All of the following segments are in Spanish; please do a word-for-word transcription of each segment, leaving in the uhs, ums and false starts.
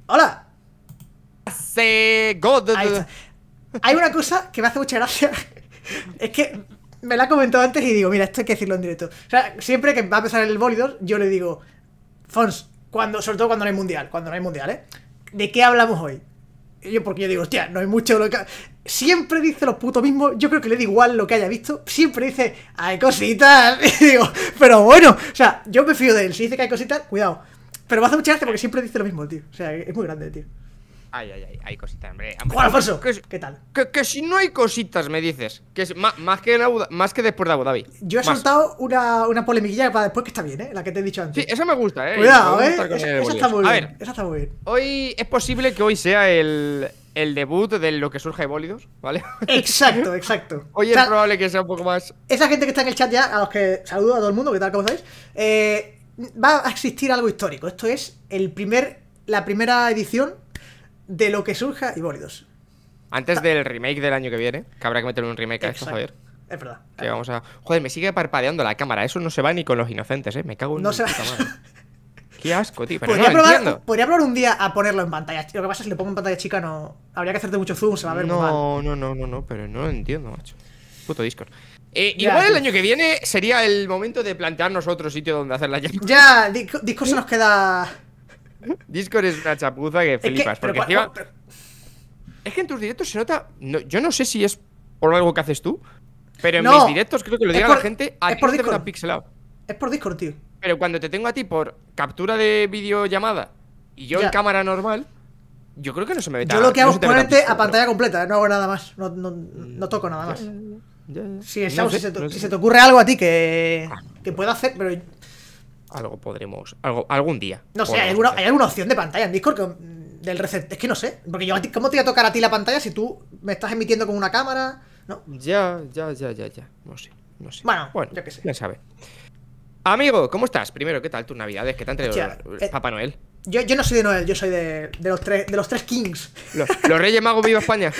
¡Hola! Se God. Ahí está. Hay una cosa que me hace mucha gracia. Es que me la ha comentado antes y digo, mira, esto hay que decirlo en directo. O sea, siempre que va a empezar el Bolidor, yo le digo, Fons, cuando, sobre todo cuando no hay mundial, cuando no hay mundial, ¿eh? ¿De qué hablamos hoy? Y yo, porque yo digo, hostia, no hay mucho lo que... Siempre dice lo puto mismo, yo creo que le da igual lo que haya visto. Siempre dice, hay cositas. Y digo, pero bueno, o sea, yo me fío de él. Si dice que hay cositas, cuidado. Pero me hace mucha gracia porque siempre dice lo mismo, tío. O sea, es muy grande, tío. Ay, ay, ay, hay cositas, hombre. Juan Alfonso, que, ¿qué tal? Que, que si no hay cositas, me dices. Que es, más, más, que en Abu, más que después de Abu Dhabi. Yo he más. soltado una, una polemiquilla para después que está bien, ¿eh? La que te he dicho antes. Sí, esa me gusta, ¿eh? Cuidado, me ¿eh? gusta Esa, esa está muy a bien. ver, Esa está muy bien. Hoy es posible que hoy sea el, el debut de lo que surja de Bólidos, ¿vale? Exacto, exacto. Hoy o sea, es probable que sea un poco más... Esa gente que está en el chat ya, a los que saludo a todo el mundo, ¿qué tal? ¿Cómo estáis? Eh, va a existir algo histórico. Esto es el primer, la primera edición de lo que surja y Bólidos. Antes del remake del año que viene, que habrá que meterle un remake a esto, Exacto. Javier. Es verdad. Que vamos a... Joder, me sigue parpadeando la cámara. Eso no se va ni con los inocentes, ¿eh? Me cago en No mi se va. puta madre. Qué asco, tío. Pero Podría, no lo probar, entiendo. podría probar un día a ponerlo en pantalla. Lo que pasa es que si le pongo en pantalla chica no... Habría que hacerte mucho zoom, se va a ver muy mal. No, no, no, no, no, pero no lo entiendo, macho. Puto Discord. Eh, Ya, igual el tío. año que viene sería el momento de plantearnos otro sitio donde hacer la llamada. Ya, Disco, Discord se nos queda... Discord es una chapuza que Es que, flipas. pero, Porque pero, encima. pero- Es que en tus directos se nota. No, yo no sé si es por algo que haces tú, pero en No, mis directos creo que lo es diga por- la gente. A es ti por no te ven Discord. tan pixelado. es por Discord, tío. Pero cuando te tengo a ti por captura de videollamada y yo Ya. en cámara normal, yo creo que no se me ve tan. Yo lo que no hago se es te ve tan ponerte a pixelado, pantalla completa, no hago nada más. No, no, no toco nada más. pero- Ya, ya. Si, No Shaus, sé, si, se te, no si sé. se te ocurre algo a ti que, que pueda hacer, pero Algo podremos. Algo, algún día. no sé, podemos ¿hay alguna, hacer. ¿hay alguna opción de pantalla en Discord que, mm, del reset? Es que no sé, porque yo a ti, ¿cómo te voy a tocar a ti la pantalla si tú me estás emitiendo con una cámara? ¿No? Ya, ya, ya, ya, ya. No sé, no sé. Bueno, yo qué sé. Ya sabe. Amigo, ¿cómo estás? Primero, ¿qué tal tus navidades? ¿Qué te han traído Hostia, los- eh, Papá Noel? Yo, yo no soy de Noel, yo soy de, de los tres de los tres Kings. Los, los Reyes Magos, viva España.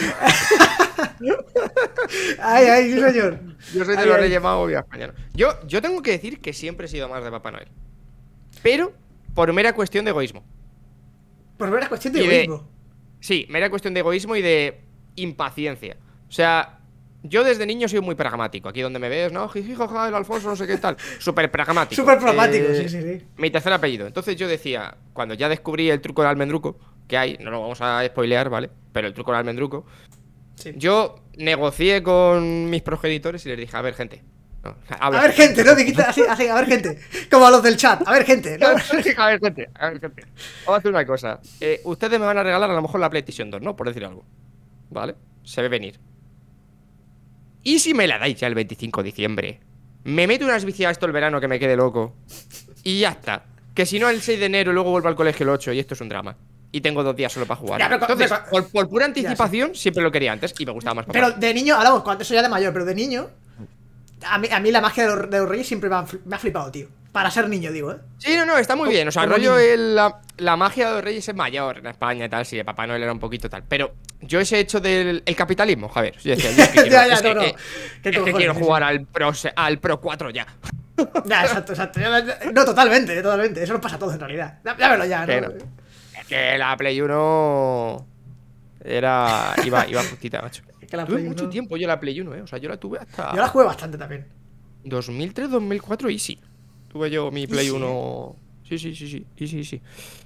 Ay, ay, sí, señor. Yo soy de Ay, los ay. Reyes Magos, viva España. ¿no? Yo, yo tengo que decir que siempre he sido más de Papá Noel. Pero por mera cuestión de egoísmo. Por ver, es cuestión de Y de- egoísmo. Sí, mera cuestión de egoísmo y de impaciencia. O sea, yo desde niño soy muy pragmático. Aquí donde me ves, ¿no? Jiji, jaja, el Alfonso, no sé qué tal. Súper pragmático. Súper pragmático, Eh, sí, sí, sí. Mi tercer apellido. Entonces yo decía, cuando ya descubrí el truco del almendruco, que hay, no lo vamos a spoilear, ¿vale? Pero el truco del almendruco, Sí. yo negocié con mis progenitores y les dije, a ver, gente. No, habla. A ver, gente, ¿no? Dijiste así, así, a ver, gente. Como a los del chat. A ver, gente, ¿no? A ver, gente, a ver, gente. Vamos a hacer una cosa. Eh, ustedes me van a regalar a lo mejor la PlayStation dos, ¿no? Por decir algo. ¿Vale? Se ve venir. ¿Y si me la dais ya el veinticinco de diciembre? Me meto unas viciadas todo el verano que me quede loco. Y ya está. Que si no, el seis de enero y luego vuelvo al colegio el ocho y esto es un drama. Y tengo dos días solo para jugar. Ya, pero- Entonces, pero- por, por pura anticipación, siempre lo quería antes y me gustaba más. Papá. Pero de niño, hablamos, cuando eso ya de mayor, pero de niño, a mí, a mí la magia de los, de los reyes siempre me ha, fli- me ha flipado, tío. Para ser niño, digo, ¿eh? Sí, no, no, está muy bien. O sea, el como rollo, niño. el- la, la magia de los reyes es mayor en España y tal. Sí, de Papá Noel era un poquito tal. Pero yo ese hecho del el capitalismo, Javier. Yo decía, yo es que quiero, Ya, ya, es que- no, no. eh, ¿Qué es que cojones, quiero sí, jugar sí. al Pro, se- al Pro cuatro ya. Ya, exacto, exacto. Ya- No, totalmente, totalmente. Eso nos pasa a todos en realidad. Ya, ya verlo ya, Que ¿no? no. Es que la Play uno era. iba, iba justita, macho. Es que la Tuve Play mucho uno- tiempo yo la Play uno, eh. O sea, yo la tuve hasta. Yo la jugué bastante también. dos mil tres, dos mil cuatro, easy. Tuve yo mi Play Easy, uno. Sí, sí, sí, sí. Easy, easy.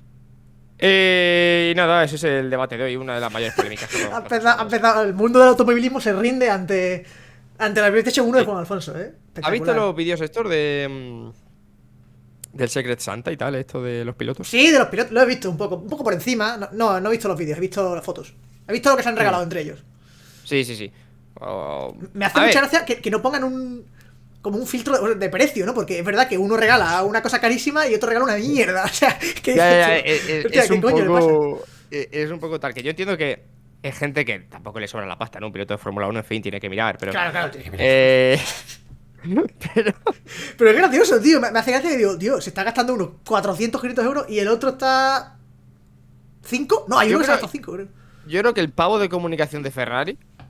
Eh, y nada, ese es el debate de hoy, una de las mayores polémicas que Ha podemos empezado, ha hacer. empezado- el mundo del automovilismo se rinde ante, ante la PlayStation uno de Sí. Juan Alfonso, ¿eh? ¿Has visto Espectacular. los vídeos estos de. mm, del Secret Santa y tal, esto de los pilotos? Sí, de los pilotos, lo he visto un poco, un poco por encima. No, no, no he visto los vídeos, he visto las fotos. He visto lo que se han regalado entre ellos. Sí, sí, sí. Oh, Me hace a mucha ver, gracia que, que no pongan un. Como un filtro de, de precio, ¿no? Porque es verdad que uno regala una cosa carísima y otro regala una mierda. O sea, que ya, ya, ya, es, es- hostia, es ¿qué un coño le pasa? poco. Es es un poco tal. Que yo entiendo que es gente que tampoco le sobra la pasta, ¿no? Un piloto de Fórmula uno, en fin, tiene que mirar, pero. Claro, claro, tiene que mirar. Eh. pero. Pero es gracioso, tío. Me, me hace gracia que digo, tío, se está gastando unos cuatrocientos, quinientos euros y el otro está. ¿cinco? No, hay Yo uno que se ha creo- gastado cinco, creo. Yo creo que el pavo de comunicación de Ferrari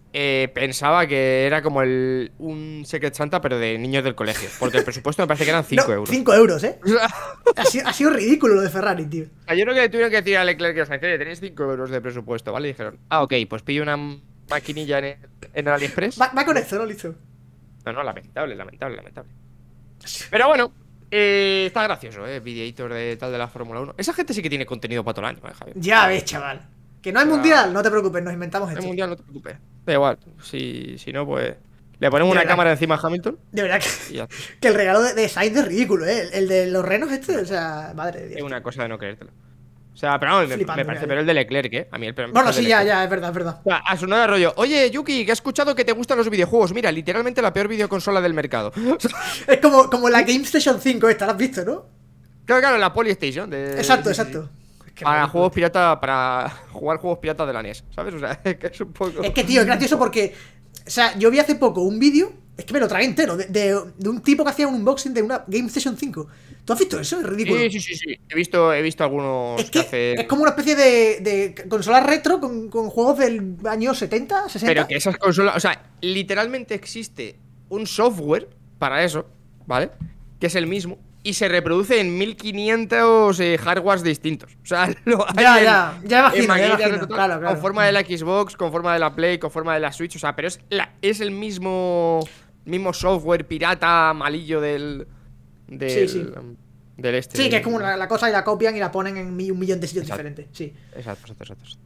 eh, pensaba que era como el, un Secret Santa, pero de niños del colegio. Porque el presupuesto me parece que eran cinco No, euros. cinco euros, ¿eh? O sea, Ha sido, ha sido ridículo lo de Ferrari, tío. yo creo que le tuvieron que decir a Leclerc que os tenéis cinco euros de presupuesto, ¿vale? Y dijeron, ah, ok, pues pillo una maquinilla en el, en el AliExpress. Va, va con esto, ¿no? Listo. No, no, lamentable, lamentable, lamentable. Pero bueno, eh, está gracioso, ¿eh? Videator de tal de la Fórmula uno. Esa gente sí que tiene contenido para todo el año, ¿eh, Javier? Ya ves, chaval. Que no hay O sea, mundial, no te preocupes, nos inventamos En el esto. mundial no te preocupes. Da igual. Si, si no, pues. Le ponemos De una verdad. cámara encima a Hamilton De verdad y que, ya está. que el regalo de, de Sainz es ridículo, ¿eh? El, el de los renos este, o sea, madre de Es Dios. una cosa de no creértelo. O sea, pero no, me, Flipando, me parece mira, pero el de Leclerc, ¿eh? A mí el pero Bueno, el de sí, ya, Leclerc. ya, es verdad, es verdad. O sea, a su nuevo rollo. Oye, Yuki, que he escuchado que te gustan los videojuegos. Mira, literalmente la peor videoconsola del mercado. O sea, Es como, como la GameStation cinco esta, ¿la has visto, no? claro, claro, la Polystation. De, Exacto, sí, sí, sí. exacto. Es que Para ridículo, juegos tío. pirata, para jugar juegos piratas de la N E S, ¿sabes? O sea, es que es un poco. Es que, tío, es gracioso porque. O sea, yo vi hace poco un vídeo. Es que me lo tragué entero. De, de, de un tipo que hacía un unboxing de una GameStation cinco. ¿Tú has visto eso? Es ridículo. Sí, sí, sí, sí. He visto, he visto algunos Es que hacen. es como una especie de, de consola retro con, con juegos del año setenta, sesenta. Pero que esas consolas. O sea, literalmente existe un software para eso, ¿vale? Que es el mismo. Y se reproduce en mil quinientos eh, hardwares distintos. O sea, lo hay Ya, en- ya, ya imagino, en ya maquinitas imagino, de total, claro, claro. con forma de la Xbox, con forma de la Play, con forma de la Switch. O sea, pero es, la, es el mismo mismo software pirata malillo del. Del, Sí, sí. del este. Sí, que del- es como la, la cosa y la copian y la ponen en mi- un millón de sitios Exacto. diferentes. Sí. Exacto, exacto, exacto, exacto.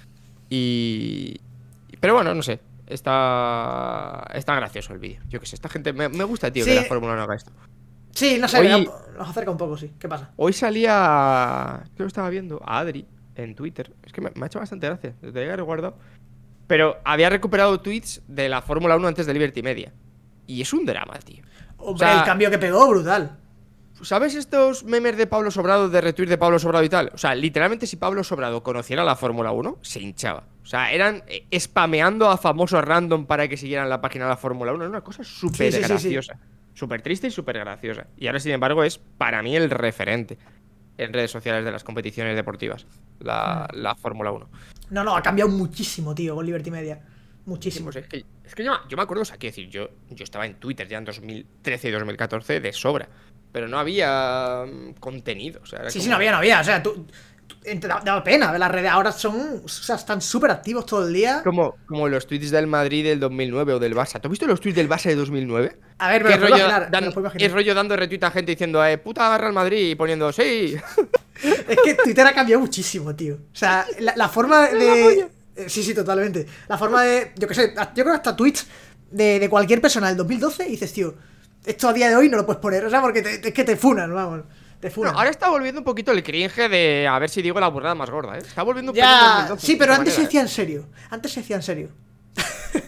Y. Pero bueno, no sé. Está. Está gracioso el vídeo. Yo qué sé, esta gente. Me, me gusta, tío, Sí. que la Fórmula uno haga esto. Sí, no sé, Hoy- me da- nos acerca un poco, sí. ¿Qué pasa? Hoy salía. Creo que estaba viendo a Adri en Twitter. Es que me, me ha hecho bastante gracia. Desde que he guardado. Pero había recuperado tweets de la Fórmula uno antes de Liberty Media. Y es un drama, tío. Hombre, O sea- el cambio que pegó, brutal. ¿Sabes estos memes de Pablo Sobrado, de retweet de Pablo Sobrado y tal? O sea, literalmente si Pablo Sobrado conociera la Fórmula uno, se hinchaba. O sea, eran eh, spameando a famosos random para que siguieran la página de la Fórmula uno. Era una cosa súper Sí, sí, sí, sí. graciosa. Súper triste y súper graciosa. Y ahora, sin embargo, es para mí el referente en redes sociales de las competiciones deportivas. La, Mm. la Fórmula uno. No, no, ha cambiado muchísimo, tío, con Liberty Media. Muchísimo. Pues es que, es que yo, yo me acuerdo, o sea, quiero decir, yo, yo estaba en Twitter ya en dos mil trece y dos mil catorce de sobra. Pero no había mm, contenido. O sea, era Sí, como- sí, no había, no había. O sea, tú. tú- te da, daba pena. Las redes ahora son. O sea, están súper activos todo el día. Como, como los tweets del Madrid del dos mil nueve o del Barça. ¿Tú has visto los tweets del Barça de dos mil nueve? A ver, me ¿Qué lo puedo rollo, imaginar. dan- me lo puedo qué imaginar. rollo dando retweet a gente diciendo, eh, puta agarra al Madrid y poniendo, sí? Es que Twitter ha cambiado muchísimo, tío. O sea, la, la forma de. eh, Sí, sí, totalmente. La forma de. Yo qué sé, yo creo que hasta tweets de, de cualquier persona del dos mil doce y dices, tío, esto a día de hoy no lo puedes poner. O sea, porque te- es que te funan, vamos. Te funan. Bueno, ahora está volviendo un poquito el cringe de a ver si digo la burrada más gorda, ¿eh? Está volviendo un pelín Ya, dos mil doce, sí, de pero esta antes se manera, decía en serio. Antes se decía en serio. ¿eh?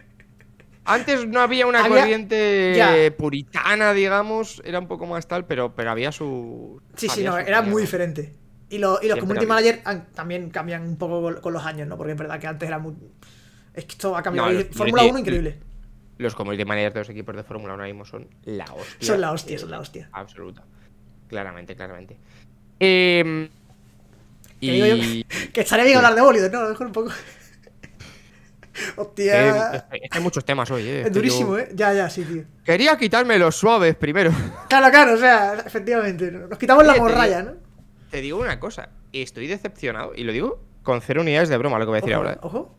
Antes no había una Había- corriente ya. puritana, digamos. Era un poco más tal, pero, pero había su. Sí, sí, había no, su era línea, muy ¿no? diferente. Y, lo- y los Siempre community había. managers han- también cambian un poco con, con los años, ¿no? Porque es verdad que antes era muy. Es que esto ha cambiado. No, Y los Fórmula community- uno, increíble. Los community managers de los equipos de Fórmula uno ahora mismo son la hostia. Son la hostia, eh, son la hostia. Absoluta. Claramente, claramente. Eh, Que y. digo yo que estaría bien Sí. hablar de bólidos, ¿no? A lo mejor un poco. Eh, Hostia. es que hay muchos temas hoy, eh. Es durísimo, ¿eh? Ya, ya, sí, tío. Quería quitarme los suaves primero. Claro, claro, o sea, efectivamente. Nos quitamos la Oye, te morralla, digo- ¿no? Te digo una cosa. Estoy decepcionado, y lo digo con cero unidades de broma, lo que voy a decir Ojo, ahora. ¿eh? ojo.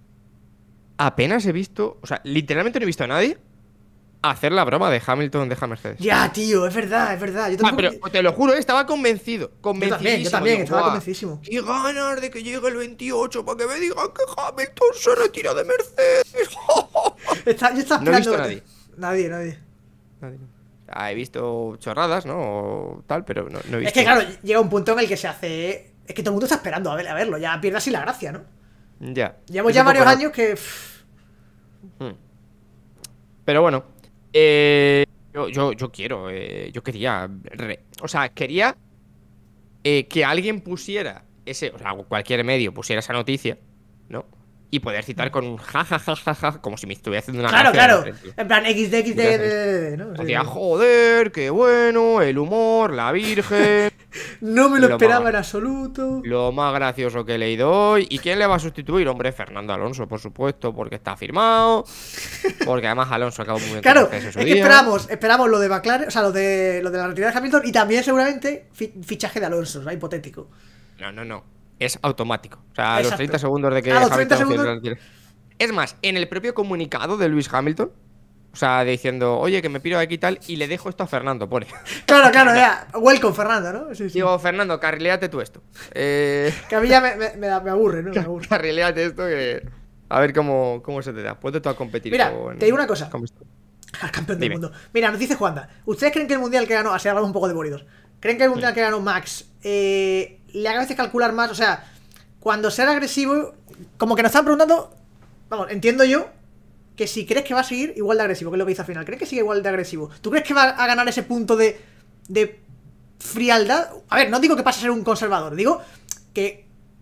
Apenas he visto. O sea, literalmente no he visto a nadie hacer la broma de Hamilton deja Mercedes. Ya, tío, es verdad, es verdad. Yo Ah, tampoco. pero te lo juro, eh, estaba convencido. Yo Convencidísimo. también, yo también, Digo, estaba "Buah, convencidísimo. qué ganas de que llegue el veintiocho para que me digan que Hamilton se retira de Mercedes. Está, yo estaba No he visto esperando. a nadie. Nadie, nadie. Nadie, no. Ah, he visto chorradas, ¿no? O tal, pero no, no he visto. Es que, claro, llega un punto en el que se hace. Es que todo el mundo está esperando a, ver, a verlo, ya pierde así la gracia, ¿no? Ya. Llevamos Es ya un poco varios raro. años que. pff, Hmm. Pero bueno, eh, yo, yo, yo quiero, eh, yo quería, re- o sea, quería eh, que alguien pusiera ese, o sea, cualquier medio pusiera esa noticia, ¿no? Y poder citar con un ja, ja, ja, ja, ja, como si me estuviera haciendo una Claro, gracia de claro. frente. En plan, equis de, equis de, de, de, de, ¿no? Sí, Decía, sí. joder, qué bueno, el humor, la virgen. No me lo, Lo esperaba más- en absoluto. Lo más gracioso que he leído hoy. ¿Y quién le va a sustituir? Hombre, Fernando Alonso, por supuesto, porque está firmado. Porque además Alonso acabó muy bien con Claro, Mercedes en su es que día. esperamos, esperamos lo de McLaren, o sea, lo de, lo de la retirada de Hamilton y también seguramente fi- fichaje de Alonso, o sea, hipotético. No, no, no. Es automático. O sea, a los Exacto. treinta segundos de que A los treinta Hamilton anuncie segundos. la retira- Es más, en el propio comunicado de Lewis Hamilton, o sea, diciendo, oye, que me piro de aquí y tal, y le dejo esto a Fernando, pone. Claro, claro, ya. Welcome, Fernando, ¿no? Sí, sí. Digo, Fernando, carriléate tú esto. Eh. Que a mí ya me, me, me da- me aburre, ¿no? Me aburre. Carriléate esto que. A ver cómo, cómo se te da. Ponte tú a competir Mira, con. te digo una cosa. con esto. Al campeón Dime. del mundo. Mira, nos dice Juanda. ¿Ustedes creen que el mundial que ganó, así hablamos un poco de bólidos, creen que el mundial que ganó Max eh, le haga a veces calcular más? O sea, cuando ser agresivo, como que nos están preguntando, vamos, entiendo yo que si crees que va a seguir igual de agresivo, que es lo que dice al final, ¿crees que sigue igual de agresivo? ¿Tú crees que va a ganar ese punto de, de frialdad? A ver, no digo que pase a ser un conservador, digo que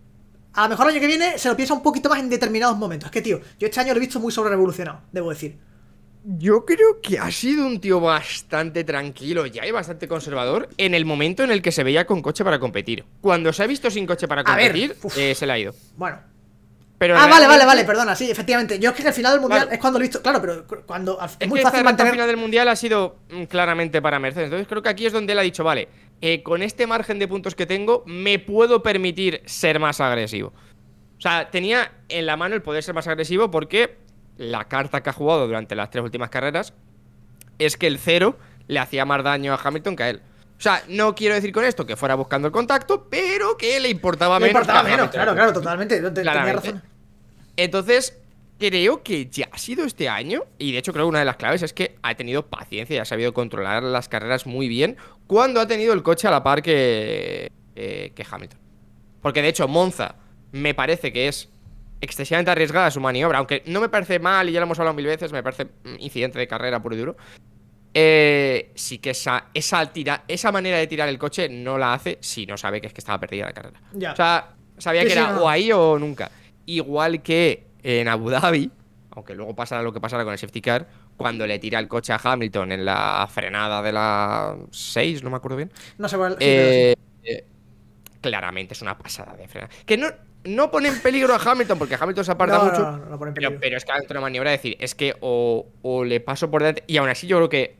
a lo mejor el año que viene se lo piensa un poquito más en determinados momentos. Es que, tío, yo este año lo he visto muy sobre revolucionado, debo decir. Yo creo que ha sido un tío bastante tranquilo ya y bastante conservador en el momento en el que se veía con coche para competir. Cuando se ha visto sin coche para A ver, competir, uf. eh, se le ha ido. Bueno. Pero Ah, vale, vale, realmente- vale, perdona, sí, efectivamente. Yo es que al final del mundial Claro. es cuando lo he visto. Claro, pero cu- cuando al- es Es muy que fácil esta recta mantener. final del mundial ha sido mm, claramente para Mercedes. Entonces creo que aquí es donde él ha dicho, vale, eh, con este margen de puntos que tengo, me puedo permitir ser más agresivo. O sea, tenía en la mano el poder ser más agresivo porque la carta que ha jugado durante las tres últimas carreras es que el cero le hacía más daño a Hamilton que a él. O sea, no quiero decir con esto que fuera buscando el contacto, pero que le importaba Me menos. importaba que a menos, Hamilton. claro, claro, totalmente. no te- Tenía Claramente. razón. Entonces, creo que ya ha sido este año, y de hecho creo que una de las claves es que ha tenido paciencia y ha sabido controlar las carreras muy bien cuando ha tenido el coche a la par que, eh, que Hamilton. Porque de hecho Monza me parece que es excesivamente arriesgada su maniobra, aunque no me parece mal, y ya lo hemos hablado mil veces, me parece mm, incidente de carrera puro y duro. Eh, sí que esa, esa, tira, esa manera de tirar el coche no la hace si no sabe que es que estaba perdida la carrera. Ya. O sea, sabía Sí, que sí, era no. o ahí o nunca. Igual que en Abu Dhabi, aunque luego pasara lo que pasara con el safety car, cuando le tira el coche a Hamilton en la frenada de la seis, no me acuerdo bien. No sé, bueno, sí, pero sí. Eh, eh, claramente es una pasada de frenada. Que no, no pone en peligro a Hamilton, porque Hamilton se aparta No, mucho. no, no, no pone en Pero, peligro. pero es que ha una maniobra de decir, es que o, o le paso por delante. Y aún así yo creo que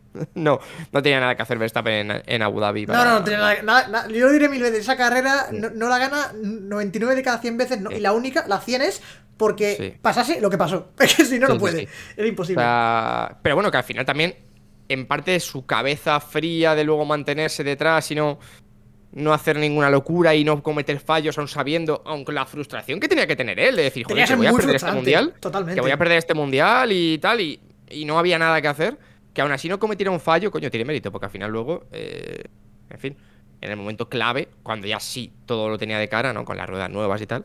no, no tenía nada que hacer Verstappen en, en Abu Dhabi. No, para- no, no tiene nada, nada- nada- yo lo diré mil veces. Esa carrera no, no la gana noventa y nueve de cada cien veces. No, Sí. y la única, la cien es porque Sí. pasase lo que pasó. Es que si no, Sí, no sí, puede. sí. Era O imposible. sea, pero bueno, que al final también, en parte, su cabeza fría de luego mantenerse detrás y no, no hacer ninguna locura y no cometer fallos, aún sabiendo, aunque la frustración que tenía que tener él, de decir, Tenía joder, que que ser voy a muy perder este frustrante, mundial, totalmente. que voy a perder este mundial y tal, y, y no había nada que hacer, que aún así no cometiera un fallo, coño, tiene mérito, porque al final luego, eh, en fin, en el momento clave, cuando ya sí todo lo tenía de cara, ¿no? Con las ruedas nuevas y tal,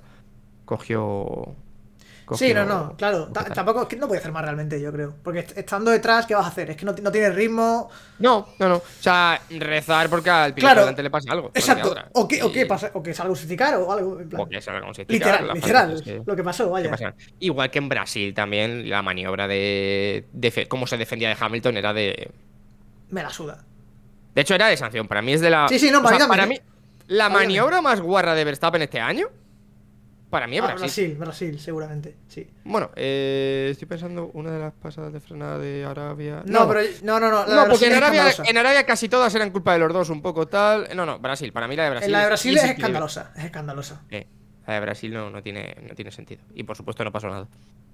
cogió... Sí, no, cogió- no, claro. Ta- cogió- Tampoco, es que no puede hacer más realmente, yo creo. Porque est- estando detrás, ¿qué vas a hacer? Es que no, ti- no tiene ritmo. No, no, no. O sea, rezar porque al piloto Claro. delante le pase algo. no Exacto. queda otra. O que, o Y- que pasa, o que salga a justificar o algo. En plan. O que salga como se explica, Literal, las literal. cosas que- Lo que pasó, que vaya. pasan. Igual que en Brasil también, la maniobra de, de cómo se defendía de Hamilton era de. Me la suda. De hecho, era de sanción. Para mí es de la. Sí, sí, no, o para sea, mí para también, mí, la Para mí maniobra más guarra de Verstappen este año. Para mí es Ah, Brasil. Brasil, Brasil, seguramente. Sí. Bueno, eh, estoy pensando una de las pasadas de frenada de Arabia. No, pero. No, no, no. la de No, porque Brasil en es Arabia, escandalosa. en Arabia casi todas eran culpa de los dos, un poco tal. No, no, Brasil. Para mí la de Brasil. En la de es Brasil es increíble. escandalosa. Es escandalosa. Eh, la de Brasil no, no, tiene, no tiene sentido. Y por supuesto no pasó nada.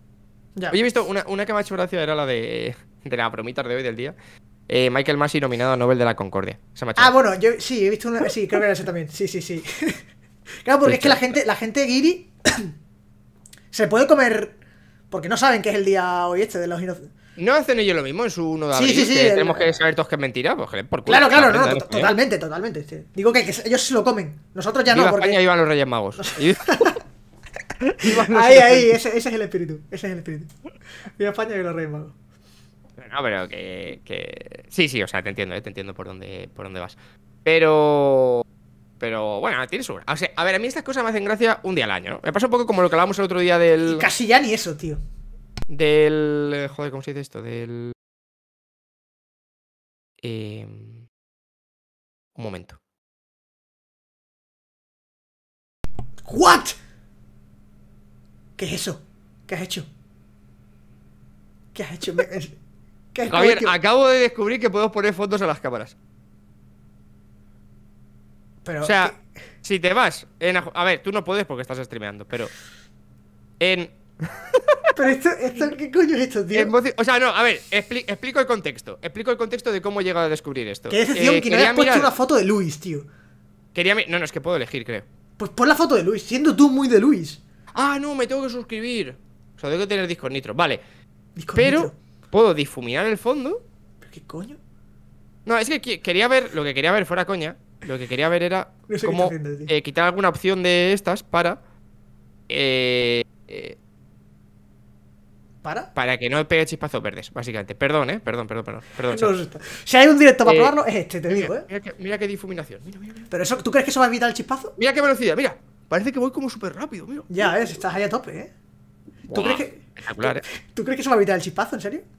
Ya. Oye, he visto una, una que me ha hecho gracia, era la de, de la bromitas de hoy del día. Eh, Michael Masi nominado a Nobel de la Concordia. Esa me ha hecho Ah, gracia. bueno, yo sí, he visto una. Sí, creo que era ese también. Sí, sí, sí. Claro, porque Sí, es que la claro. gente, la gente guiri se puede comer. Porque no saben que es el día hoy este de los inocentes. ¿No hacen ellos lo mismo en su uno de Sí, abril? sí, sí, que el- tenemos que saber todos que es mentira. Pues que por culo, Claro, que claro, no, aprendan, to- coño. totalmente, totalmente. sí. Digo que, que ellos se lo comen. Nosotros ya Viva no, porque. España, vivan los Reyes Magos. Y- Vivan los- Ahí, ahí, ese, ese es el espíritu. Ese es el espíritu. Viva España y los Reyes Magos. No, pero que, que... Sí, sí, o sea, te entiendo, eh, te entiendo por dónde, por dónde vas. Pero... Pero, bueno, tiene su... O sea, a ver, a mí estas cosas me hacen gracia un día al año, ¿no? Me pasa un poco como lo que hablábamos el otro día Y del... casi ya ni eso, tío. Del... eh, Joder, ¿cómo se dice esto? Del... Eh... Un momento. ¿What? ¿Qué es eso? ¿Qué has hecho? ¿Qué has hecho? Me- ¿Qué has Javier, cometido? acabo de descubrir que puedo poner fondos a las cámaras. Pero, O sea, ¿qué? si te vas en... A a ver, tú no puedes porque estás streameando, pero... En... Pero esto, esto, ¿qué coño es esto, tío? en voz- O sea, no, a ver, expli- explico el contexto. Explico el contexto de cómo he llegado a descubrir esto. Qué decepción Eh, que no quería hayas puesto mirar- una foto de Luis, tío. Quería mi- No, no, es que puedo elegir, creo. Pues pon la foto de Luis, siendo tú muy de Luis. Ah, no, me tengo que suscribir. O sea, tengo que tener Discord Nitro. Vale, Disco pero Nitro. puedo difuminar el fondo. ¿Pero qué coño? No, es que qui- quería ver, lo que quería ver fuera coña. Lo que quería ver era No sé qué cómo está haciendo, tío. eh, quitar alguna opción de estas para... eh, eh, ¿Para? para que no pegue chispazos verdes, básicamente. Perdón, eh, perdón, perdón, perdón. perdón No chat. sé está. Si hay un directo para Eh, probarlo, es este, te digo, Mira, ¿eh? mira, qué, mira qué difuminación. Mira, mira, mira. Pero eso, ¿tú crees que eso va a evitar el chispazo? Mira qué velocidad, mira. Parece que voy como súper rápido, mira. Ya ves, estás ahí a tope, ¿eh? ¿Tú Buah, crees que, espectacular, eh. ¿Tú crees que eso va a evitar el chispazo, en serio?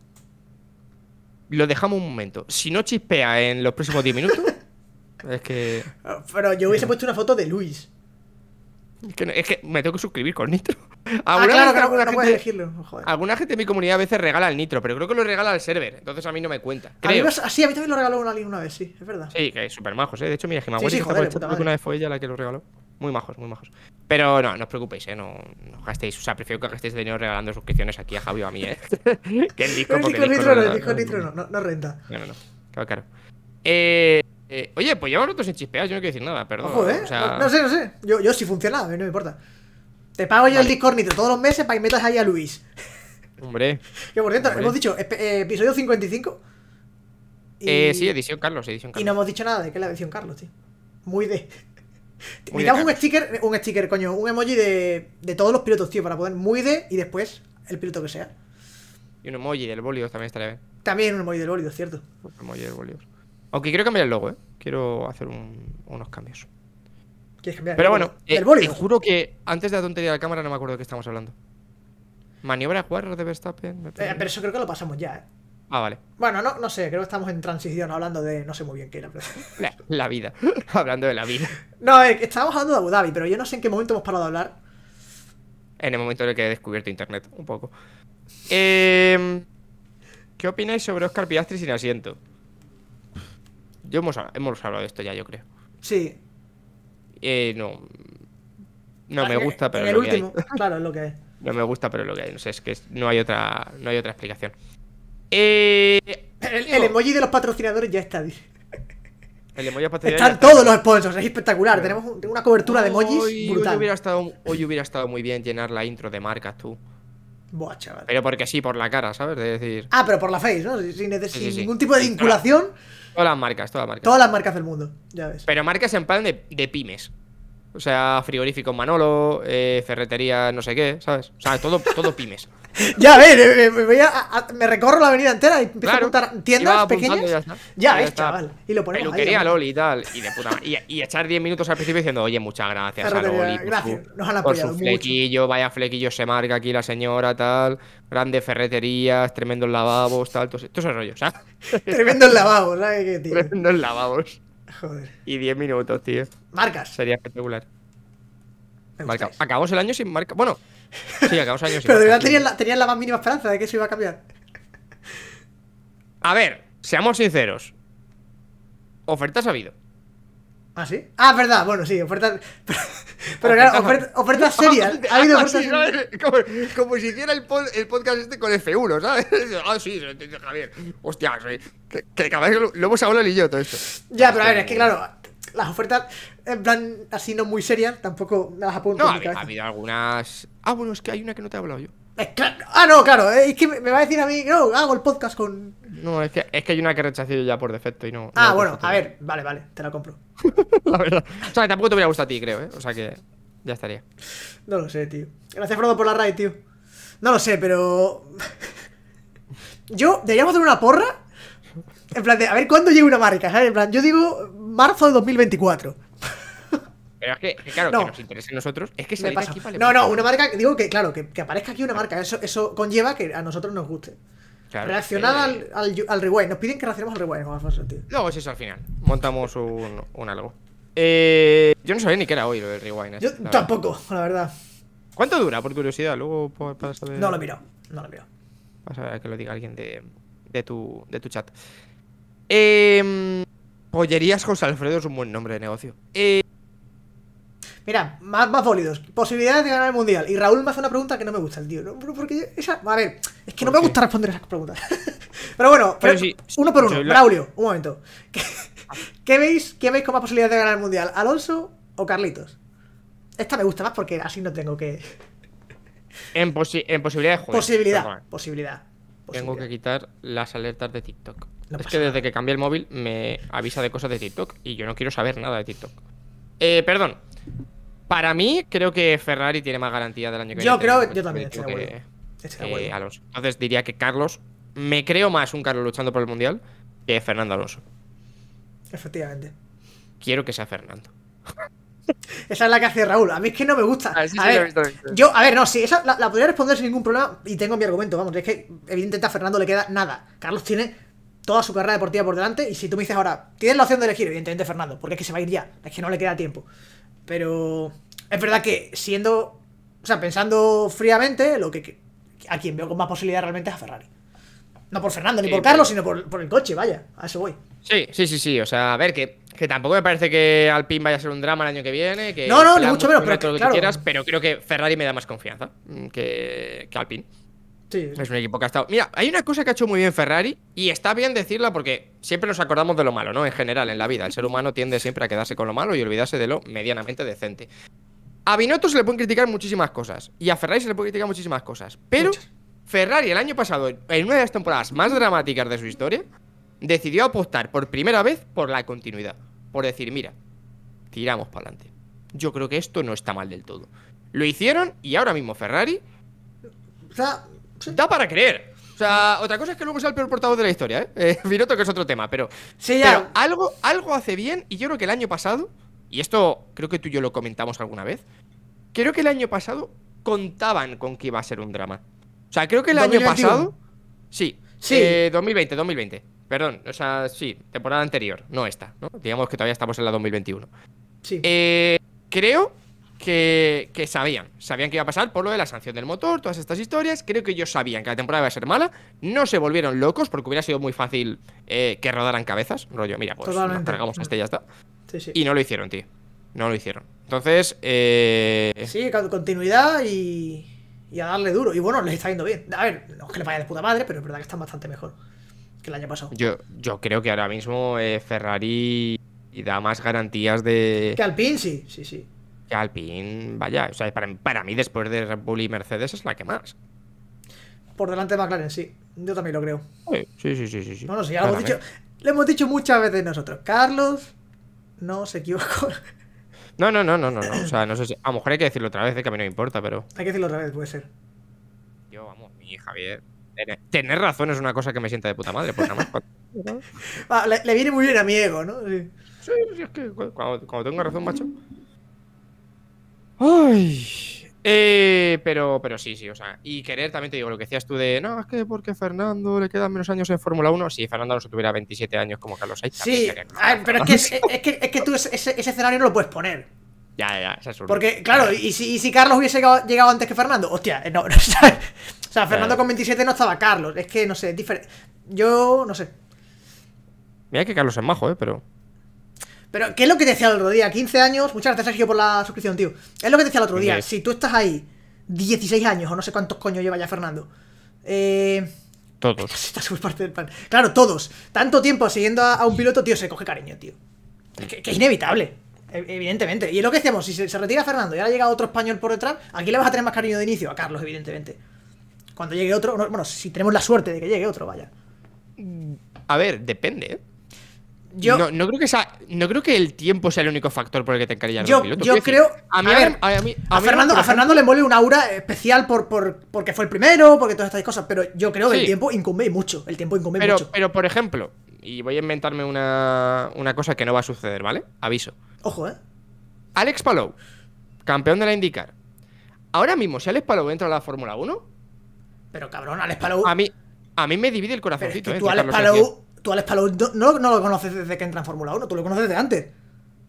Lo dejamos un momento. Si no chispea en los próximos diez minutos, es que. Ah, Pero yo hubiese puesto una foto de Luis. Es que, no- es que me tengo que suscribir con Nitro. Ah, Alguna claro, vez que no, alguna no puedes gente- elegirlo. Joder. Alguna gente de mi comunidad a veces regala el Nitro, pero creo que lo regala al server. Entonces a mí no me cuenta. A mí, Creo. me- sí, a mí también lo regaló una línea una vez, sí, es verdad. Sí, que es súper majos, eh. De hecho, mira, que me Sí, sí, que está joder, por el de chat, puta creo que madre. una vez fue ella la que lo regaló. Muy majos, muy majos. Pero no, no os preocupéis, eh. No, no gastéis. O sea, prefiero que gastéis dinero regalando suscripciones aquí a Javi o a mí, eh. que el disco, Pero el porque disco el disco nitro no, no- el disco no- nitro no, no, no renta. No, no, no. Claro, claro. Eh, eh, oye, pues llevamos nosotros sin chispear, yo no quiero decir nada, perdón. Ojo, ¿eh? O sea, No, no sé, no sé. Yo, yo si funciona, a mí no me importa. Te pago yo el Vale. Discord Nitro todos los meses para que metas ahí a Luis. hombre. Que por cierto, Hombre. hemos dicho espe- eh, episodio cincuenta y cinco. Y, Eh, sí, edición Carlos, edición y Carlos. no hemos dicho nada de que es la edición Carlos, tío. Muy de. Muy de Necesitamos un Carlos. sticker, un sticker, coño, un emoji de, de todos los pilotos, tío, para poner muy de y después el piloto que sea. Y un emoji del Bolios también estaría bien. También un emoji del bólido, cierto. Un emoji del Bolios. Aunque quiero cambiar el logo, eh. Quiero hacer un- unos cambios. ¿Quieres cambiar? Pero el bueno, bólido? eh, del bólido. te juro que antes de la tontería de la cámara no me acuerdo de qué estamos hablando. Maniobra jugar de Verstappen. me Eh, perdí. pero eso creo que lo pasamos ya, eh. Ah, vale. Bueno, no, no sé, creo que estamos en transición hablando de. No sé muy bien qué era, pero. La, la vida. Hablando de la vida. No, eh, estábamos hablando de Abu Dhabi, pero yo no sé en qué momento hemos parado de hablar. En el momento en el que he descubierto internet, un poco. Eh, ¿Qué opináis sobre Oscar Piastri sin asiento? Yo hemos, hemos hablado de esto ya, yo creo. Sí. Eh, no. No me En- gusta, pero en es el lo que hay. último, claro, es lo que es. No me gusta, pero es lo que hay. No sé, es que es- no hay otra, no hay otra explicación. Eh, El, tío, el emoji de los patrocinadores ya está, dice. el emoji aparte de- Están todos los sponsors, es espectacular. Tenemos un- una cobertura de emojis Hoy, brutal. Hoy hubiera, estado, hoy hubiera estado muy bien llenar la intro de marcas, tú. Buah, chaval. Pero porque sí, por la cara, ¿sabes? De decir. Ah, pero por la face, ¿no? Sin, sin neces- Sí, sí, sin sí. ningún tipo de Sí, vinculación. Todas las marcas, todas las marcas. Todas las marcas del mundo, ya ves. Pero marcas en plan de, de pymes. O sea, frigorífico Manolo, eh, ferretería no sé qué, ¿sabes? O sea, todo, todo pymes. Ya ves, eh, me, voy a- a- me recorro la avenida entera y empiezo Claro, a apuntar iba tiendas apuntando pequeñas. y ya está. Ya Ya ves, está. chaval. Y lo ponemos ahí. Peluquería ¿no? Loli y tal. Y de puta madre. Y, y echar diez minutos al principio diciendo, oye, muchas gracias a Ferretería, Loli. por gracias, su- nos han por apoyado su mucho. flequillo, vaya flequillo se marca aquí la señora, tal. Grandes ferreterías, tremendos lavabos, tal. Todo, ese- todo ese rollo, ¿sabes? Tremendo el lavabo, ¿sabes qué, tío? Tremendos lavabos. Joder. Y diez minutos, tío. Marcas. Sería espectacular. Me Marca. gustáis. Acabamos el año sin marca. Bueno, sí, acabamos el año sin Pero de marca, verdad sí. tenían la, tenían la más mínima esperanza de que eso iba a cambiar. A ver, seamos sinceros. Ofertas ha habido. ¿Ah, sí? Ah, es verdad, bueno, sí, ofertas. Pero, pero Ofertas- claro, ofertas, ofertas serias. Ha habido Ah, ofertas sí, serias. ¿sabes? Como, como si hiciera el, pod- el podcast este con F uno, ¿sabes? Ah, sí, Javier. Hostia, sí. Que, que cada vez lo, lo hemos hablado él y yo todo esto. Ya, pero a ver, es que claro, las ofertas en plan así no muy serias tampoco me las apunto No, en ha, mi habido- ha cabeza. habido algunas. Ah, bueno, es que hay una que no te he hablado yo. Es cla- Ah, no, claro, eh, es que me me va a decir a mí, no, hago el podcast con. No, es que, es que hay una que rechacé yo ya por defecto y no. no Ah, la bueno, cojo, a tío. ver, vale, vale, te la compro. La verdad. O sea, que tampoco te hubiera gustado a ti, creo, ¿eh? O sea que. Ya estaría. No lo sé, tío. Gracias, Frodo, por la raid, tío. No lo sé, pero. Yo, deberíamos hacer una porra. En plan de, a ver cuándo llega una marca, ¿sabes? En plan, yo digo marzo de dos mil veinticuatro. Pero es que, que claro, No. que nos interese a nosotros. Es que Me salir de pasa. aquí vale No, mucho. no, una marca, digo que, claro, que, que aparezca aquí una marca. Eso, eso conlleva que a nosotros nos guste. Claro, Reaccionar eh, al, al, al rewind. Nos piden que reaccionemos al rewind, Juan Alfonso, tío. Luego es eso al final. Montamos un, un algo. Eh, yo no sabía ni qué era hoy lo del rewind. Yo la tampoco, la verdad. ¿Cuánto dura, por curiosidad? Luego por- para saber. No lo he mirado, no lo he mirado. Para saber que lo diga alguien de, de, tu, de tu chat. Eh, Pollerías José Alfredo es un buen nombre de negocio. Eh, Mira, más, más bólidos. Posibilidades de ganar el mundial. Y Raúl me hace una pregunta que no me gusta el tío. ¿No? Porque esa. A ver, es que no me ¿Por qué? gusta responder esas preguntas. Pero bueno, Pero pero sí, uno por uno. soy la- Braulio, un momento. ¿Qué, qué veis, ¿Qué veis con más posibilidades de ganar el mundial? ¿Alonso o Carlitos? Esta me gusta más porque así no tengo que. en, posi en posibilidad de joder. Posibilidad. Perdona. Posibilidad. Tengo que Posibilidad. quitar las alertas de TikTok. No es pasa que desde nada. que cambié el móvil me avisa de cosas de TikTok y yo no quiero saber nada de TikTok. Eh, perdón. Para mí, creo que Ferrari tiene más garantía del año que viene. Yo creo, Tengo yo también que- estoy de acuerdo. Estoy de eh, acuerdo. Alonso. Entonces diría que Carlos. Me creo más un Carlos luchando por el mundial que Fernando Alonso. Efectivamente. Quiero que sea Fernando. Esa es la que hace Raúl. A mí es que no me gusta. Ah, sí, sí, a lo he ver, visto, lo he visto. yo, a ver, no, sí, esa la, la podría responder sin ningún problema y tengo mi argumento, vamos. Es que evidentemente a Fernando le queda nada. Carlos tiene toda su carrera deportiva por delante y si tú me dices ahora, tienes la opción de elegir, evidentemente Fernando, porque es que se va a ir ya, es que no le queda tiempo. Pero es verdad que siendo, o sea, pensando fríamente, lo que, que a quien veo con más posibilidad realmente es a Ferrari. No por Fernando ni Sí, por pero- Carlos, sino por, por el coche, vaya, a eso voy. Sí, sí, sí, sí. O sea, a ver, que, que tampoco me parece que Alpine vaya a ser un drama el año que viene. Que No, no, ni Flam- mucho menos, pero todo lo que claro. quieras, pero creo que Ferrari me da más confianza mm, que, que Alpine. Sí, Es un equipo que ha estado. Mira, hay una cosa que ha hecho muy bien Ferrari y está bien decirla porque siempre nos acordamos de lo malo, ¿no? En general, en la vida. El ser humano tiende siempre a quedarse con lo malo y olvidarse de lo medianamente decente. A Binotto se le pueden criticar muchísimas cosas y a Ferrari se le puede criticar muchísimas cosas. Pero Muchas. Ferrari el año pasado, en una de las temporadas más dramáticas de su historia, decidió apostar por primera vez por la continuidad. Por decir, mira, tiramos para adelante. Yo creo que esto no está mal del todo. Lo hicieron y ahora mismo Ferrari o sea, sí. da para creer. O sea, otra cosa es que luego sea el peor portavoz de la historia, ¿eh? eh Binotto, que es otro tema, pero, Sí, ya. pero algo, algo hace bien y yo creo que el año pasado, y esto creo que tú y yo lo comentamos alguna vez, creo que el año pasado contaban con que iba a ser un drama. O sea, creo que el dos mil año veintiuno. pasado... Sí, Sí. eh, dos mil veinte, dos mil veinte. Perdón, o sea, sí, temporada anterior, no esta, ¿no? Digamos que todavía estamos en la dos mil veintiuno. Sí. Eh, creo que, que sabían, sabían que iba a pasar por lo de la sanción del motor, todas estas historias. Creo que ellos sabían que la temporada iba a ser mala. No se volvieron locos porque hubiera sido muy fácil eh, que rodaran cabezas. Rollo, mira, pues nos Totalmente. cargamos a este y ya está. Sí, sí. Y no lo hicieron, tío. No lo hicieron. Entonces, eh... Sí, con continuidad y, y a darle duro. Y bueno, les está yendo bien. A ver, no es que les vaya de puta madre, pero es verdad que están bastante mejor que el año pasado. yo, yo creo que ahora mismo eh, Ferrari da más garantías de Que Alpine, sí, sí, sí. que Alpine. Vaya, o sea, para, para mí después de Red Bull y Mercedes es la que más. Por delante de McLaren, sí. Yo también lo creo. Sí, sí, sí, sí, sí. No, no, sí, ya lo hemos dicho. Claramente. Lo hemos dicho muchas veces nosotros. Carlos no se equivocó. No, no, no, no, no, no. O sea, no sé si. A lo mejor hay que decirlo otra vez, eh, que a mí no me importa, pero. Hay que decirlo otra vez, puede ser. Yo, vamos, mi Javier. Tener, tener razón es una cosa que me sienta de puta madre, pues nada más. Ah, le, le viene muy bien a mi ego, ¿no? Sí. Sí, sí, es que cuando, cuando tengo razón, macho. Ay. Eh, pero, pero sí, sí, o sea. Y querer también te digo lo que decías tú de. No, es que porque Fernando le quedan menos años en Fórmula uno. Si Fernando Alonso tuviera veintisiete años como Carlos Sainz. también Sí, quería que a ver, pero es que, es, Fernando. es que, es que tú ese, ese- ese escenario no lo puedes poner. Ya, ya, esa es una. Porque, claro, y si, y si Carlos hubiese llegado, llegado antes que Fernando, hostia, no, no, ¿sabes? O sea, Fernando Claro. con veintisiete no estaba Carlos. Es que, no sé, es diferente. Yo, no sé. Mira que Carlos es majo, eh, pero. Pero, ¿qué es lo que te decía el otro día? quince años, muchas gracias Sergio por la suscripción, tío. Es lo que te decía el otro día. Hombre. Si tú estás ahí, dieciséis años, o no sé cuántos coños lleva ya Fernando. Eh. Todos. Está súper parte del plan. Claro, todos. Tanto tiempo siguiendo a, a un piloto, tío, se coge cariño, tío. Es que, que es inevitable. e- Evidentemente. Y es lo que decíamos, si se, se retira Fernando y ahora llega otro español por detrás, aquí le vas a tener más cariño de inicio a Carlos, evidentemente. Cuando llegue otro, no, bueno, si tenemos la suerte de que llegue otro, vaya. A ver, depende, eh. Yo, No, no creo que esa, no creo que el tiempo sea el único factor por el que te encariñas de yo, un piloto. yo Quiero creo. decir, a mí, a ver, a mí- a, mí, Fernando, por a Fernando le envuelve una aura especial por, por, porque fue el primero, porque todas estas cosas, pero yo creo que Sí. el tiempo incumbe y mucho. El tiempo incumbe y Pero, mucho. pero, por ejemplo, y voy a inventarme una, una cosa que no va a suceder, ¿vale? Aviso. Ojo, eh. Alex Palou, campeón de la IndyCar. Ahora mismo, si Alex Palou entra a la Fórmula uno, Pero cabrón, Alex Palou. a mí, a mí me divide el Pero es corazoncito, que ¿eh? tú, de Alex Carlos Sainz. Palou, tú, Alex Palou, no, no, no lo conoces desde que entra en Fórmula uno, tú lo conoces desde antes.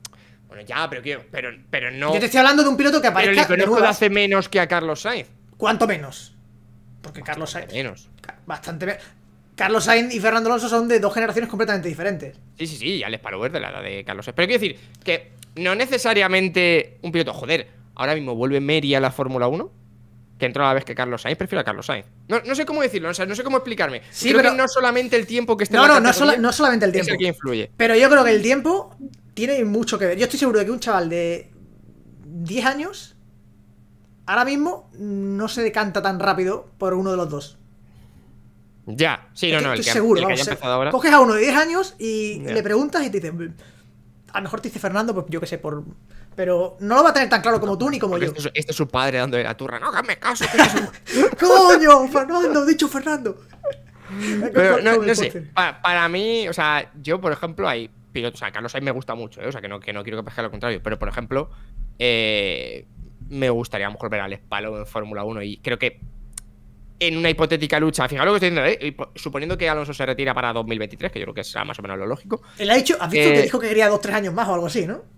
Bueno, ya, pero, ¿qué? pero, pero no... Yo te estoy hablando de un piloto que Pero aparezca le conozco de de nuevas. hace menos que a Carlos Sainz. ¿Cuánto menos? Porque Carlos Sainz... Menos. Bastante menos. Carlos Sainz y Fernando Alonso son de dos generaciones completamente diferentes. Sí, sí, sí, Alex Palou es de la edad de Carlos Sainz. Pero quiero decir que no necesariamente un piloto... Joder, ahora mismo vuelve Meri a la Fórmula uno, que entró a la vez que Carlos Sainz, prefiero a Carlos Sainz. No, no sé cómo decirlo, o sea, no sé cómo explicarme. Sí, creo pero... que no solamente el tiempo que esté No, en la no, no, categoría sola- no solamente el es tiempo. el que influye. Pero yo creo que el tiempo tiene mucho que ver. Yo estoy seguro de que un chaval de diez años ahora mismo no se decanta tan rápido por uno de los dos. Ya, sí, no, Estoy- no, el estoy que, seguro, el que vamos, haya se- empezado ahora. Coges a uno de diez años y Ya. le preguntas y te dicen... A lo mejor te dice Fernando, pues yo qué sé, por... Pero no lo va a tener tan claro como tú ni como Porque yo. Este, es- este es su padre dándole la turra. No, hazme caso. Que este es un- ¡Coño! ¡Fernando! ¡Dicho Fernando! Pero Con- no, con el no sé, póster. pa- para mí, o sea, yo por ejemplo hay pilotos, o sea, Carlos Sainz me gusta mucho, ¿eh? O sea, que no, que no quiero que pesque lo contrario, pero por ejemplo, eh, me gustaría a lo mejor ver a Alex Palou en Fórmula uno y creo que en una hipotética lucha, fijaos lo que estoy diciendo, ¿eh? Y po- suponiendo que Alonso se retira para dos mil veintitrés, que yo creo que será más o menos lo lógico. Él ha dicho, has visto Eh, que dijo que quería dos, tres años más o algo así, ¿no?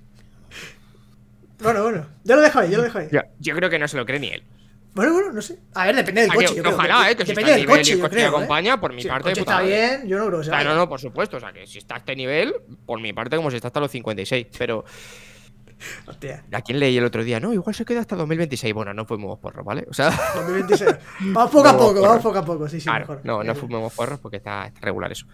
Bueno, bueno. Yo lo dejo ahí, yo lo dejo ahí. Yo, yo creo que no se lo cree ni él. Bueno, bueno, no sé. A ver, depende del O sea, que- coche. yo que creo. ojalá, ¿eh? Que si Depende está del al nivel coche, y el yo coche creo. te acompaña, ¿eh? por mi Si el parte, coche puta está madre. bien, yo no creo que O se sea, vaya. no, no, por supuesto. O sea, que si está a este nivel, por mi parte, como si está hasta los cincuenta y seis. Pero Hostia, ¿a quién leí el otro día? No, igual se queda hasta dos mil veintiséis. Bueno, no fuimos porros, ¿vale? O sea, dos mil veintiséis. Vamos poco a No, poco, porro. vamos poco a poco, sí, sí, claro, mejor. no, no Eh, fumemos porros porque está, está regular eso.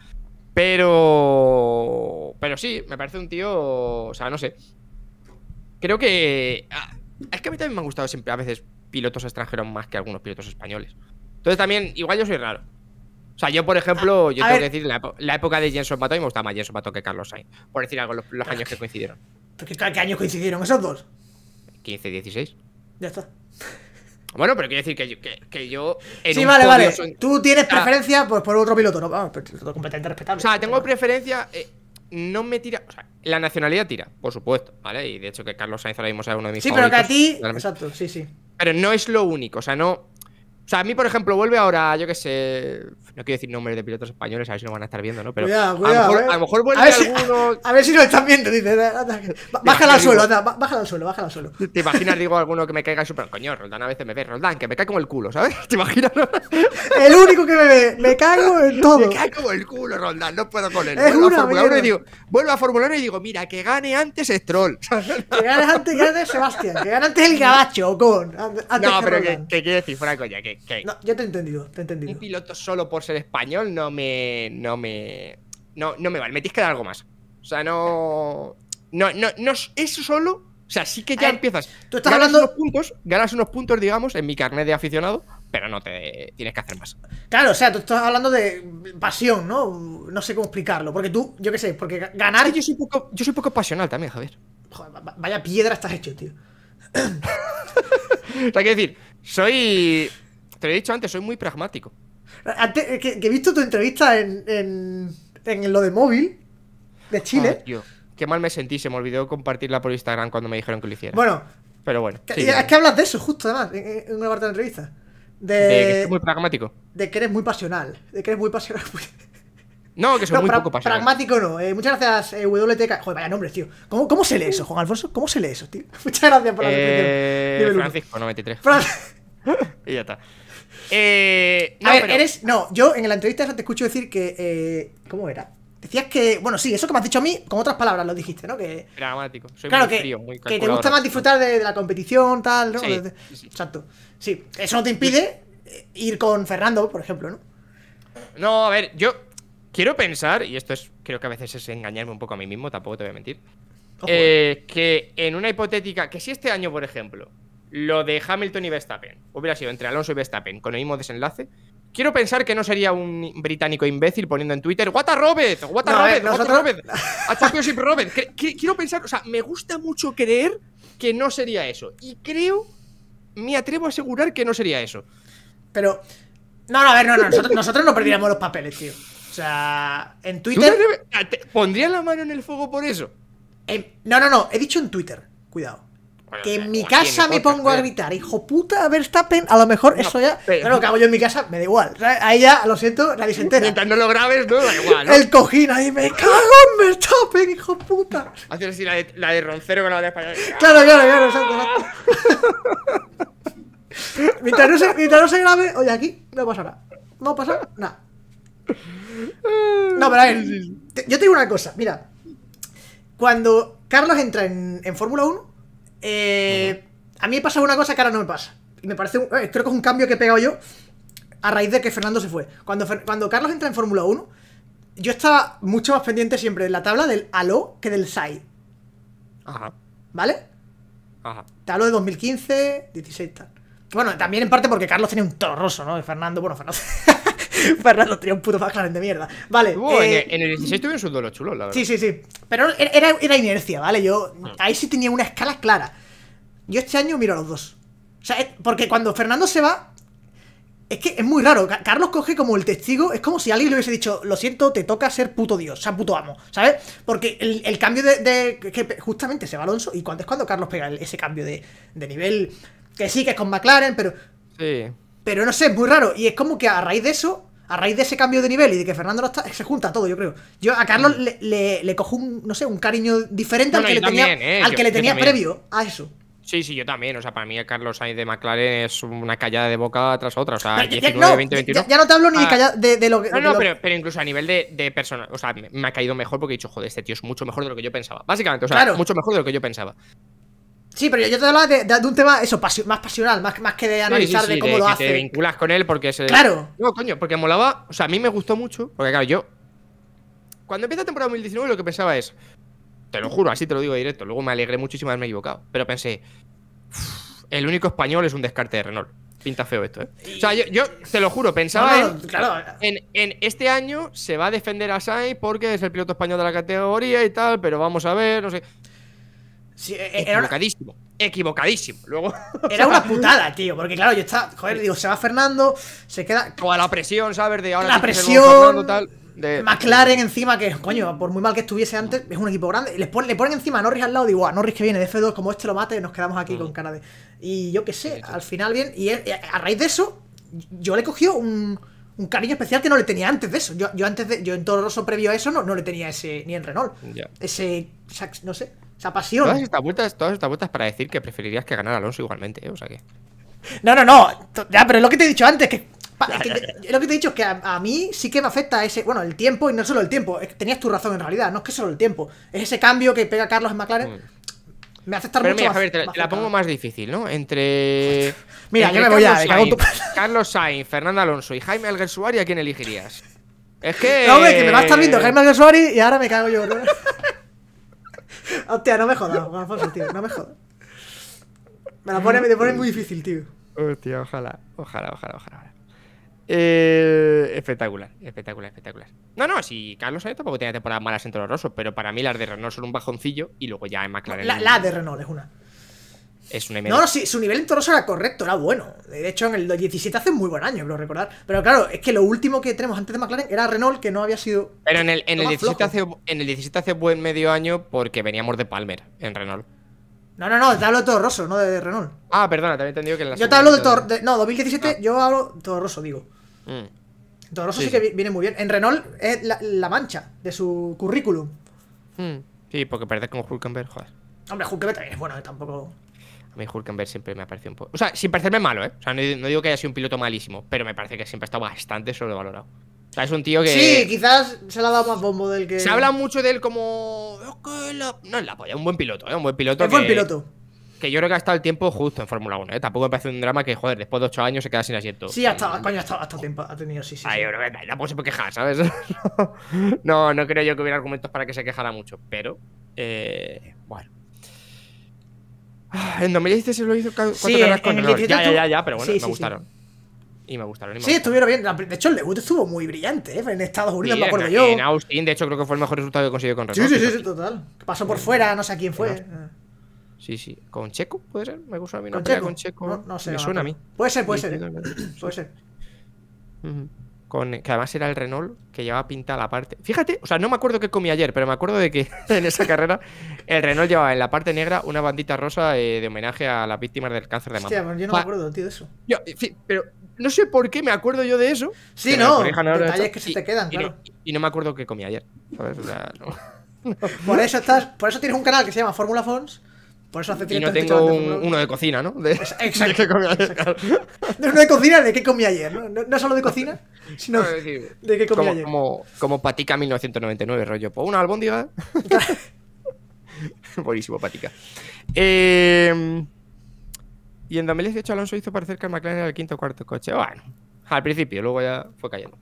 Pero. Pero sí, me parece un tío. O sea, no sé. Creo que. ah, Es que a mí también me han gustado siempre a veces pilotos extranjeros más que algunos pilotos españoles. Entonces también, igual yo soy raro. O sea, yo, por ejemplo, yo a tengo ver. que decir, la, epo- la época de Jenson Button me gustaba más Jenson Button que Carlos Sainz. Por decir algo, los, los años que coincidieron. ¿Pero qué, qué años coincidieron esos dos? quince, dieciséis. Ya está. Bueno, pero quiero decir que yo. Que, que yo en Sí, un vale, podio vale. son- Tú tienes O sea, preferencia pues, por otro piloto, ¿no? Vamos, pero todo completamente respetable. O sea, tengo preferencia. eh, no me tira. O sea, la nacionalidad tira, por supuesto, ¿vale? Y de hecho, que Carlos Sainz ahora mismo sea uno de mis Sí, pero que a favoritos, ti. realmente. Exacto, sí, sí. Pero no es lo único, o sea, no. O sea, a mí, por ejemplo, vuelve ahora, yo qué sé. No quiero decir nombres de pilotos españoles, a ver si nos van a estar viendo, ¿no? Pero Cuidado, a, cuidado. lo mejor, eh. a lo mejor vuelve a ver si, alguno. a ver si nos están viendo, dice. anda, anda. Bájala al digo- suelo, anda, bá- bájala al suelo, bájala al suelo. ¿Te imaginas, digo, alguno que me caiga súper? Coño, Roldán a veces me ve, Roldán, que me cae como el culo, ¿sabes? ¿Te imaginas? El único que me ve, me cago en todo. Me cae como el culo, Roldán, no puedo con él. Es Vuelvo una a Fórmula uno y mierda. digo, vuelvo a Fórmula uno y digo, mira, que gane antes Stroll. Que ganes antes, que ganes Sebastián, que ganes antes el Gabacho, Ocon. Antes, antes No, que pero que, Roldán. que quiero decir, fuera coña, que, que No, yo te he entendido, te he entendido. un piloto solo por ser español no me. No me. No, no me vale, me tienes que dar algo más. O sea, no. No, no, no, eso solo. O sea, sí que ya A ver, empiezas. tú estás ganas hablando- unos puntos, ganas unos puntos, digamos, en mi carnet de aficionado, pero no te tienes que hacer más. Claro, o sea, tú estás hablando de pasión, ¿no? No sé cómo explicarlo. Porque tú, yo qué sé, porque ga- ganar. Es que yo soy poco, yo soy poco pasional también, Javier. Joder, va- va- vaya piedra estás hecho, tío. O sea, quiero decir, soy. Te lo he dicho antes, soy muy pragmático. Antes, eh, que, que he visto tu entrevista en, en, en lo de móvil de Chile. Ah, tío, qué mal me sentí, se me olvidó compartirla por Instagram cuando me dijeron que lo hiciera. Bueno, pero bueno. que- sí, es ya. que hablas de eso, justo además, en, en una parte de la entrevista. De, De que soy muy pragmático. de que eres muy pasional. De que eres muy pasional. No, que soy No, muy pra- poco pasional. pragmático no. Eh, muchas gracias, eh, W T K. Joder, vaya nombres, tío. ¿Cómo, ¿Cómo se lee eso, Juan Alfonso? ¿Cómo se lee eso, tío? Muchas gracias por la Eh, descripción. Nivel uno. Francisco, noventa y tres. Fran- Y ya está. Eh, no, A ver, pero- eres. No, yo en la entrevista esa te escucho decir que. Eh, ¿Cómo era? Decías que. Bueno, sí, eso que me has dicho a mí, con otras palabras lo dijiste, ¿no? Que. Pragmático. Soy Claro, muy que, frío, muy que te calculador. gusta más disfrutar de, de la competición, tal, ¿no? Sí, De- de- sí, sí. Exacto. Sí, eso no te impide eh, ir con Fernando, por ejemplo, ¿no? No, a ver, yo quiero pensar, y esto es, creo que a veces es engañarme un poco a mí mismo, tampoco te voy a mentir. Ojo, eh, que en una hipotética, que si este año, por ejemplo, lo de Hamilton y Verstappen hubiera sido entre Alonso y Verstappen con el mismo desenlace, quiero pensar que no sería un británico imbécil poniendo en Twitter What a Robert, what a No, a ver, Robert, what a nosotros- Robert, a Championship Robert. Que- que- quiero pensar, o sea, me gusta mucho creer que no sería eso. Y creo, me atrevo a asegurar que no sería eso. Pero. No, no, a ver, no, no. Nosotros, nosotros no perdiéramos los papeles, tío. O sea, en ¿Tú te Twitter. atreves- a- te- ¿Pondrías la mano en el fuego por eso? en- no, no, no. He dicho en Twitter. Cuidado. Bueno, que en mi o así en casa me podcast, pongo a joder. gritar, hijo puta, Verstappen, a lo mejor No, eso ya. pero- Pero lo que hago yo en mi casa me da igual. O sea, ahí ya, lo siento, nadie se entera. Mientras no lo grabes, no da igual, ¿no? El cojín ahí, me cago en Verstappen, hijo puta. Hacer así la de, la de Roncero con la de español. Claro, claro, claro, exacto, exacto. mientras, no se, mientras no se grabe, oye, aquí no pasa nada. No pasa nada. No, pero a ver, te- yo te digo una cosa, mira. Cuando Carlos entra en, en Fórmula uno, eh, a mí me pasa una cosa que ahora no me pasa. Y me parece, un- eh, creo que es un cambio que he pegado yo a raíz de que Fernando se fue. Cuando, Fer- cuando Carlos entra en Fórmula uno, yo estaba mucho más pendiente siempre de la tabla del Aló que del Sai, Ajá, ¿vale? ajá. Te hablo de dos mil quince, dieciséis, tal. Bueno, también en parte porque Carlos tenía un Toro Rosso, ¿no? Y Fernando, bueno, Fernando. Fernando tenía un puto McLaren de mierda. Vale. Tuvo, eh, en, el, en el dieciséis tuvieron sus duelos chulos, la verdad. Sí, sí, sí. Pero era, era inercia, ¿vale? Yo ahí sí tenía una escala clara. Yo este año miro a los dos. O sea, es- porque cuando Fernando se va, es que es muy raro. Ca- Carlos coge como el testigo. Es como si alguien le hubiese dicho, lo siento, te toca ser puto Dios, o sea, puto amo, ¿sabes? Porque el, el cambio de, de- que justamente se va Alonso. Y cuando es cuando Carlos pega el- ese cambio de, de nivel. Que sí, que es con McLaren, pero. Sí. Pero no sé, es muy raro. Y es como que a raíz de eso, a raíz de ese cambio de nivel y de que Fernando no está, se junta todo, yo creo. Yo a Carlos le, le, le cojo un, no sé, un cariño diferente Bueno, al que yo le tenía, también, ¿eh? al Yo- que le yo tenía también. previo a eso. Sí, sí, yo también. O sea, para mí el Carlos Sainz de McLaren es una callada de boca tras otra. O sea, Pero ya- ya- diecinueve, no, veinte, ya, veintiuno. ya no te hablo ni Ah, calla- de, de lo que. No, de no, lo- pero, pero incluso a nivel de, de persona. O sea, me, me ha caído mejor porque he dicho, joder, este tío es mucho mejor de lo que yo pensaba. Básicamente, o sea, Claro. mucho mejor de lo que yo pensaba. Sí, pero yo, yo te hablaba de, de- de un tema, eso, pasio- más pasional, más, más que de analizar Sí, sí, sí, de cómo lo que hace. te vinculas con él porque es. el- Claro. No, coño, porque molaba. O sea, a mí me gustó mucho. Porque, claro, yo. Cuando empieza la temporada dos mil diecinueve, lo que pensaba es. Te lo juro, así te lo digo directo. Luego me alegré muchísimo de haberme equivocado. Pero pensé. "Uf, el único español es un descarte de Renault. Pinta feo esto, ¿eh? O sea, yo, yo te lo juro, pensaba No, no, en, claro. en, en este año se va a defender a Sainz porque es el piloto español de la categoría y tal, pero vamos a ver, no sé. Sí, eh, era, una, Equivocadísimo. Equivocadísimo. Luego. era una putada, tío. Porque claro, yo estaba. Joder, digo, se va Fernando, se queda. Toda la presión, ¿sabes? De ahora La sí que es el presión, nuevo Fernando, tal, de- McLaren encima, que coño, por muy mal que estuviese antes, es un equipo grande. Y les pon- le ponen encima a Norris al lado, digo, a Norris que viene de F dos, como este lo mate, nos quedamos aquí con cara de. Y yo qué sé, al final bien. Y él- a raíz de eso, yo le cogió un, un cariño especial que no le tenía antes de eso. Yo, yo antes de. Yo en Toro Rosso previo a eso no, no le tenía ese. Ni en Renault. Ya. Ese. esa- no sé. Esa pasión. Todas estas vueltas, todas estas vueltas para decir que preferirías que ganara Alonso igualmente, ¿eh? O sea que. No, no, no. to- Ya, pero es lo que te he dicho antes, que. pa- es que yo- lo que te he dicho es que a, a mí sí que me afecta ese. Bueno, el tiempo, y no solo el tiempo. es que tenías tu razón en realidad, no es que solo el tiempo. Es ese cambio que pega Carlos en McLaren. Mm. Me hace estar Pero mucho mira, más. Javier, te, la- más te la pongo cercano. más difícil, ¿no? Entre. Mira, entre yo me voy ya, Carlos me cago en tu Sainz, Carlos Sainz, Fernando Alonso y Jaime Alguersuari, ¿a quién elegirías? Es que. No, hombre, que me va a estar viendo Jaime Alguersuari y ahora me cago yo, ¿no? Hostia, no me jodas, Juan Alfonso, tío, no me jodas. Me la pone, me te pone muy difícil, tío. Hostia, ojalá, ojalá, ojalá, ojalá. Eh, espectacular, espectacular, espectacular. No, no, si Carlos Sainz tampoco tenía temporadas malas en Toro Rosso, pero para mí las de Renault son un bajoncillo y luego ya en McLaren. La, la de Renault es una. Es una No, no, sí, su nivel en Toro Rosso era correcto, era bueno. De hecho, en el diecisiete hace muy buen año, creo recordar. Pero claro, es que lo último que tenemos antes de McLaren era Renault, que no había sido. Pero en el, en, lo el más diecisiete hace, flojo. en el diecisiete hace buen medio año porque veníamos de Palmer en Renault. No, no, no, te hablo de Toro Rosso, no de Renault. Ah, perdona, también he entendido que en la Yo te hablo de segunda- Toro. de- No, dos mil diecisiete, Ah. yo hablo de Toro Rosso, digo. Mm, Toro Rosso Sí, sí, que sí. vi- viene muy bien. En Renault es la, la mancha de su currículum. mm. Sí, porque perder con Hulkenberg, joder. Hombre, Hulkenberg también es bueno, eh, tampoco. A mí Hulkenberg siempre me ha parecido un poco. O sea, sin parecerme malo, ¿eh? O sea, no, no digo que haya sido un piloto malísimo, pero me parece que siempre ha estado bastante sobrevalorado. O sea, es un tío que. Sí, quizás se le ha dado más bombo del que. Se habla mucho de él como. "Es que la-". No es la polla, un buen piloto, ¿eh? Un buen piloto. Es que... buen piloto. Que yo creo que ha estado el tiempo justo en Fórmula uno, ¿eh? Tampoco me parece un drama que, joder, después de ocho años se queda sin asiento. Sí, hasta, coño, hasta, hasta tiempo ha tenido, sí, sí. Ay, sí. yo creo que tampoco se puede quejar, ¿sabes? no, no creo yo que hubiera argumentos para que se quejara mucho, pero. Eh, bueno. Ah, En dos mil dieciséis se lo hizo ca- cuatro Sí, carreras en- con en el Renault. diecisiete Ya, ya, ya, estuvo- ya, pero bueno, sí, me sí, sí. gustaron. Y me gustaron. Y me Sí, gustaron. estuvieron bien. La- De hecho, el debut estuvo muy brillante, ¿eh? En Estados Unidos, Sí, me acuerdo en, yo. en Austin, de hecho, creo que fue el mejor resultado que consiguió con Sí, Renault. sí, sí, fíjate. sí, total. Pasó por fuera, no sé a quién fue. Además, eh. Sí, sí. ¿Con Checo? ¿Puede ser? Me gusta a mí una ¿Con pelea Checo? con Checo. No, no sé. Me no suena a me mí. acuerdo. Puede ser, puede Sí, ser. sí, eh. Puede ser. Ujú. con, que además era el Renault, que llevaba pintada la parte. Fíjate, o sea, no me acuerdo qué comí ayer, pero me acuerdo de que en esa carrera el Renault llevaba en la parte negra una bandita rosa eh, de homenaje a las víctimas del cáncer de mama. Hostia, pues yo no Pa me acuerdo, tío, de eso. Yo, sí, pero no sé por qué me acuerdo yo de eso. Sí, no, detalles que se te quedan, y, claro. y, no, y no me acuerdo qué comí ayer, ¿sabes? O sea, no. No. Por eso estás, por eso tienes un canal que se llama Fórmula Fons. Por eso hace Y no tengo un, uno de cocina, ¿no? De, exacto. De qué comí ayer, claro. De uno de cocina, de qué comí ayer, ¿no? No, no solo de cocina, sino no, decir, de qué comí como, ayer. Como, como Patica mil novecientos noventa y nueve, rollo. Pues una albóndiga. Buenísimo, Patica. Eh, y en dos mil dieciocho Alonso hizo parecer que el McLaren era el quinto o cuarto coche. Bueno, al principio, luego ya fue cayendo.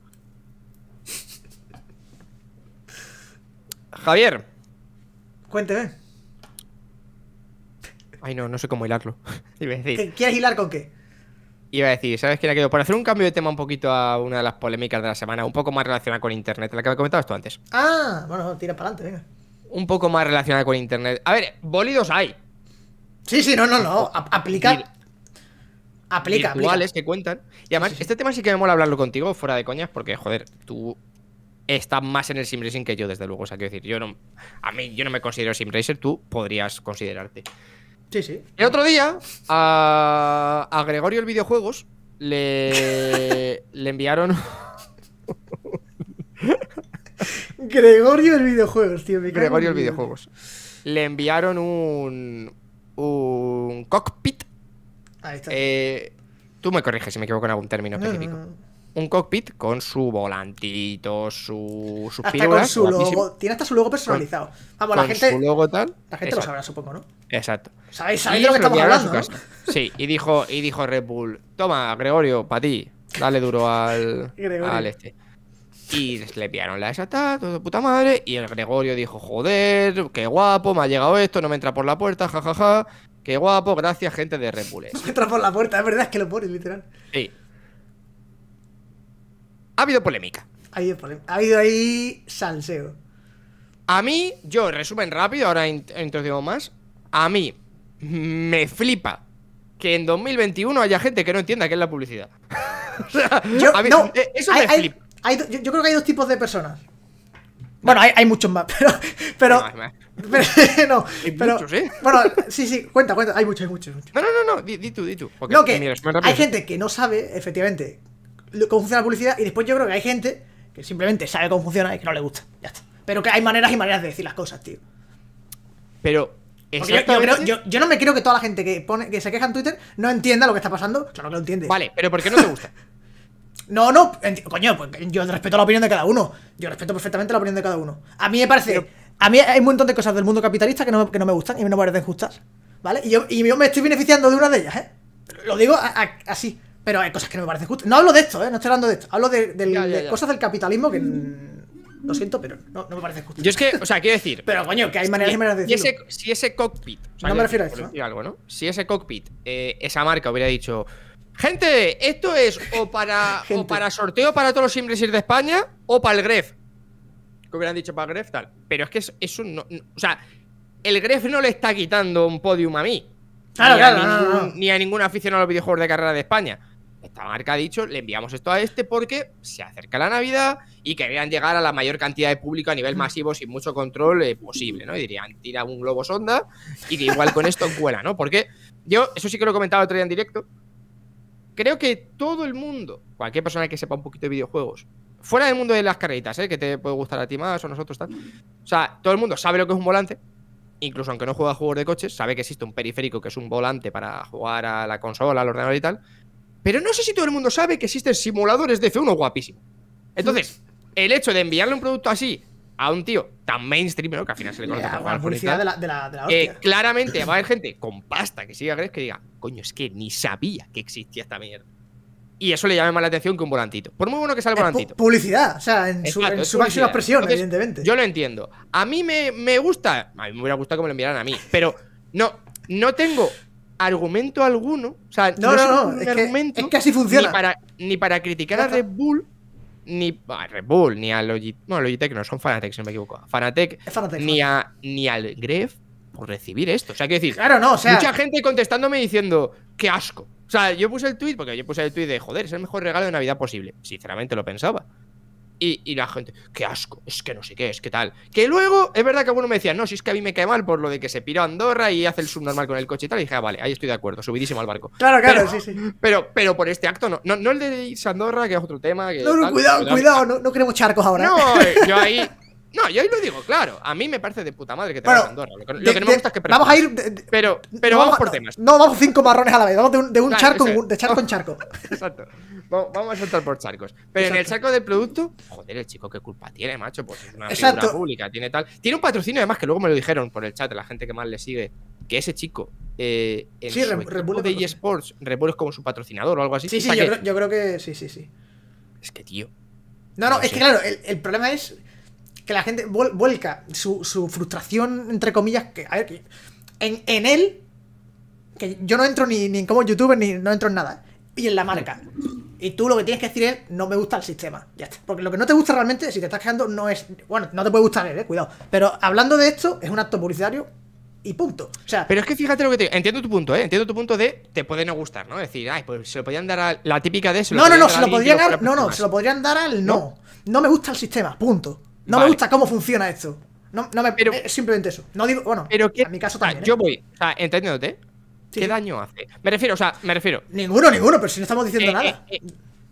Javier. Cuénteme. Ay, no, no sé cómo hilarlo. Iba a decir. ¿Quieres hilar con qué? Iba a decir, ¿sabes qué? Por hacer un cambio de tema un poquito a una de las polémicas de la semana, un poco más relacionada con internet, la que me comentabas tú antes. Ah, bueno, tira para adelante, venga. Un poco más relacionada con internet. A ver, bólidos hay. Sí, sí, no, no, no. A aplica. Vir aplica, virtuales aplica. que cuentan. Y además, sí, sí. este tema sí que me mola hablarlo contigo, fuera de coñas, porque, joder, tú estás más en el sim racing que yo, desde luego. O sea, quiero decir, yo no. A mí, yo no me considero sim racer, tú podrías considerarte. Sí, sí. El otro día, a, a Gregorio el Videojuegos le, le enviaron. Gregorio el Videojuegos, tío. Me Gregorio el Videojuegos. Le enviaron un. Un cockpit. Ahí está. Eh, tú me corriges si me equivoco en algún término no, específico. No, no. Un cockpit con su volantito, su, sus hasta pirulas, con su logo. Tiene hasta su logo personalizado. Vamos, la gente. Su logo tal. La gente Exacto. lo sabrá, supongo, ¿no? Exacto. ¿Sabéis, sabéis de lo que estamos hablando? ¿No? Sí, y dijo, y dijo Red Bull: toma, Gregorio, para ti. Dale duro al, al este. Y le enviaron la esa tal, todo de puta madre. Y el Gregorio dijo: joder, qué guapo, me ha llegado esto, no me entra por la puerta, jajaja. Ja, ja. Qué guapo, gracias, gente de Red Bull. No me entra por la puerta, es verdad, es que lo pones, literal. Sí. Ha habido polémica. Ha habido, ha habido ahí salseo. A mí, yo, resumen rápido, ahora introducimos más. A mí me flipa que en dos mil veintiuno haya gente que no entienda qué es la publicidad. O sea, yo, a mí, no, eso hay, me flipa. Hay, hay, yo, yo creo que hay dos tipos de personas. Bueno, hay, hay muchos más, pero. Pero. No, pero, no, hay pero, muchos, ¿eh? Bueno, sí, sí, cuenta, cuenta. Hay muchos, hay muchos. muchos. No, no, no, no, di, di tú, di tú. No, que mira, hay gente que no sabe, efectivamente, cómo funciona la publicidad. Y después yo creo que hay gente que simplemente sabe cómo funciona y que no le gusta. Ya está. Pero que hay maneras y maneras de decir las cosas, tío. Pero. Yo, yo, creo, yo, yo no me creo que toda la gente que pone que se queja en Twitter no entienda lo que está pasando. Claro que lo entiende. Vale, pero ¿por qué no te gusta? No, no, coño, pues yo respeto la opinión de cada uno. Yo respeto perfectamente la opinión de cada uno. A mí me parece. Pero, a mí hay un montón de cosas del mundo capitalista que no, que no me gustan y no me parecen justas. ¿Vale? Y yo, y yo me estoy beneficiando de una de ellas, ¿eh? Lo digo a, a, así. Pero hay cosas que no me parecen justas. No hablo de esto, ¿eh? No estoy hablando de esto. Hablo de, de, ya, ya, de ya. cosas del capitalismo que. Lo siento, pero no, no me parece justo. Yo es que, o sea, quiero decir. Pero coño, que hay maneras y maneras de decirlo. Si ese, si ese cockpit. O sea, no me refiero a decir, eso. ¿no? Algo, ¿no? Si ese cockpit, eh, esa marca hubiera dicho: gente, esto es o para o para sorteo para todos los sim racers de España o para el Gref. Que hubieran dicho para el Gref, tal. Pero es que eso, eso no, no. O sea, el Gref no le está quitando un podium a mí. Claro, ni, claro, a ningún, no, no. ni a ningún aficionado a los videojuegos de carrera de España. Esta marca ha dicho: le enviamos esto a este porque se acerca la Navidad y querían llegar a la mayor cantidad de público a nivel masivo sin mucho control eh, posible, ¿no? Y dirían: tira un globo sonda y que igual con esto cuela, ¿no? Porque yo, eso sí que lo he comentado otro día en directo, creo que todo el mundo, cualquier persona que sepa un poquito de videojuegos, fuera del mundo de las carreritas, ¿eh? Que te puede gustar a ti más o a nosotros tal. O sea, todo el mundo sabe lo que es un volante. Incluso aunque no juega a juegos de coches, sabe que existe un periférico que es un volante para jugar a la consola, al ordenador y tal. Pero no sé si todo el mundo sabe que existen simuladores de F uno guapísimos. Entonces, el hecho de enviarle un producto así a un tío tan mainstream, ¿no? Que al final se le conoce yeah, por jugar publicidad de la, de la, de la hostia. Eh, claramente va a haber gente con pasta que siga Gref que diga: coño, es que ni sabía que existía esta mierda. Y eso le llama más la atención que un volantito. Por muy bueno que sea el volantito. Pu publicidad, o sea, en Exacto, su, en su máxima expresión, Entonces, evidentemente. Yo lo entiendo. A mí me, me gusta. A mí me hubiera gustado que me lo enviaran a mí. Pero no, no tengo argumento alguno. O sea, no, no, no, no es, argumento que, es que así funciona. Ni para, ni para criticar a Red Bull, ni a Red Bull, ni a Logitech. No, Logitech no, son Fanatec, si no me equivoco. Fanatec, Fanatec ni, a, ni al Gref por recibir esto. O sea, quiero decir, claro, no, o sea, mucha gente contestándome diciendo: qué asco. sea, yo puse el tweet porque yo puse el tweet de joder, es el mejor regalo de Navidad posible. Sinceramente lo pensaba. Y, y la gente, qué asco, es que no sé qué, es que tal. Que luego, es verdad que alguno me decía, no, si es que a mí me cae mal por lo de que se piró a Andorra y hace el subnormal con el coche y tal. Y dije, ah, vale, ahí estoy de acuerdo, subidísimo al barco. Claro, claro, pero, sí, sí. Pero, pero por este acto no. No, no el de irse a Andorra, que es otro tema. Que No, no, tal, cuidado, pero, cuidado, no, no queremos charcos ahora. No, yo ahí. No, yo ahí lo digo, claro. A mí me parece de puta madre que te Bueno, vayas a Andorra. Lo que, lo de- que no me de- gusta es que vamos a ir. prefieras. de- de- Pero, pero no vamos por no, temas. No, vamos cinco marrones a la vez. Vamos de un, de un Claro, charco, eso es. de charco en charco. Exacto. Vamos vamos a saltar por charcos. Pero en el Exacto. charco del producto, joder, el chico, ¿qué culpa tiene, macho? Pues es una Exacto. figura pública, tiene tal. Tiene un patrocinio, además, que luego me lo dijeron por el chat, la gente que más le sigue, que ese chico, eh, en Sí, su Red- equipo Red Bull le de patrocina. eSports, Red Bull es como su patrocinador o algo así. Sí, O sí, sea yo que- creo, yo creo que sí, sí, sí. Es que, tío. No, no, No es sé. que claro, el, el problema es que la gente vuel- vuelca su, su frustración, entre comillas, que, a ver, que en, en él, que yo no entro ni, ni como youtuber, ni no entro en nada, y en la marca. Y tú lo que tienes que decir es, no me gusta el sistema, ya está. Porque lo que no te gusta realmente, si te estás quejando, no es... Bueno, no te puede gustar él, eh, cuidado. Pero hablando de esto, es un acto publicitario y punto. O sea, Pero es que fíjate lo que te digo. Entiendo tu punto, ¿eh? Entiendo tu punto de te puede no gustar, ¿no? Decir, ay, pues se lo podían dar a la típica de. Se no, no, no, se lo podían podrían dar. dar, no, no, se lo podrían dar al no. No me gusta el sistema, punto. No Vale. me gusta cómo funciona esto. No, no me, Pero- es simplemente eso. No digo, bueno, Pero que. en mi caso o sea, también. ¿eh? yo voy, o sea, entendiéndote, Sí, ¿qué sí. daño hace? Me refiero, o sea, me refiero. Ninguno, ninguno, pero si no estamos diciendo Eh, nada. eh, eh,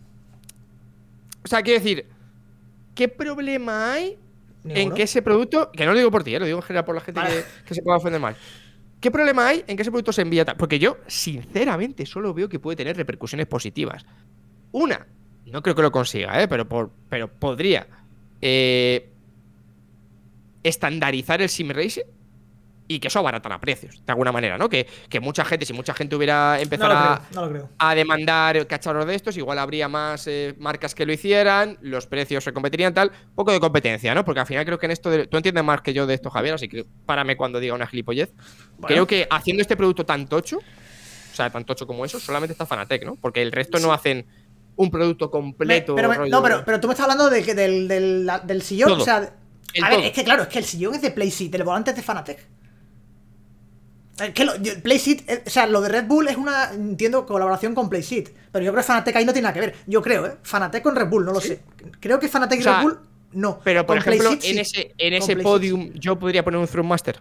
o sea, quiero decir, ¿qué problema hay en Ninguno. que ese producto, que no lo digo por ti, eh, lo digo en general por la gente Vale. que, que se pueda ofender mal? ¿Qué problema hay en que ese producto se envía tal? Porque yo, sinceramente, solo veo que puede tener repercusiones positivas. Una, no creo que lo consiga, ¿eh? pero, por, pero podría eh, estandarizar el sim racing y que eso abaratara precios, de alguna manera, ¿no? Que, que mucha gente, si mucha gente hubiera No empezado lo a, creo, no lo creo. a demandar cacharros de estos, igual habría más eh, marcas que lo hicieran, los precios se competirían, tal, poco de competencia, ¿no? Porque al final creo que en esto, de, tú entiendes más que yo de esto, Javier, así que párame cuando diga una gilipollez. Bueno. Creo que haciendo este producto tan tocho, o sea, tan tocho como eso, solamente está Fanatec, ¿no? Porque el resto no hacen un producto Me- completo. pero me- rollo- no, pero, pero tú me estás hablando de que del, del, la- del sillón, Todo. o sea... El a ver, todo. es que claro, es que el sillón es de Playseat, el volante es de Fanatec. Es que lo, yo- Playseat, eh, o sea, lo de Red Bull es una, entiendo, colaboración con Playseat. Pero yo creo que Fanatec ahí no tiene nada que ver. Yo creo, ¿eh? Fanatec con Red Bull, no lo sé. Creo que Fanatec y O sea, Red Bull, no. Pero, por Con ejemplo, Playseat, en sí. ese, en Con ese Playseat, podium sí. yo podría poner un Thrustmaster.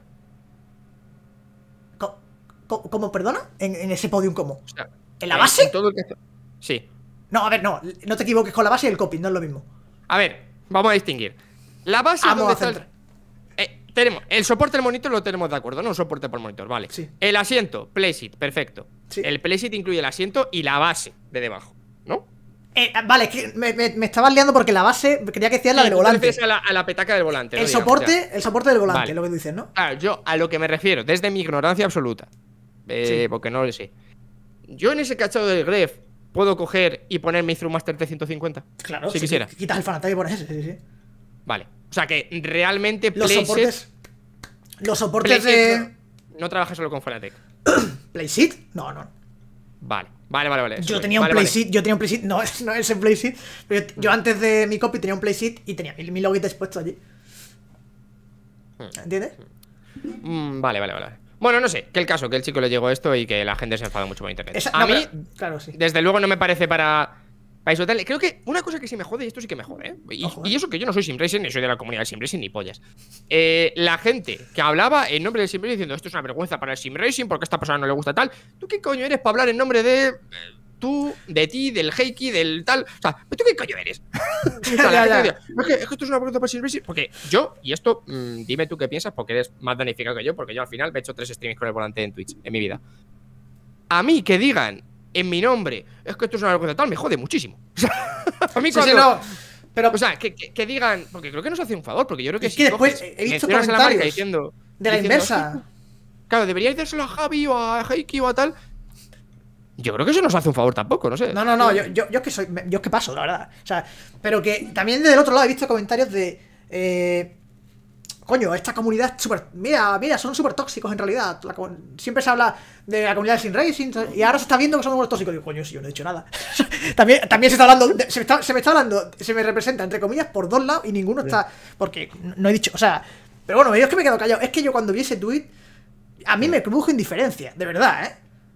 Co- co- ¿Cómo, perdona? ¿En, en ese podium cómo? O sea, ¿En la base? en todo el que- Sí. No, a ver, no. No te equivoques con la base y el copy, no es lo mismo. A ver, vamos a distinguir. La base es Vamos donde a está el- centrar. Eh, tenemos el soporte del monitor, lo tenemos de acuerdo, ¿no? Un soporte por monitor, vale. Sí. El asiento, playseat, perfecto. Sí. El playseat incluye el asiento y la base de debajo, ¿no? Eh, vale, es que me, me, me estabas liando porque la base, quería que decías la Sí, del tú te volante. refieres a la, a la petaca del volante. El ¿no? Digamos, soporte, el soporte del volante, Vale. lo que tú dices, ¿no? ya. Claro, yo a lo que me refiero, desde mi ignorancia absoluta, eh, Sí. porque no lo sé. Yo en ese cachado del Gref puedo coger y poner mi Thrustmaster T ciento cincuenta. Claro, si quisiera. Quitas el Fanatec y pones ese, sí, sí. Vale. O sea que realmente Los Playset- soportes. Los soportes Playset de. no, no trabaja solo con Fanatec. ¿Playseat? No, no. Vale, vale, vale, vale. eso Yo voy. tenía un Vale, vale. Playseat, yo tenía un Playseat, no, es- no es el Playseat, pero yo, yo antes de mi copy tenía un Playseat y tenía mi, mi loguito expuesto allí. ¿Entiendes? Mm, vale, vale, vale. Bueno, no sé, que el caso, que el chico le llegó esto y que la gente se enfada mucho por internet. Esa- a no, mí, pero- claro, sí. desde luego, no me parece para. Para eso tal. Creo que una cosa que sí me jode, y esto sí que me jode, ¿eh? Y, Ojo, ¿eh? y eso que yo no soy simracing ni soy de la comunidad del simracing ni pollas. Eh, la gente que hablaba en nombre del simracing diciendo esto es una vergüenza para el simracing porque a esta persona no le gusta tal. ¿Tú qué coño eres para hablar en nombre de. eh, tú, de ti, del Heiki, del tal? O sea, ¿tú qué coño eres? O sea, la Ya, gente ya. decía, es, que, es que esto es una vergüenza para el simracing. Porque yo, y esto, mmm, dime tú qué piensas, porque eres más danificado que yo, porque yo al final me he hecho tres streams con el volante en Twitch en mi vida. A mí que digan en mi nombre, es que esto es una vergüenza tal, me jode muchísimo. O sea, a mí Sí, sí, cuando. no. Pero O sea, que, que- que digan, porque creo que nos hace un favor, porque yo creo que Es si que después coges, he visto mencionas a la marca comentarios diciendo, de la diciendo, inversa. claro, deberíais dárselo a Javi o a Heiki o a tal. Yo creo que eso nos hace un favor tampoco, no sé. No, no, no, yo, yo, yo es que soy. Yo es que paso, la verdad. O sea, pero que también desde el otro lado he visto comentarios de. Eh, coño, esta comunidad es súper. Mira, mira, son súper tóxicos en realidad. La co- siempre se habla de la comunidad de Sin Racing y ahora se está viendo que son unos tóxicos. Digo, coño, si yo no he dicho nada. también, también se está hablando. de- se, me está, se me está hablando, se me representa, entre comillas, por dos lados y ninguno está. Porque no he dicho. O sea, pero bueno, yo es que me he quedado callado. Es que yo cuando vi ese tweet, a mí me produjo indiferencia, de verdad, ¿eh?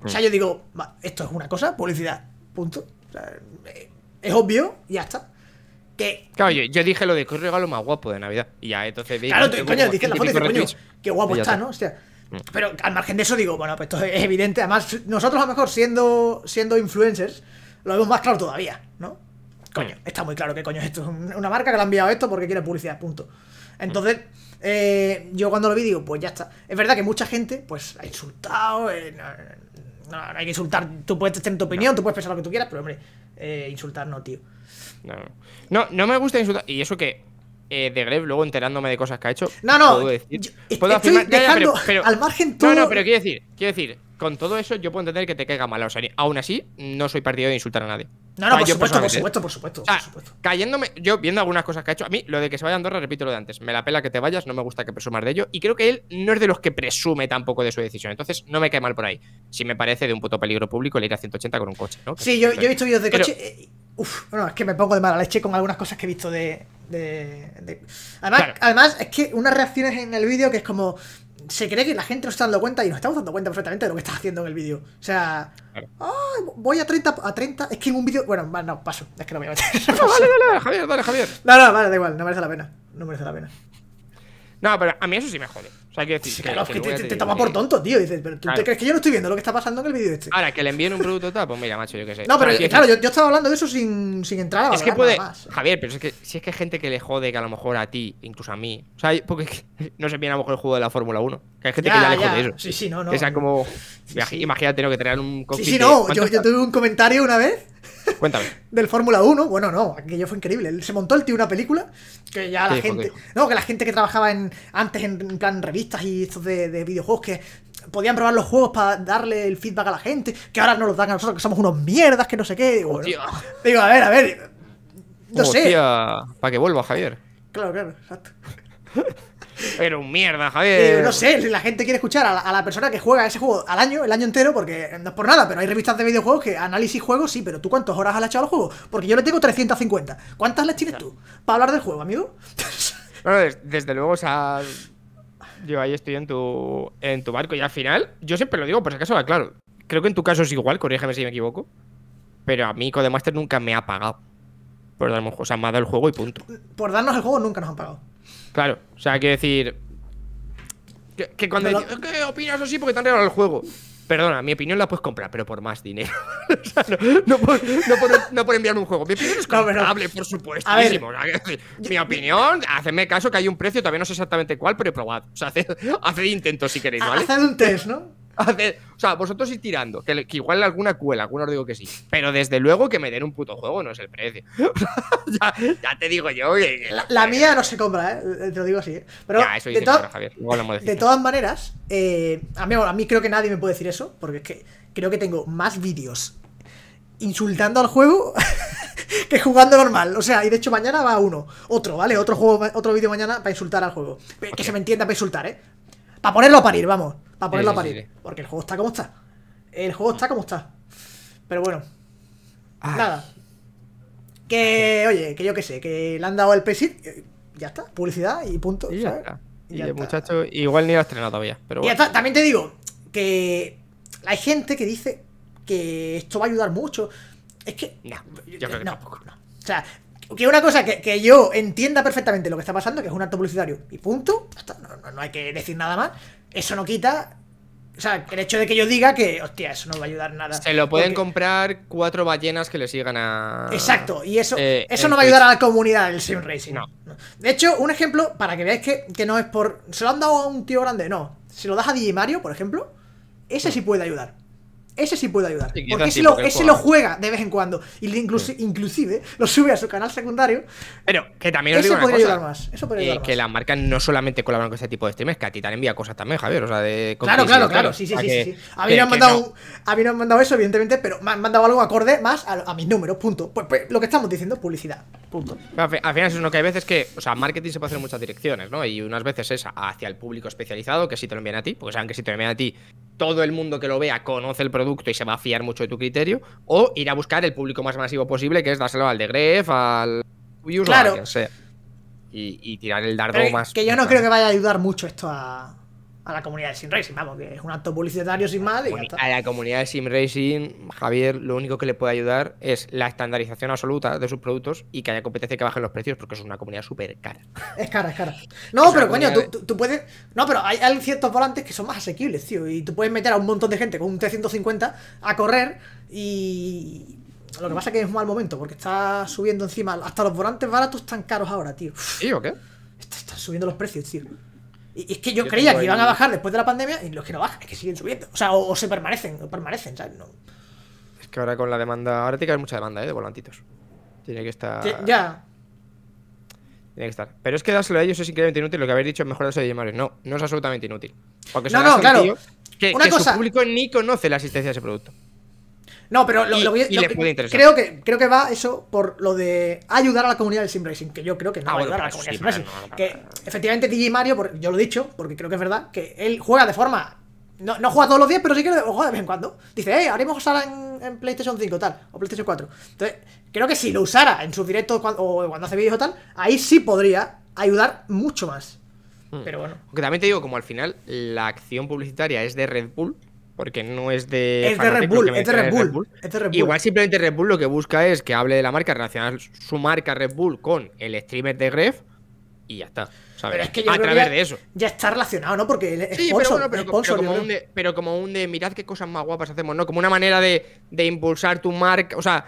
O sea, yo digo, va, esto es una cosa, publicidad, punto. O sea, eh, es obvio y ya está. Que, Claro, yo, yo dije lo de que es regalo más guapo de Navidad. Y ya, entonces. claro, tengo tú, coño, como dices la ciento y foto y pico dices, coño, retweets. qué guapo Y ya está, está. ¿no? Hostia. Mm. Pero al margen de eso digo, bueno, pues esto es evidente. Además, nosotros a lo mejor siendo, siendo influencers, lo vemos más claro todavía, ¿no? Coño, está muy claro que coño es esto. Es una marca que le ha enviado esto porque quiere publicidad, punto. Entonces, eh, yo cuando lo vi digo, pues ya está. Es verdad que mucha gente, pues, ha insultado. Eh, no, no, no hay que insultar. Tú puedes tener tu opinión, No. tú puedes pensar lo que tú quieras, pero hombre, eh, insultar no, tío. No, no. No, no me gusta insultar. Y eso que eh, de Gref, luego enterándome de cosas que ha hecho. No, no, puedo decir. yo puedo estoy afirmar. Ya, ya, dejando pero- pero- al margen todo. No, no, pero quiero decir, quiero decir, con todo eso yo puedo entender que te caiga mal. O sea, ni- aún así, no soy partidario de insultar a nadie. No, O no, sea, por yo supuesto, por personalmente, supuesto, por supuesto, O sea, por supuesto. cayéndome, yo viendo algunas cosas que ha hecho, a mí lo de que se vaya a Andorra, repito lo de antes, me la pela que te vayas, no me gusta que presumas de ello, y creo que él no es de los que presume tampoco de su decisión, entonces no me cae mal por ahí. Si me parece de un puto peligro público el ir a ciento ochenta con un coche, ¿no? Sí, yo, yo he visto vídeos de Pero- coche. eh, Uf, bueno, es que me pongo de mala leche con algunas cosas que he visto de. de, de- Además, Claro. además, es que unas reacciones en el vídeo que es como. Se cree que la gente no se está dando cuenta y nos estamos dando cuenta perfectamente de lo que estás haciendo en el vídeo. O sea. Claro. "Ay, voy a treinta. A treinta. Es que en un vídeo. Bueno, va, no, paso. Es que no me voy a meter. No, vale, dale, dale, Javier, dale, Javier. No, no, vale, da igual. No merece la pena. No merece la pena. No, pero a mí eso sí me jode. O sea, quiero decir, Sí, que- claro, que que luego te, ya te- te te digo toma que- por tonto, tío. Dices, pero tú Claro. te crees que yo no estoy viendo lo que está pasando en el vídeo este. Ahora, que le envíen un producto tal, pues mira, macho, yo qué sé. No, O sea, pero quiero claro, decir, yo, yo estaba hablando de eso sin, sin entrar a es que valorar puede. nada más. Javier, pero es que si es que hay gente que le jode que a lo mejor a ti, incluso a mí. O sea, porque no se viene a lo mejor el juego de la Fórmula uno. Que hay gente que ya le jode eso. Sí, sí, no, no. Que sea como. Sí, imagi- sí. Imagínate, ¿no? Que te dan un Sí, cockpit sí, de- no. Yo, ¿cuántos- yo tuve un comentario una vez Cuéntame. del Fórmula uno. Bueno, no, aquello fue increíble. Él se montó el tío una película que ya la ¿Qué dijo, gente. qué dijo? No, que la gente que trabajaba en antes en, en plan revistas y estos de, de videojuegos que podían probar los juegos para darle el feedback a la gente, que ahora nos los dan a nosotros, que somos unos mierdas, que no sé qué. Digo, bueno, Hostia. digo, a ver, a ver. No sé. Para que vuelva, Javier. Claro, claro, exacto. Pero un mierda, Digo, Javier. no sé, la gente quiere escuchar a la, a la persona que juega ese juego al año, el año entero, porque no es por nada, pero hay revistas de videojuegos que análisis juegos, sí, pero ¿tú cuántas horas has echado al juego? Porque yo le tengo trescientas cincuenta. ¿Cuántas les tienes tú para hablar del juego, amigo? No, no, des- desde luego, o sea. Yo ahí estoy en tu, en tu barco y al final, yo siempre lo digo, por si acaso, va claro. Creo que en tu caso es igual, corrígeme si me equivoco. Pero a mí Codemaster nunca me ha pagado por darme un juego. O sea, me ha dado el juego y punto. Por darnos el juego nunca nos han pagado. Claro, o sea, quiero decir. Que, que cuando Pero- dices, ¿qué opinas así? Porque te han regalado el juego. Perdona, mi opinión la puedes comprar, pero por más dinero. O sea, no, no por, no por- no por enviarme un juego. Mi opinión es No, pero- comprable, por supuesto. A ver. Mi opinión, hacedme caso que hay un precio, todavía no sé exactamente cuál, pero probad. O sea, haced, haced intentos si queréis, ¿vale? Haced un test, ¿no? Haced- o sea, vosotros ir tirando, que, le- que igual alguna cuela, algunos digo que sí. Pero desde luego que me den un puto juego no es el precio. O sea, ya, ya te digo yo que. que- La, la mía no se compra, ¿eh? Te lo digo así, ¿eh? Pero Ya, eso de, dice to- ahora, Javier. Luego hablamos de de cine. todas maneras, eh, a, mí, a mí creo que nadie me puede decir eso, porque es que creo que tengo más vídeos insultando al juego que jugando normal. O sea, y de hecho mañana va uno, otro, ¿vale? Otro juego, otro vídeo mañana para insultar al juego. Que Hostia. se me entienda para insultar, ¿eh? Para ponerlo a parir, vamos. Para ponerlo Sí, a sí, parir. sí, sí. Porque el juego está como está. El juego está como está. Pero bueno, Ay. nada. Que, oye, que yo qué sé, que le han dado el P-Sit, eh, ya está, publicidad y punto. Y ya ¿sabes? está. Y Y ya el está. muchacho igual ni lo ha estrenado todavía. Pero Y ya bueno. está. También te digo que hay gente que dice que esto va a ayudar mucho. Es que. No, yo creo que no, tampoco. no. O sea, que una cosa que, que yo entienda perfectamente lo que está pasando, que es un acto publicitario y punto. Ya está, no, no- no hay que decir nada más. Eso no quita. O sea, el hecho de que yo diga que, hostia, eso no va a ayudar en nada. Se lo pueden Porque- comprar cuatro ballenas que le sigan a. Exacto, y eso, eh, eso en no va a ayudar Twitch. a la comunidad del sim racing. No. De hecho, un ejemplo, para que veáis que, que no es por. ¿Se lo han dado a un tío grande? No. Si lo das a D J Mario, por ejemplo, ese sí puede ayudar. Ese sí puede ayudar. Sí, quizás Porque sí, ese, lo, porque él ese juega lo mucho. juega de vez en cuando. Y le inclusi- inclusive lo sube a su canal secundario. Pero que también os Ese digo una podría cosa. ayudar más. Eso podría eh, ayudar que más. las marcas no solamente colaboran con este tipo de streamers, que a ti te han enviado cosas también, Javier. O sea, de Claro, cookies y claro, de claro. tal. Sí, sí, O sea, sí, que- sí, sí. A mí, que- me han que mandado, no. un- a mí no me han mandado eso, evidentemente, pero me han mandado algo acorde más a, a mis números, punto. Pues, pues lo que estamos diciendo, publicidad, punto. Al fi- al final es uno que hay veces que, o sea, marketing se puede hacer en muchas direcciones, ¿no? Y unas veces es hacia el público especializado, que si te lo envían a ti, porque saben que si te lo envían a ti, todo el mundo que lo vea conoce el producto y se va a fiar mucho de tu criterio, o ir a buscar el público más masivo posible, que es dárselo al de Gref, al Uyus Claro. o a quien sea. Y, y tirar el dardo Pero que- más. que yo no creo que vaya a ayudar mucho esto a, a la comunidad de Sim Racing, vamos, que es un acto publicitario sin más y ya está. A la comunidad de Sim Racing, Javier, lo único que le puede ayudar es la estandarización absoluta de sus productos y que haya competencia que bajen los precios, porque es una comunidad súper cara. Es cara, es cara. No, Es pero una coño, comunidad tú, tú, tú puedes. No, pero hay, hay ciertos volantes que son más asequibles, tío. Y tú puedes meter a un montón de gente con un T ciento cincuenta a correr y. Lo que pasa es que es un mal momento, porque está subiendo encima. Hasta los volantes baratos están caros ahora, tío. ¿Sí o qué? Está- Están subiendo los precios, tío. Y es que yo, Yo creía tengo que iban ahí- a bajar después de la pandemia y los que no bajan, es que siguen subiendo. O sea, o, o se permanecen, o permanecen, ¿sabes? No. Es que ahora con la demanda, ahora tiene que haber mucha demanda, ¿eh? De volantitos. Tiene que estar. Que- Ya. Tiene que estar. Pero es que dárselo a ellos es increíblemente inútil. Lo que habéis dicho es mejor dárselo a Mario. No, no es absolutamente inútil. Porque se No, lo das no, a un claro. tío que, Una que cosa- su público ni conoce la existencia de ese producto. No, pero lo, Y- lo que- y lo le que- puede interesar. creo que creo que va eso por lo de ayudar a la comunidad del Sim Racing, que yo creo que no Ah, va a bueno, ayudar a la pero comunidad sí, del Sim pero Racing. no, Que no, no. efectivamente D J Mario, por- yo lo he dicho, porque creo que es verdad, que él juega de forma. No, no juega todos los días, pero sí que juega de vez en cuando. Dice, eh, haremos sala en, en PlayStation cinco tal, o PlayStation cuatro. Entonces, creo que si lo usara en sus directos cuando, o cuando hace vídeos o tal, ahí sí podría ayudar mucho más. Pero bueno. Aunque también te digo, como al final la acción publicitaria es de Red Bull, porque no es de. Es de Red Fanatec, lo Bull, que es de menciona Red Bull, es de Red Bull. Igual simplemente Red Bull lo que busca es que hable de la marca, relacionar su marca Red Bull con el streamer de Gref y ya está. ¿Sabes? Pero es que yo a creo que través ya, de eso. ya está relacionado, ¿no? Porque él es Sí, sponsor, pero bueno, pero, es co- sponsor, pero yo como creo. un de, pero como un de mirad qué cosas más guapas hacemos, ¿no? Como una manera de, de impulsar tu marca, o sea,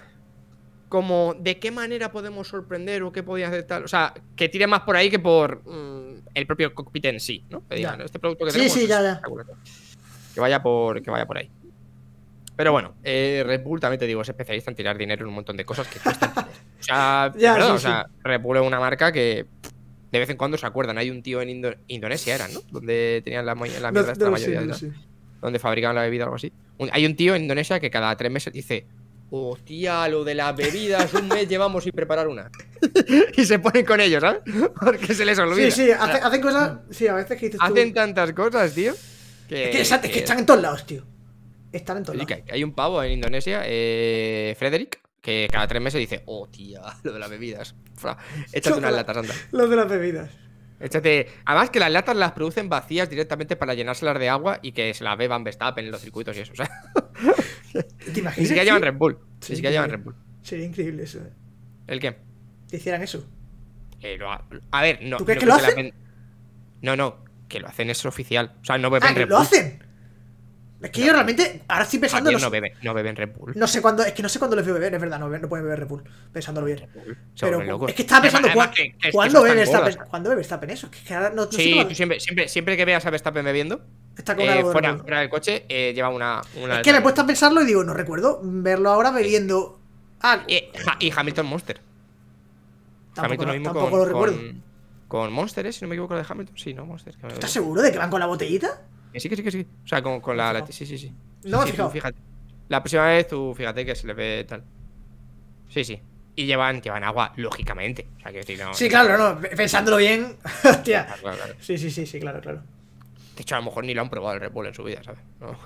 como de qué manera podemos sorprender o qué podías hacer tal, o sea, que tire más por ahí que por mm, el propio cockpit en sí, ¿no? Que digan, Ya. este producto que Sí, tenemos sí, es ya, ya. espectacular. Que vaya por, que vaya por ahí. Pero bueno, eh, Red Bull también te digo, es especialista en tirar dinero en un montón de cosas que cuestan dinero. O sea, de Ya, verdad, sí, o sea, Red Bull es una marca que de vez en cuando se acuerdan. Hay un tío en Indo- Indonesia, era, ¿no? Donde tenían la, mo- la No, mierda esta, no la lo sé, mayoría no de lo sé. donde fabricaban la bebida o algo así. Un- hay un tío en Indonesia que cada tres meses dice: hostia, lo de las bebidas, un mes llevamos sin preparar una. Y se ponen con ellos, ¿sabes? Porque se les olvida. Sí, sí, O sea, hace- hacen cosas. Sí, a veces que dices tú. hacen tantas cosas, tío. Que, Es que, es, es que que- están en todos lados, tío. Están en todos Oye, lados. que hay un pavo en Indonesia, eh, Frederick, que cada tres meses dice: oh, tía, lo de las bebidas. Fra, échate unas latas, anda. Los de las bebidas. Échate. Además que las latas las producen vacías directamente para llenárselas de agua y que se las beban Verstappen en los circuitos y eso. O sea, ¿Te ni imaginas? siquiera llevan tío? Red Bull. Sí, Ni siquiera llevan tío. Red Bull. Sería increíble eso, eh. ¿El qué? Que hicieran eso. Eh, lo ha- a ver, no. ¿Tú crees no que lo creo la hacen? ven- No, no. Que lo hacen es oficial. O sea, no beben Ah, que Red lo Bull. hacen. Es que yo realmente. Ahora estoy pensando. Javier, No, no, beben, no beben Red Bull. no sé cuándo. Es que no sé cuándo les veo beber, es verdad, no, no pueden beber Red Bull. Pensándolo bien. Se Pero vuelven locos. es que estaba pensando. Además, ¿cuá- que- que- que ¿Cuándo eso bebe están Verstappen? gordas. ¿Cuándo bebe Verstappen eso? Es que ahora no, no sé Sí, cómo- tú siempre, siempre, siempre que veas a Verstappen bebiendo, Está con eh, algo de fuera, Red Bull. fuera del coche, eh, lleva una. una Es que me he puesto a pensarlo y digo, no recuerdo verlo ahora bebiendo. Ah, Eh, Ha- y Hamilton Monster. tampoco, Hamilton lo mismo tampoco con, lo recuerdo. con, con Monster, ¿eh? Si no me equivoco, lo de Hamilton. Sí, no, Monster. que me- ¿Estás seguro de que van con la botellita? Que sí, que sí, que sí. O sea, con, con la, No me he la- Sí, sí, sí. No me he Sí, tú fijado. fíjate. La próxima vez tú fíjate que se le ve tal. Sí, sí. Y llevan, llevan agua, lógicamente. O sea, que decir, no. Sí, claro, no, pensándolo bien. Hostia. Claro, claro, claro. Sí, sí, sí, sí, claro, claro. De hecho, a lo mejor ni lo han probado el Red Bull en su vida, ¿sabes? No.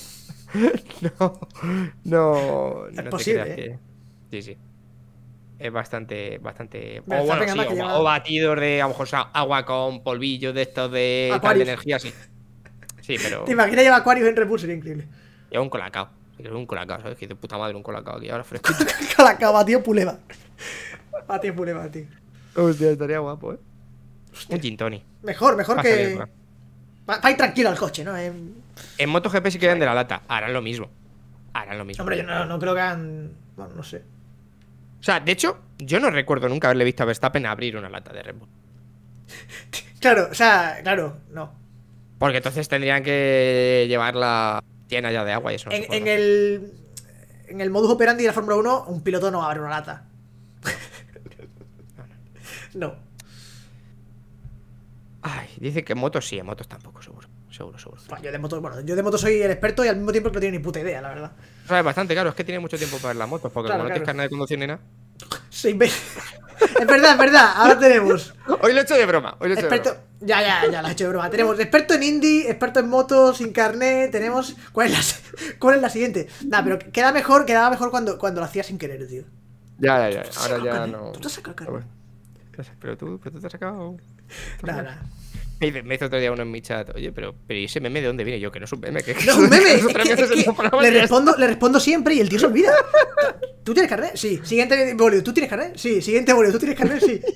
no. No. Es no te posible, creas ¿eh? que- Sí, sí. Es bastante, bastante. Verstappen, O bueno, sí, además, que o, lleva- o batidos de, a lo mejor, o sea, agua con polvillo de estos de, tal, de Aquarius. energía, sí. Sí, pero. ¿Te imaginas llevar Aquarius en Red Bull? Sería increíble. Lleva un colacao. Es un colacao, ¿sabes? Que de puta madre un colacao aquí ahora fresquito. Con la cama, tío, puleva. Batido puleva, tío. Hostia, estaría guapo, ¿eh? Un gin tonic. Mejor, mejor Va a que. salir, va. Para ir tranquilo al coche, ¿no? Eh, En MotoGP sí que venden de la lata. Harán lo mismo. Harán lo mismo. Hombre, yo no, no creo que hagan. Bueno, no sé. O sea, de hecho, yo no recuerdo nunca haberle visto a Verstappen abrir una lata de Red Bull. Claro, o sea, claro, no. Porque entonces tendrían que llevarla llena ya de agua y eso no se En, puede en hacer. el. En el modus operandi de la Fórmula uno, un piloto no abre una lata. No. Ay, dice que en motos sí, en motos tampoco, seguro. Seguro, seguro. Pues yo de moto, bueno, yo de moto soy el experto y al mismo tiempo que no tengo ni puta idea, la verdad. Sabes bastante, claro, es que tiene mucho tiempo para ver las motos, porque Claro, como no tienes claro. carnet de conducción ni nada. Soy imbécil. Es verdad, es verdad. Ahora tenemos Hoy lo he hecho de broma, hoy lo he hecho de experto. broma. Ya, ya, ya, lo has hecho de broma. Tenemos experto en indie, experto en motos, sin carnet. Tenemos. ¿Cuál es la, cuál es la siguiente? Nah, pero queda mejor, quedaba mejor cuando, cuando lo hacías sin querer, tío. Ya, ya, ya. ¿Tú te has Ahora sacado ya carnet? no. ¿Tú te has sacado Pero carnet? bueno. Pero tú, pero tú te has sacado. Nada, nada. Me dice- me hizo otro día uno en mi chat. Oye, pero, pero ¿y ese meme de dónde viene? Yo, que no es un meme. Que, No es un meme, es son tres que- meses es en que temporada le y ya respondo, le respondo siempre y el tío se olvida. ¿Tú tienes carnet? Sí. Siguiente boludo, ¿tú tienes carnet? Sí. Siguiente boludo, ¿tú tienes carnet? Sí.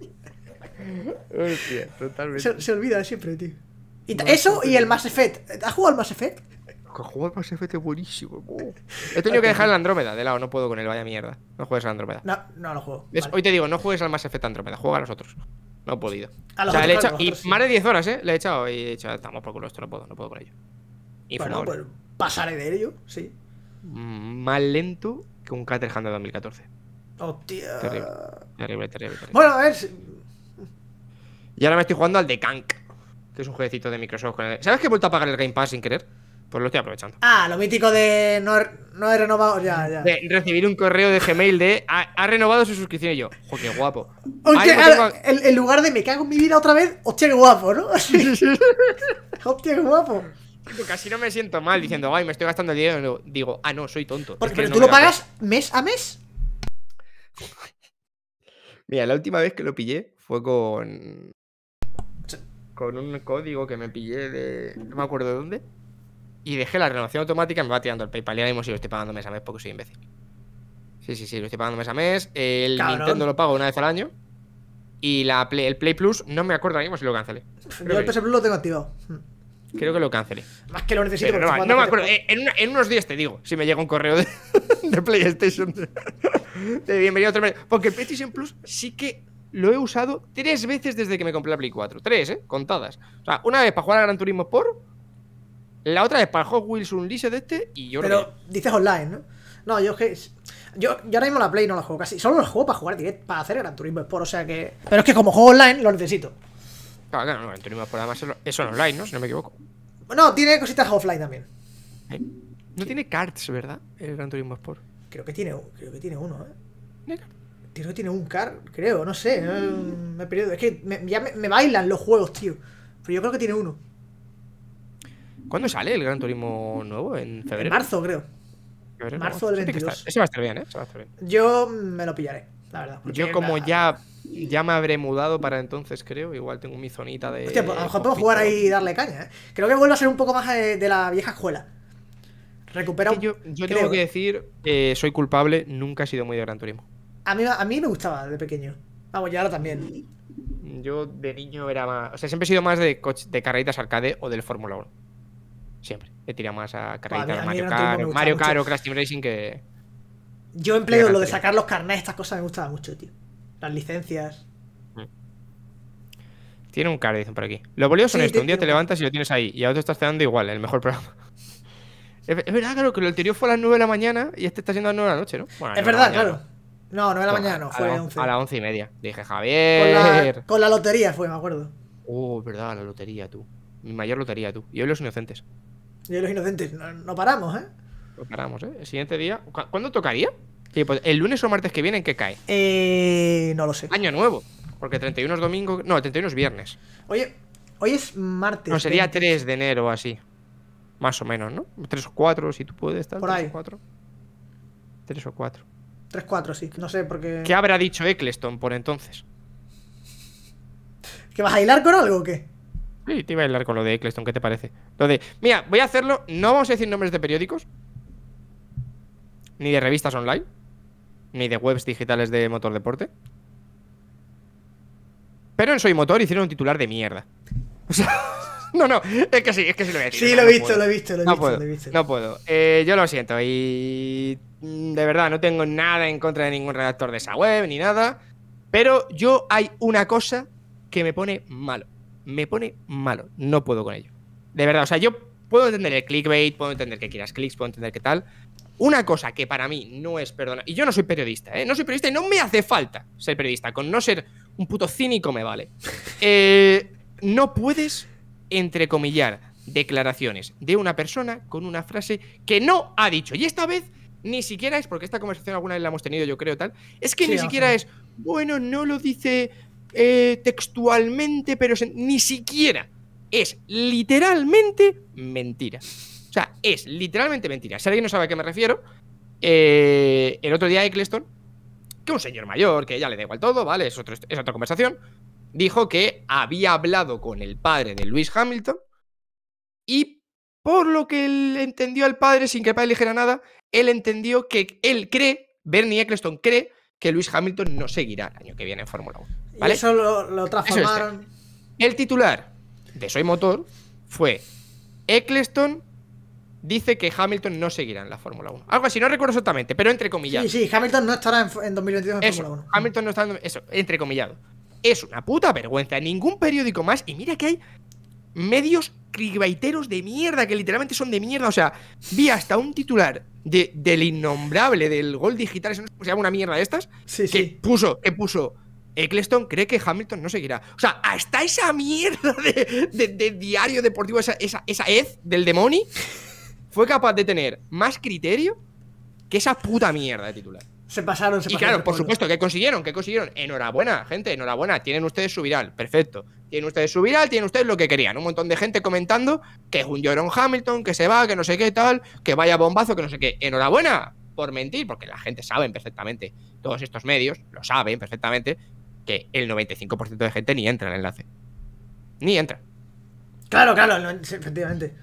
está. Hostia, totalmente. Se, se olvida siempre, tío. Y ta- eso y el Mass Effect. ¿Has jugado al Mass Effect? Que juego al Mass Effect es buenísimo. Oh. He tenido que dejar el Andrómeda de lado, no puedo con él, vaya mierda. No juegues al Andrómeda. No, no lo juego. ¿Ves? Vale. Hoy te digo, no juegues al Mass Effect Andrómeda, juega a los otros. No he podido. A O los sea, otros, le he claro, echado. a los Y otros sí. más de diez horas, ¿eh? Le he echado y he dicho, estamos por culo, esto no puedo, no puedo con ello. Bueno, Infumable. pues pasaré de ello, sí. Mm, Más lento que un Caterham de dos mil catorce. Hostia. Terrible. Terrible, terrible, terrible. Bueno, a ver. si- Y ahora me estoy jugando al The Kank, que es un jueguecito de Microsoft. Con el... ¿Sabes que he vuelto a pagar el Game Pass sin querer? Pues lo estoy aprovechando. Ah, lo mítico de no he, no he renovado. Ya, ya. De recibir un correo de Gmail de ha, ha renovado su suscripción y yo, ¡jo, qué guapo! Hostia, Ahí lo ahora, tengo- en, en lugar de me cago en mi vida otra vez, hostia, qué guapo, ¿no? Hostia, qué guapo. Casi no me siento mal diciendo, ay, me estoy gastando el dinero. Digo, ah, no, soy tonto. Porque Es que pero no tú me lo da pagas mes a mes. cuenta. Mira, la última vez que lo pillé fue con. Con un código que me pillé de. No me acuerdo de dónde. Y dejé la renovación automática y me va tirando el PayPal. Y ahora mismo sí lo estoy pagando mes a mes porque soy imbécil. Sí, sí, sí, lo estoy pagando mes a mes. El Cabrón. Nintendo lo pago una vez al año. Y la Play- el Play Plus, no me acuerdo ahora mismo si lo cancelé. Yo Creo el que, P S Plus lo tengo activado. Mm. creo que lo cancelé. Más que lo necesito. Pero porque no, estoy no me jugando acuerdo. Eh, En, una- en unos días te digo si me llega un correo de, de PlayStation. De, de bienvenido a otro mes. Porque el PlayStation Plus sí que lo he usado tres veces desde que me compré la Play cuatro. Tres, ¿eh? Contadas. O sea, una vez para jugar a Gran Turismo Sport. La otra vez para Hot Wheels Unleashed de este. Y yo lo Pero dices online, ¿no? No, yo es que. Yo, yo ahora mismo la Play no la juego casi. Solo la juego para jugar directo, para hacer Gran Turismo Sport. O sea que. Pero es que como juego online lo necesito. Claro, claro, no, Gran Turismo Sport además es- es online, ¿no? Si no me equivoco. No, tiene cositas offline también. ¿Eh? No tiene carts, ¿verdad? El Gran Turismo Sport. Creo que tiene, creo que tiene uno, ¿eh? ¿Tiene carts? Creo que tiene un car, creo, no sé. no- me he perdido. Es que me, ya me, me bailan los juegos, tío. Pero yo creo que tiene uno. ¿Cuándo sale el Gran Turismo nuevo? ¿En En febrero? marzo, creo. ¿Febrero? marzo del Ese tiene que veintidós. estar- Ese va a estar bien, ¿eh? Ese va a estar bien. Yo me lo pillaré, la verdad. porque Yo como la- ya, ya me habré mudado para entonces, creo. Igual tengo mi zonita de... Hostia, pues a lo mejor podemos jugar ahí y darle caña, ¿eh? Creo que vuelve a ser un poco más eh, de la vieja escuela. Recupera Es un... que yo yo creo, tengo que ¿eh? decir, eh, soy culpable, nunca he sido muy de Gran Turismo. A mí, a mí me gustaba de pequeño. Vamos, y ahora también. Yo de niño era más... O sea, siempre he sido más de, coche, de carreritas arcade o del Fórmula uno. Siempre. He tirado más a carreritas a mí Mario Gran Turismo me Kart, gustaba Mario mucho. Kart o Crash Team Racing que... Yo en Play Gran lo de Turismo. sacar los carnets, estas cosas me gustaba mucho, tío. Las licencias. Tiene un car, dicen por aquí. Lo bolidos son Sí, esto, un día tiene te un- levantas y lo tienes ahí. Y ahora te estás cenando igual, el mejor programa. Es, es verdad, claro, que lo anterior fue a las nueve de la mañana y este está siendo a las nueve de la noche, ¿no? Bueno, a Es las nueve de verdad, la mañana, claro. No, nueve de la no. mañana no, a fue la, once. A las once y media. Dije, Con Javier. la, con la lotería fue, me acuerdo. Oh, verdad, la lotería, tú. Mi mayor lotería, tú. Y hoy los inocentes. Y los inocentes, no, no paramos, ¿eh? Lo paramos, ¿eh? El siguiente día. ¿cu- ¿Cuándo tocaría? Sí, pues el lunes o martes que viene, ¿en qué cae? Eh. No lo sé. Año nuevo. Porque treinta y uno es domingo. No, el treinta y uno es viernes. Oye, hoy es martes. No, sería veinte. tres de enero o así. Más o menos, ¿no? tres o cuatro, si tú puedes, tal. Por tres ahí. o cuatro. tres o cuatro. tres cuatro, sí. No sé, porque. ¿Qué habrá dicho Eccleston por entonces? ¿Que vas a hilar con algo o qué? Sí, te iba a hablar con lo de Eccleston, ¿qué te parece? Lo de, mira, voy a hacerlo, no vamos a decir nombres de periódicos, ni de revistas online, ni de webs digitales de motor deporte. Pero en Soy Motor hicieron un titular de mierda. O sea, no, no, es que sí, es que sí lo voy a decir. Sí, o sea, lo he no visto, puedo. lo he visto, lo he No visto, puedo, lo he visto. no puedo. Eh, yo lo siento y mm, de verdad no tengo nada en contra de ningún redactor de esa web ni nada. Pero yo hay una cosa que me pone malo. Me pone malo. No puedo con ello. De verdad, o sea, yo puedo entender el clickbait, puedo entender que quieras clics, puedo entender que tal. Una cosa que para mí no es perdona. Y yo no soy periodista, ¿eh? No soy periodista y no me hace falta ser periodista. Con no ser un puto cínico me vale. Eh, no puedes entrecomillar declaraciones de una persona con una frase que no ha dicho. Y esta vez ni siquiera es, porque esta conversación alguna vez la hemos tenido, yo creo, tal. Es que Sí, ni vamos siquiera a ver. es, bueno, no lo dice eh, textualmente, pero se- ni siquiera es literalmente mentira. O sea, es literalmente mentira. Si alguien no sabe a qué me refiero, eh, el otro día Eccleston, que un señor mayor, que ya le da igual todo, ¿vale? Es, otro, es otra conversación. dijo que había hablado con el padre de Lewis Hamilton y por lo que él entendió al padre, sin que el padre le dijera nada, él entendió que él cree, Bernie Ecclestone cree, que Lewis Hamilton no seguirá el año que viene en Fórmula uno. ¿Vale? Y eso lo, lo transformaron. Eso es. El titular de Soy Motor fue: Ecclestone dice que Hamilton no seguirá en la Fórmula uno. Algo así, no recuerdo exactamente, pero entrecomillado. Sí, sí, Hamilton no estará en, en dos mil veintidós en Eso, Fórmula uno. Hamilton no está en... Eso, entrecomillado. Es una puta vergüenza. Ningún periódico más. Y mira que hay medios clickbaiteros de mierda, que literalmente son de mierda. O sea, vi hasta un titular de, del innombrable, del Gol Digital, eso no se llama una mierda de estas, Sí, que sí. puso, que puso, Ecclestone cree que Hamilton no seguirá. O sea, hasta esa mierda de, de, de diario deportivo, esa, esa, esa hez del demonio, fue capaz de tener más criterio que esa puta mierda de titular. Se pasaron, se Y pasaron. claro, por supuesto, ¿qué consiguieron? ¿Qué consiguieron? Enhorabuena, gente, enhorabuena. Tienen ustedes su viral, perfecto. Tienen ustedes su viral, tienen ustedes lo que querían. Un montón de gente comentando que es un llorón Hamilton, que se va, que no sé qué tal, que vaya bombazo, que no sé qué. Enhorabuena por mentir, porque la gente sabe perfectamente, todos estos medios lo saben perfectamente, que el noventa y cinco por ciento de gente ni entra en el enlace. Ni entra. Claro, claro, no, sí, efectivamente.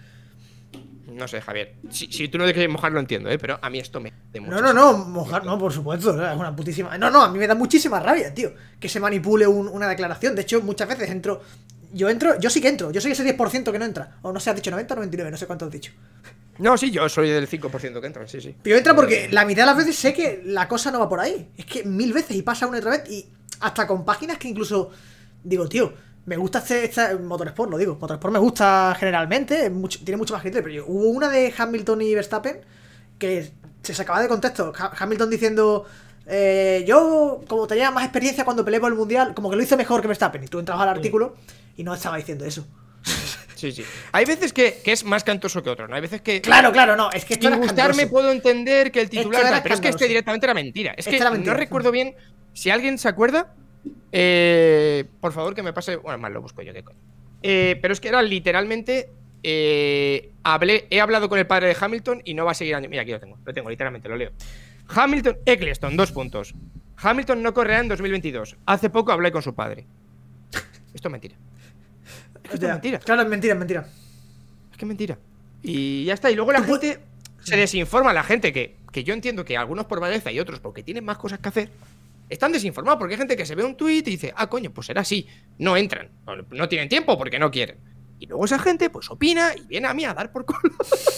No sé, Javier. Si, si tú no te quieres mojar, lo entiendo, ¿eh? Pero a mí esto me de mucho. No, no, no, mojar, no, por supuesto, es una putísima. No, no, a mí me da muchísima rabia, tío, que se manipule un- una declaración. De hecho, muchas veces entro. Yo entro, yo sí que entro, yo soy ese diez por ciento que no entra. O no sé, has dicho noventa o noventa y nueve, no sé cuánto has dicho. No, sí, yo soy del cinco por ciento que entra, sí, sí. Pero entra porque la mitad de las veces sé que la cosa no va por ahí. Es que mil veces y pasa una y otra vez. Y hasta con páginas que incluso digo, tío, me gusta este, esta Motorsport, lo digo. Motorsport me gusta generalmente, es mucho- tiene mucho más criterio. Pero yo- hubo una de Hamilton y Verstappen que se sacaba de contexto. Ha- Hamilton diciendo, eh, yo, como tenía más experiencia cuando peleé por el mundial, como que lo hizo mejor que Verstappen. Y tú entrabas al artículo y no estaba diciendo eso. Sí, sí. Hay veces que, que es más cantoso que otros, ¿no? Hay veces que. Claro, claro, no, es que esto Sin era gustarme escandaloso. puedo entender que el titular. Esto era tal, pero es que este escandaloso. directamente era mentira. Es Este que era mentira. no recuerdo bien. Si alguien se acuerda, eh, por favor que me pase. Bueno, más lo busco yo, qué coño. Eh, pero es que era literalmente. eh, hablé, he hablado con el padre de Hamilton y no va a seguir año. Mira, aquí lo tengo, lo tengo, literalmente, lo leo. Hamilton, Ecclestone, dos puntos. Hamilton no correrá en dos mil veintidós. Hace poco hablé con su padre. Esto es mentira. Es que esto es mentira. Claro, es mentira, es mentira. Es que es mentira. Y ya está. Y luego la gente se desinforma. La gente que, que yo entiendo que algunos por vagueza y otros porque tienen más cosas que hacer, están desinformados porque hay gente que se ve un tuit y dice, ah, coño, pues será así. No entran. No, no tienen tiempo porque no quieren. Y luego esa gente pues opina y viene a mí a dar por culo.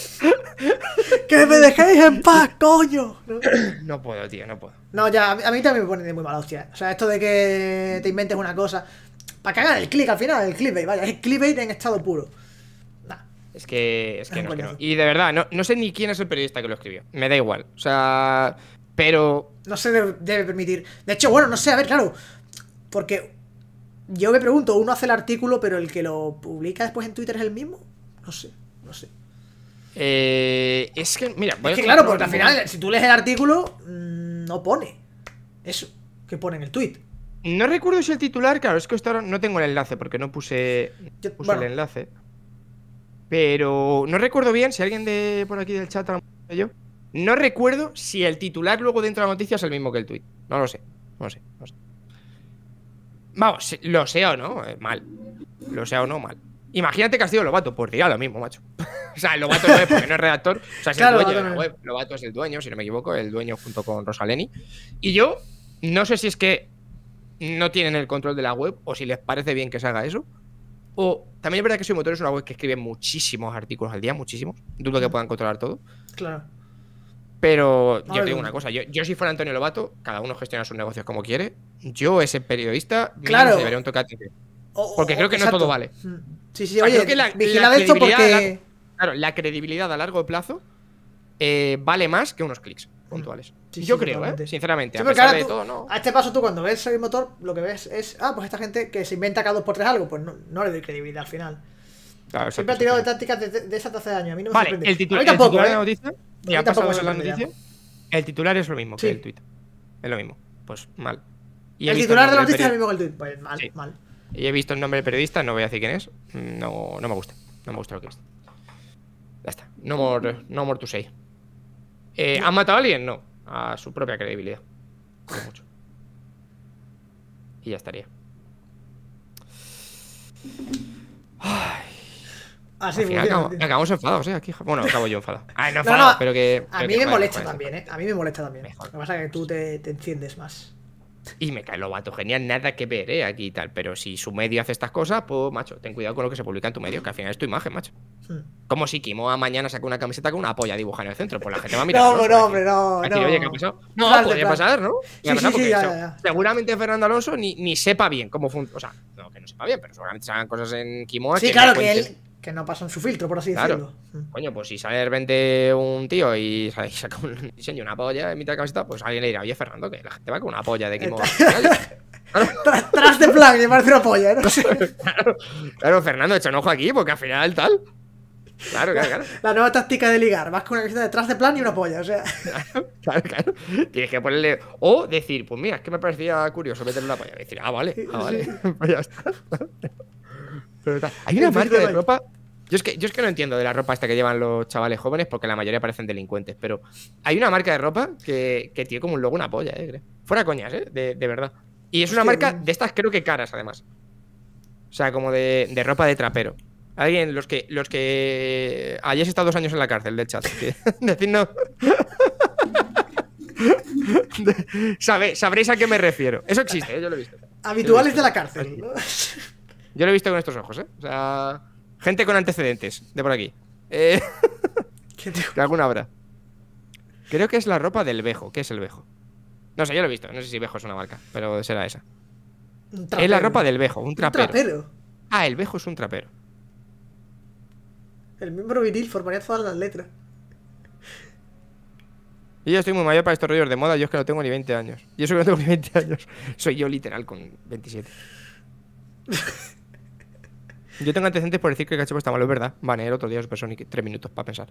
¡Que me dejéis en paz, coño! ¿No? No puedo, tío, no puedo. No, ya, a mí, a mí también me pone de muy mala hostia. O sea, esto de que te inventes una cosa. Para que hagan el click al final, el clickbait, vaya, es clickbait en estado puro. Nah. Es que, es que Es no, un es que no. coñazo. Y de verdad, no, no sé ni quién es el periodista que lo escribió. Me da igual. O sea, pero No se debe, debe permitir. De hecho, bueno, no sé, a ver, claro. Porque yo me pregunto, uno hace el artículo, pero el que lo publica después en Twitter es el mismo. No sé, no sé. eh, es que, mira, voy Es a que claro, comprobar porque al un final, si tú lees el artículo, mmm, no pone eso que pone en el tweet. No recuerdo si el titular, claro, es que esto ahora no tengo el enlace porque no puse, Yo- puse bueno. el enlace. Pero no recuerdo bien si alguien de por aquí del chat, a lo mejor yo, no recuerdo si el titular luego dentro de la noticia es el mismo que el tweet. No lo sé, no lo sé, no lo sé. Vamos, lo sea o no, eh, mal. Lo sea o no, mal. Imagínate que has sido Lobato, pues dirá lo mismo, macho. O sea, el Lobato no es porque no es redactor, o sea, es Claro, el dueño de Lobato la no es. web. Lobato es el dueño, si no me equivoco, el dueño junto con Rosaleni. Y yo no sé si es que no tienen el control de la web o si les parece bien que se haga eso. O también es verdad que Soy Motor es una web que escribe muchísimos artículos al día, muchísimos. Dudo que puedan controlar todo. Claro. Pero yo ver, te digo una cosa, yo, yo si fuera Antonio Lobato, cada uno gestiona sus negocios como quiere. Yo, ese periodista, mínimo Claro. se debería un toque de atención. O- Porque o- creo que no exacto. todo vale. Mm. Sí, sí, O sea, oye, creo que la- vigila la de esto credibilidad porque... de la- Claro, la credibilidad a largo plazo eh, vale más que unos clics puntuales. Sí, sí, yo creo, totalmente. ¿eh? Sinceramente. Sí, a porque pesar ahora de tú, todo, no. a este paso tú cuando ves Soy Motor, lo que ves es, ah, pues esta gente que se inventa cada dos por tres algo, pues no, no le doy credibilidad al final. Claro, Siempre exacto, ha tirado de exacto. tácticas de, de esas hace años, a mí no me Vale, sorprende. el, titu- a mí el tampoco, titular ¿eh? de la noticia, A ya mí ha tampoco pasado me de la sorprendería. noticia. El titular es lo mismo Sí. que el tweet. Es lo mismo. Pues mal. Y he El visto titular de la nombre noticia es del el mismo que el tweet, pues mal, Sí. mal. Y he visto el nombre del periodista, no voy a decir quién es. No, no me gusta. No me gusta lo que es. Ya está. No more, no more to say. Eh, ¿Han matado a alguien? No. A su propia credibilidad. No mucho. Y ya estaría. Así Al final funciona, acabamos, tío. acabamos enfadados, ¿eh? Aquí, bueno, acabo yo enfadado. Ay, no No, enfadado, no, pero que. a pero mí que me joder, molesta joder, también, ¿eh? A mí me molesta también. mejor. Lo que pasa es que tú te, te enciendes más. Y me cae lo vato, genial, nada que ver, ¿eh? Aquí y tal. Pero si su medio hace estas cosas, pues, macho, ten cuidado con lo que se publica en tu medio, que al final es tu imagen, macho. Hmm. Como si Kimoa mañana saca una camiseta con una polla dibujada en el centro. Pues la gente va a mirar. No, no, hombre, no, decir, no. oye, ¿qué ha pasado? No, Plan de podría plan. pasar, ¿no? Sí, Podría pasar sí, sí, porque ya, se- ya, ya. seguramente Fernando Alonso ni, ni sepa bien cómo funciona. O sea, no, que no sepa bien, pero seguramente se hagan cosas en Kimoa Sí, que claro, no que cuenten. él que no pasan su filtro, por así Claro. decirlo. Hmm. Coño, pues si sale de repente un tío y sa- y saca un diseño, una polla en mitad de camiseta, pues alguien le dirá, oye, Fernando, que la gente va con una polla de Kimoa. Tras, tras de plan, que parece una polla, ¿eh? No sé. Claro, claro, Fernando, echa un ojo aquí, porque al final tal. Claro, claro, claro. La nueva táctica de ligar. Vas con una camiseta detrás de plan y una polla, o sea. Claro, claro. Tienes que ponerle. O decir, pues mira, es que me parecía curioso meterle una polla. Y decir, ah, vale, ah, vale. Pues ya está. Pero tal. Hay una El marca filtro de de- ropa. Yo es, que, yo es que no entiendo de la ropa esta que llevan los chavales jóvenes, porque la mayoría parecen delincuentes. Pero hay una marca de ropa que, que tiene como un logo una polla, eh, creo. Fuera coñas, eh, de, de verdad. Y es una Hostia, marca bueno. de estas, creo que caras, además. O sea, como de, de ropa de trapero. Alguien, los que, los que hayáis estado dos años en la cárcel del chat, que, decidnos. Sabe- sabréis a qué me refiero. Eso existe, ¿eh? Yo lo he visto. Habituales de la cárcel, ¿no? Yo lo he visto con estos ojos, ¿eh? O sea, gente con antecedentes de por aquí. Eh, ¿Qué tío? que alguna habrá. Creo que es la ropa del Vejo. ¿Qué es el Vejo? No sé, yo lo he visto. No sé si Vejo es una marca, pero será esa. Un Es trapero. la ropa del Vejo, un Un trapero. trapero. Ah, el Vejo es un trapero. El miembro viril formaría todas las letras. Y yo estoy muy mayor para estos rollos de moda. Yo es que no tengo ni veinte años. Y eso que no tengo ni veinte años. Soy yo literal con veintisiete. Yo tengo antecedentes por decir que el cachopo está malo, es verdad. Vale, el otro día os pasó ni tres minutos para pensar.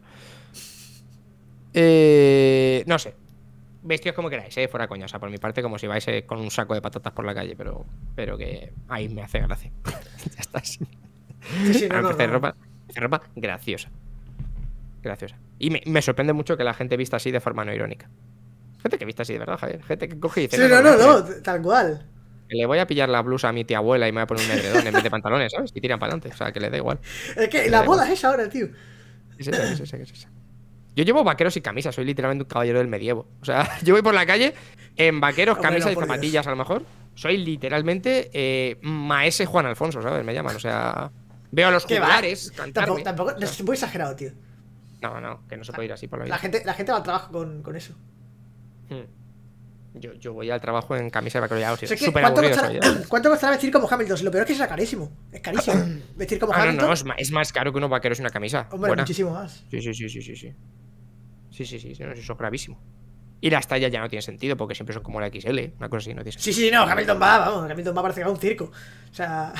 Eh, no sé. Vestidos como queráis, eh, fuera coña. O sea, por mi parte, como si vais eh, con un saco de patatas por la calle, pero, pero que ahí me hace gracia. Ya está. Sí. Sí, sí, no, Ah, no, empecé no. ropa, empecé ropa graciosa. Graciosa. Y me, me sorprende mucho que la gente vista así de forma no irónica. Gente que vista así de verdad, Javier. Gente que coge y dice. Sí, no, no, que- no, tal cual. que le voy a pillar la blusa a mi tía abuela y me voy a poner un edredón en vez de pantalones, ¿sabes? Y tiran para adelante. O sea, que le da igual. Es que Le la da moda igual. es esa ahora, tío. Es esa, es esa, es esa. Yo llevo vaqueros y camisas, soy literalmente un caballero del medievo. O sea, yo voy por la calle en vaqueros, Hombre, camisas no, y por zapatillas a lo mejor. Soy literalmente eh, Maese Juan Alfonso, ¿sabes? Me llaman, o sea... Veo a los ¿Qué va? juglares cantarme. Tampoco, tampoco, O no sea, es muy exagerado, tío. no, no, que no se puede ir así por la vida. La gente, la gente va al trabajo con, con eso. Hmm. Yo, yo voy al trabajo en camisa de vaquero ya, o O sea, sea, que, súper ¿cuánto, aburrido costará, soy, ¿eh? ¿Cuánto costará vestir como Hamilton? Si lo peor es que será carísimo. Es carísimo. Vestir como Ah, no, Hamilton. no, es, ma- es más caro que unos vaqueros y una camisa. Hombre, buena. muchísimo más. Sí, sí, sí, sí, sí, sí. Sí, sí, sí, sí, no, eso es gravísimo. Y las tallas ya no tienen sentido porque siempre son como la X L, una cosa así, no tiene sentido. Sí, sí, no, Hamilton va, vamos. Hamilton va, parece que va a un circo. O sea.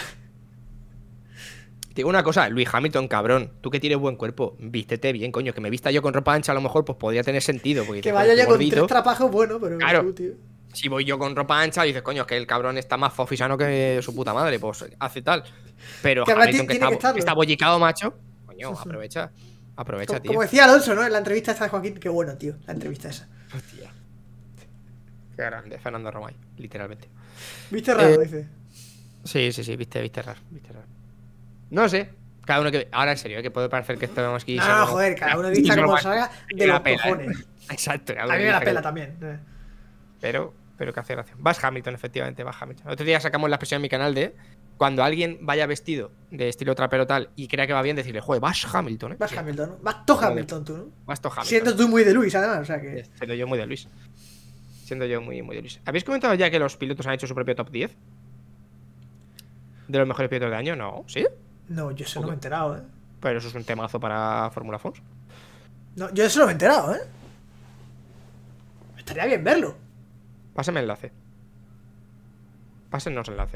Te digo una cosa, Luis Hamilton, cabrón, tú que tienes buen cuerpo, vístete bien, coño, que me vista yo con ropa ancha a lo mejor pues podría tener sentido. Porque Que dices, vaya coño, ya estoy con gordito. tres trapajos, bueno, pero. Claro. tú, tío. Si voy yo con ropa ancha, dices, coño, es que el cabrón está más fofisano que su puta madre, pues hace tal. Pero Que además Hamilton, que tiene está, que estarlo. que está bollicado, macho, coño, aprovecha. Aprovecha, Como, tío. como decía Alonso, ¿no? En la entrevista esta de Joaquín. Qué bueno, tío. La entrevista esa. Hostia. Qué grande, Fernando Romay, literalmente. ¿Viste raro? Eh, Dice. Sí, sí, sí, viste, viste raro, viste raro. No sé, cada uno que. Ahora en serio, ¿eh? Que puede parecer que estamos aquí. No, solo- no, joder, cada uno y vista solo como más- salga que de la los pela, ¿eh? cojones. Exacto, A mí me la pela ligero. también. eh. Pero, pero que hace gracia. Vas Hamilton, efectivamente, vas Hamilton. Otro día sacamos la expresión en mi canal de cuando alguien vaya vestido de estilo trapero tal y crea que va bien, decirle, joder, vas Hamilton, ¿eh? Vas Sí, Hamilton, ¿no? Vas to Joder. Hamilton, tú, ¿no? Vas to Hamilton. Siendo tú muy de Luis, además, o sea que. Siendo yo muy de Luis. Siendo yo muy, muy de Luis. ¿Habéis comentado ya que los pilotos han hecho su propio top diez? ¿De los mejores pilotos de año? No, ¿sí? No, yo eso no me he enterado, ¿eh? Pero eso es un temazo para Fórmula Fons. No, yo eso no me he enterado, ¿eh? Estaría bien verlo. Pásame el enlace. Pásennos el enlace.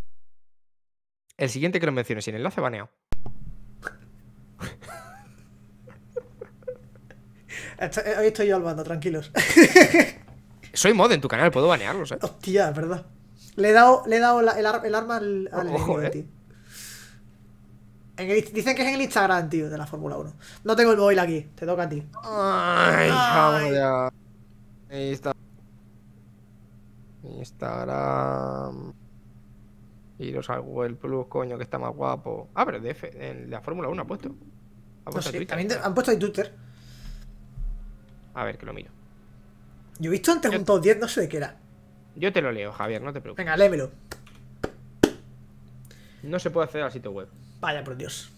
El siguiente que lo mencione sin enlace, baneado. Esto- eh, Hoy estoy yo al bando, tranquilos. Soy mod en tu canal, puedo banearlos, ¿eh? Hostia, es verdad. Le he dado, le he dado la- el, ar- el arma al, al Ojo, enemigo, eh. tío. En el- dicen que es en el Instagram, tío, de la Fórmula uno. No tengo el móvil aquí, te toca a ti. Ay, Ay. vamos ya. Ahí está. Instagram. Y los Google Plus, coño, que está más guapo. Ah, pero de F, en la Fórmula uno ha puesto. Ha No puesto sé, Twitter. también te- han puesto ahí Twitter. A ver, que lo miro. Yo he visto antes un top diez, no sé de qué era. Yo te lo leo, Javier, no te preocupes. Venga, léemelo. No se puede acceder al sitio web. Vaya, por Dios.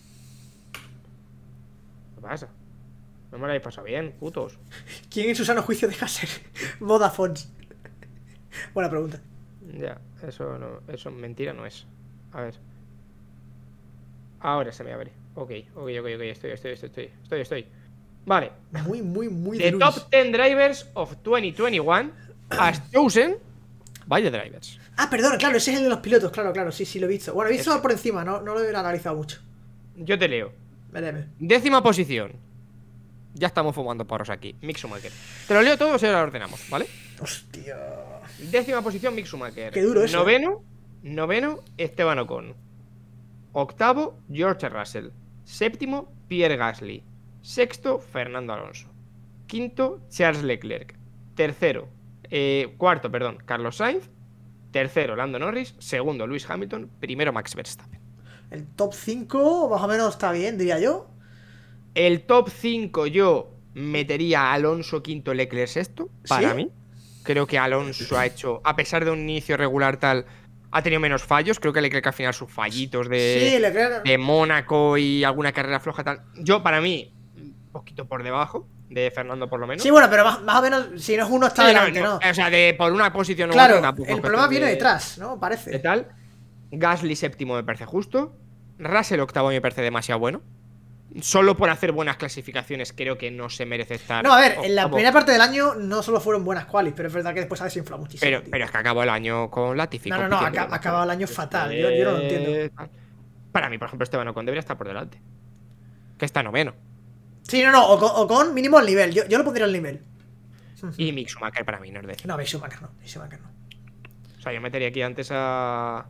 ¿Qué pasa? No me lo habéis pasado bien, putos. ¿Quién en su sano juicio deja ser Vodafone? Buena pregunta. Ya, eso no, eso mentira no es. A ver. Ahora se me abre. Ok, ok, ok, ok, estoy, estoy, estoy, estoy, estoy, estoy. Vale. Muy, muy, muy The de Luis. top ten drivers of twenty twenty-one as chosen by the drivers. Ah, perdón, claro, ese es el de los pilotos, claro, claro, sí, sí, lo he visto. Bueno, he visto Ese. por encima, no, no lo he analizado mucho. Yo te leo. Vereme. Décima posición. Ya estamos fumando porros aquí. Mick Schumacher. Te lo leo todo, si ahora lo ordenamos, ¿vale? Hostia. Décima posición, Mick Schumacher. Qué duro eso, Noveno, noveno, Esteban Ocon. Octavo, George Russell. Séptimo, Pierre Gasly. Sexto, Fernando Alonso. Quinto, Charles Leclerc. Tercero, eh, cuarto, perdón, Carlos Sainz. Tercero, Lando Norris. Segundo, Lewis Hamilton. Primero, Max Verstappen. El top cinco más o menos está bien, diría yo. El top cinco yo metería a Alonso quinto, Leclerc sexto. Para ¿Sí? mí. Creo que Alonso ha hecho, a pesar de un inicio regular tal, ha tenido menos fallos. Creo que Leclerc al final sus fallitos de, Sí, Leclerc. de Mónaco y alguna carrera floja tal. Yo, para mí, un poquito por debajo de Fernando, por lo menos. Sí, bueno, pero más, más o menos, si no es uno, está Sí, no, delante, no, ¿no? O sea, de por una posición u Claro, otra tampoco. el problema viene de- detrás, ¿no? de Parece. tal. Gasly séptimo me parece justo. Russell octavo me parece demasiado bueno. Solo por hacer buenas clasificaciones creo que no se merece estar. No, a ver, en la octavo. primera parte del año no solo fueron buenas qualis, pero es verdad que después ha desinflado muchísimo. Pero, tío. pero es que acabó el año con Latifi. No, no, no, compitiendo. ha acabado el año fatal. Yo, yo no lo entiendo. Eh, Para mí, por ejemplo, Esteban Ocon debería estar por delante. Que está noveno. Sí, no, no, o con, o con mínimo el nivel. Yo, yo lo pondría al nivel. Y Mick Schumacher para mí no es décimo. No, Mick Schumacher no, Mick Schumacher no. O sea, yo metería aquí antes a.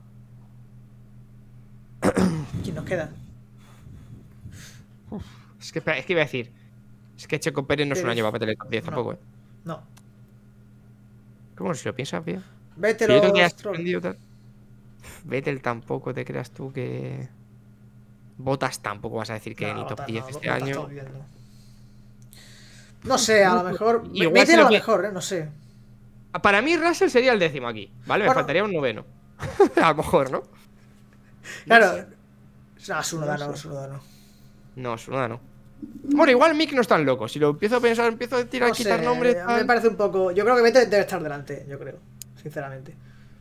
¿Quién nos queda? Es que, espera, es que iba a decir. Es que Checo Pérez no es un Pérez. año para meter el top diez No. tampoco, eh. No. ¿Cómo si lo piensas bien? Vete Si yo tengo que los has aprendido tal. Vettel tampoco te creas tú que. Botas tampoco vas a decir que ni top diez este año. No sé, a lo mejor. Igual Vete se a lo lo pi- mejor, eh, no sé. Para mí, Russell sería el décimo aquí, ¿vale? Me Bueno. faltaría un noveno. A lo mejor, ¿no? Claro. No, Sunoda No no, sé. Sunoda no. No, Tsunoda no. Bueno, igual Mick no es tan loco. Si lo empiezo a pensar, empiezo a tirar, No quitar sé, nombres. a mí me tal. parece un poco. Yo creo que Vete debe estar delante, yo creo. Sinceramente.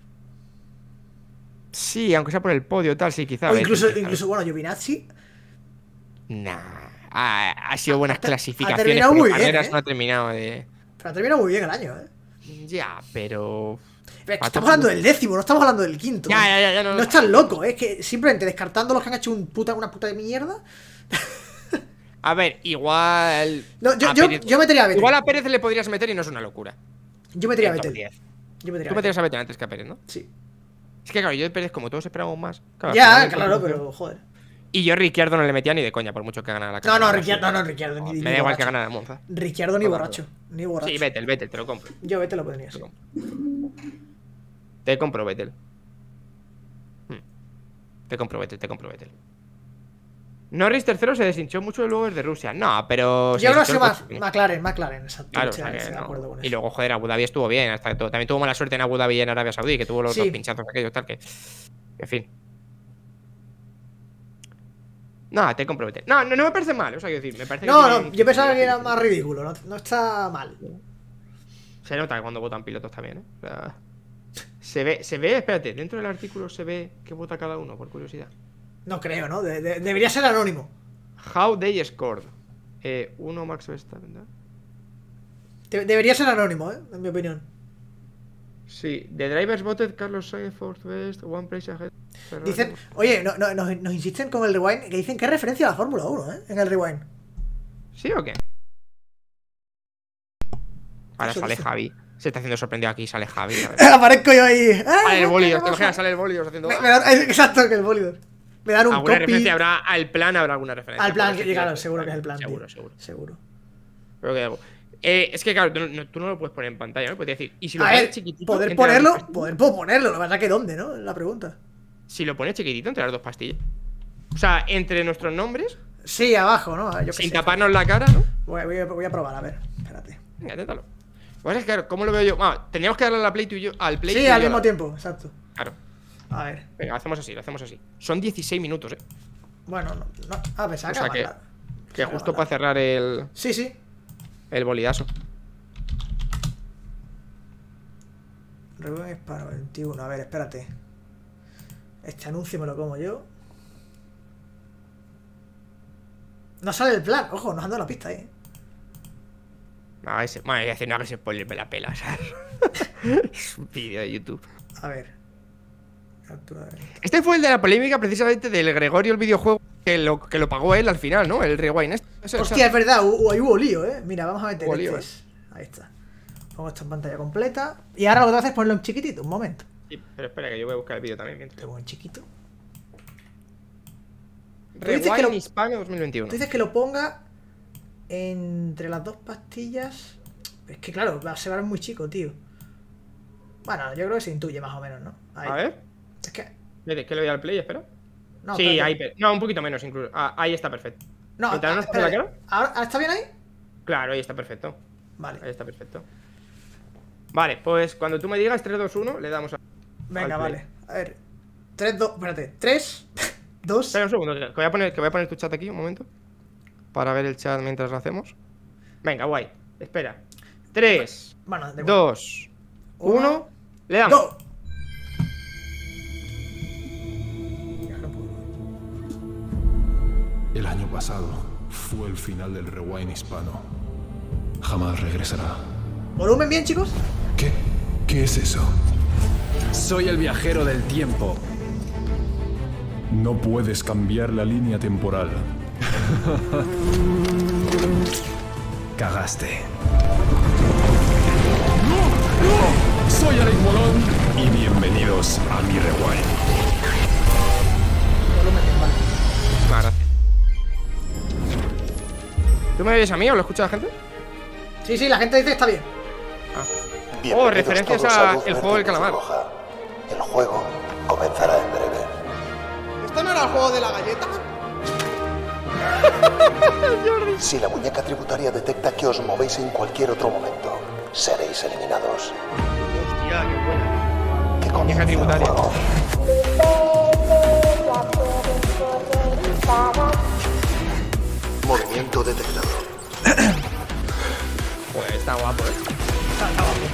Sí, aunque sea por el podio, tal, sí, quizá. O Vettel, incluso, quizá. incluso, bueno, Giovinazzi. Nah. Ha, ha sido buenas Ha clasificaciones, terminado pero muy bien, carreras ¿eh? no ha terminado de. Pero ha terminado muy bien el año, eh. Ya, pero. Pero es que A estamos top- hablando del décimo, no estamos hablando del quinto. Ya, ya, ya, ya, no, No no. es tan loco, es que simplemente descartando los que han hecho un puta, una puta de mierda. A ver, igual. No, yo, a yo, Pérez- yo metería a Vettel. Igual a Pérez le podrías meter y no es una locura. Yo metería a En top Vettel. diez. Yo metería Tú a Vettel. meterías a Vettel antes que a Pérez, ¿no? Sí. Es que claro, yo de Pérez, como todos esperamos más. Claro, al Ya, final- claro, pero joder. Y yo a Ricciardo no le metía ni de coña, por mucho que ganara la No, carrera. no, Ricciardo, no, no, Ricciardo, ni, ni Me da igual que borracho. ganara Monza. Ricciardo ni Ojalá, borracho. Ni borracho. Sí, Vettel, Vettel, te lo compro. Yo Vettel lo pondría Te así. lo compro. Te compro Vettel. Hmm. Te compro Vettel, te compro Vettel. Norris tercero se deshinchó mucho luego desde Rusia. No, pero. se Yo creo que deshinchó sí, el más coche. McLaren, McLaren, exacto. Claro, o estoy- sea que estoy de no. acuerdo con Y eso. luego, joder, Abu Dhabi estuvo bien. Hasta todo. También tuvo mala suerte en Abu Dhabi y en Arabia Saudí, que tuvo los Sí. dos pinchazos aquellos, tal que. En fin. No, te compro Vettel. No, no, no me parece mal. O sea, quiero decir, me parece que No, tiene- no, yo pensaba que era más ridículo, no, no está mal. Se nota que cuando votan pilotos también, ¿eh? O sea, se ve, se ve, espérate, dentro del artículo se ve que vota cada uno, por curiosidad. No creo, ¿no? De- de- debería ser anónimo. How they scored. Eh, uno Max Verstappen, ¿verdad? De- debería ser anónimo, ¿eh? En mi opinión. Sí, the drivers voted Carlos Sainz fourth best, one place ahead. Ferrari. Dicen, oye, no, no, nos, nos insisten con el rewind, que dicen que es referencia a la Fórmula uno, ¿eh? En el rewind. ¿Sí o qué? Ahora Eso sale dice. Javi. Se está haciendo sorprendido aquí, sale Javi. a ver. Aparezco yo ahí. ¡Ah, Sale el qué bolido, te pasa! imaginas, sale el bolido haciendo. Me- me dan- exacto, que el bolido. Me dan un ¿Alguna copy. referencia habrá al plan? ¿Habrá alguna referencia? Al plan, Porque que, sí, claro, sí, seguro que es el plan. Seguro, tío. seguro. Seguro. Pero que hago. Eh, es que claro, tú no, tú no lo puedes poner en pantalla, ¿no? Podría decir, y si lo A pones ver, chiquitito, poder entra en la ponerlo, respuesta. poder puedo ponerlo, lo que pasa es que ¿dónde, no? Es la pregunta. si lo pones chiquitito entre las dos pastillas. O sea, entre nuestros nombres. Sí, abajo, ¿no? Yo sin sé. taparnos la cara, ¿no? Voy, voy, voy a probar, a ver. Espérate. Venga, inténtalo. Pues es que, claro, ¿cómo lo veo yo? Ah, tendríamos que darle a la Play tú y yo. Al Play Sí, tú y al yo, mismo ¿no? tiempo, exacto. Claro. A ver. Venga, hacemos así, lo hacemos así. Son dieciséis minutos, eh. Bueno, no. no. Ah, pensaba O que sea era que, más largo. que Pensaba justo más para cerrar el, largo. Sí, sí. el bolidazo. Rubén Hispano veintiuno. A ver, espérate. Este anuncio me lo como yo. No sale el plan. Ojo, nos han dado la pista ahí. No, ese, bueno, voy a decir, no, que ese spoiler me la pela, ¿sabes? Es un vídeo de YouTube. A ver. Captura de... Este fue el de la polémica precisamente del Gregorio, el videojuego, que lo, que lo pagó él al final, ¿no? El Rewind. Este, ese, Hostia, esa- es verdad. Hubo, ahí hubo lío, ¿eh? Mira, vamos a meter Hubo lío, este. Ahí está. Pongo esto en pantalla completa. Y ahora lo que te haces es ponerlo en chiquitito. Un momento. Sí, pero espera, que yo voy a buscar el vídeo también mientras. Lo pongo en chiquito. Rewind dices que lo- Hispano dos mil veintiuno. Tú dices que lo ponga entre las dos pastillas. Es que claro, va a ser muy chico, tío. Bueno, yo creo que se intuye más o menos, ¿no? Ahí. A ver. Es que. ¿Qué que le doy al play? Espera. No, sí, espérate. ahí. pe- No, un poquito menos incluso. Ah, ahí está perfecto. No, ¿Mientras no ah, se ve la espérate. cara? ¿Ahora, ahora está bien ahí? Claro, ahí está perfecto. Ahí Vale. está perfecto. Vale, pues cuando tú me digas tres, dos, uno, le damos a. Venga, al play. vale. A ver. tres, dos. Espérate. tres, dos. Espera un segundo, que voy a poner, que voy a poner tu chat aquí un momento. Para ver el chat mientras lo hacemos. Venga, guay. Espera. tres, Bueno, da igual. dos, Uno, uno. Le damos. ¡Go! El año pasado fue el final del Rewind hispano. Jamás regresará. ¿Volumen bien, chicos? ¿Qué? ¿Qué es eso? Soy el viajero del tiempo. No puedes cambiar la línea temporal. Cagaste. Soy Alex Molón y bienvenidos a mi Rewind. Volumen bien, vale. Ah, gracias. ¿Tú me oyes a mí o lo escucha la gente? Sí, sí, la gente dice que está bien. Oh, referencias todos a Luz el Verde juego del Cruz calamar. Roja. El juego comenzará en breve. ¿Esto no era el juego de la galleta? Si la muñeca tributaria detecta que os movéis en cualquier otro momento, seréis eliminados. Hostia, qué buena. Que Muñeca comience el tributaria. juego. Movimiento detectado. Pues está guapo, eh. Está, está guapo.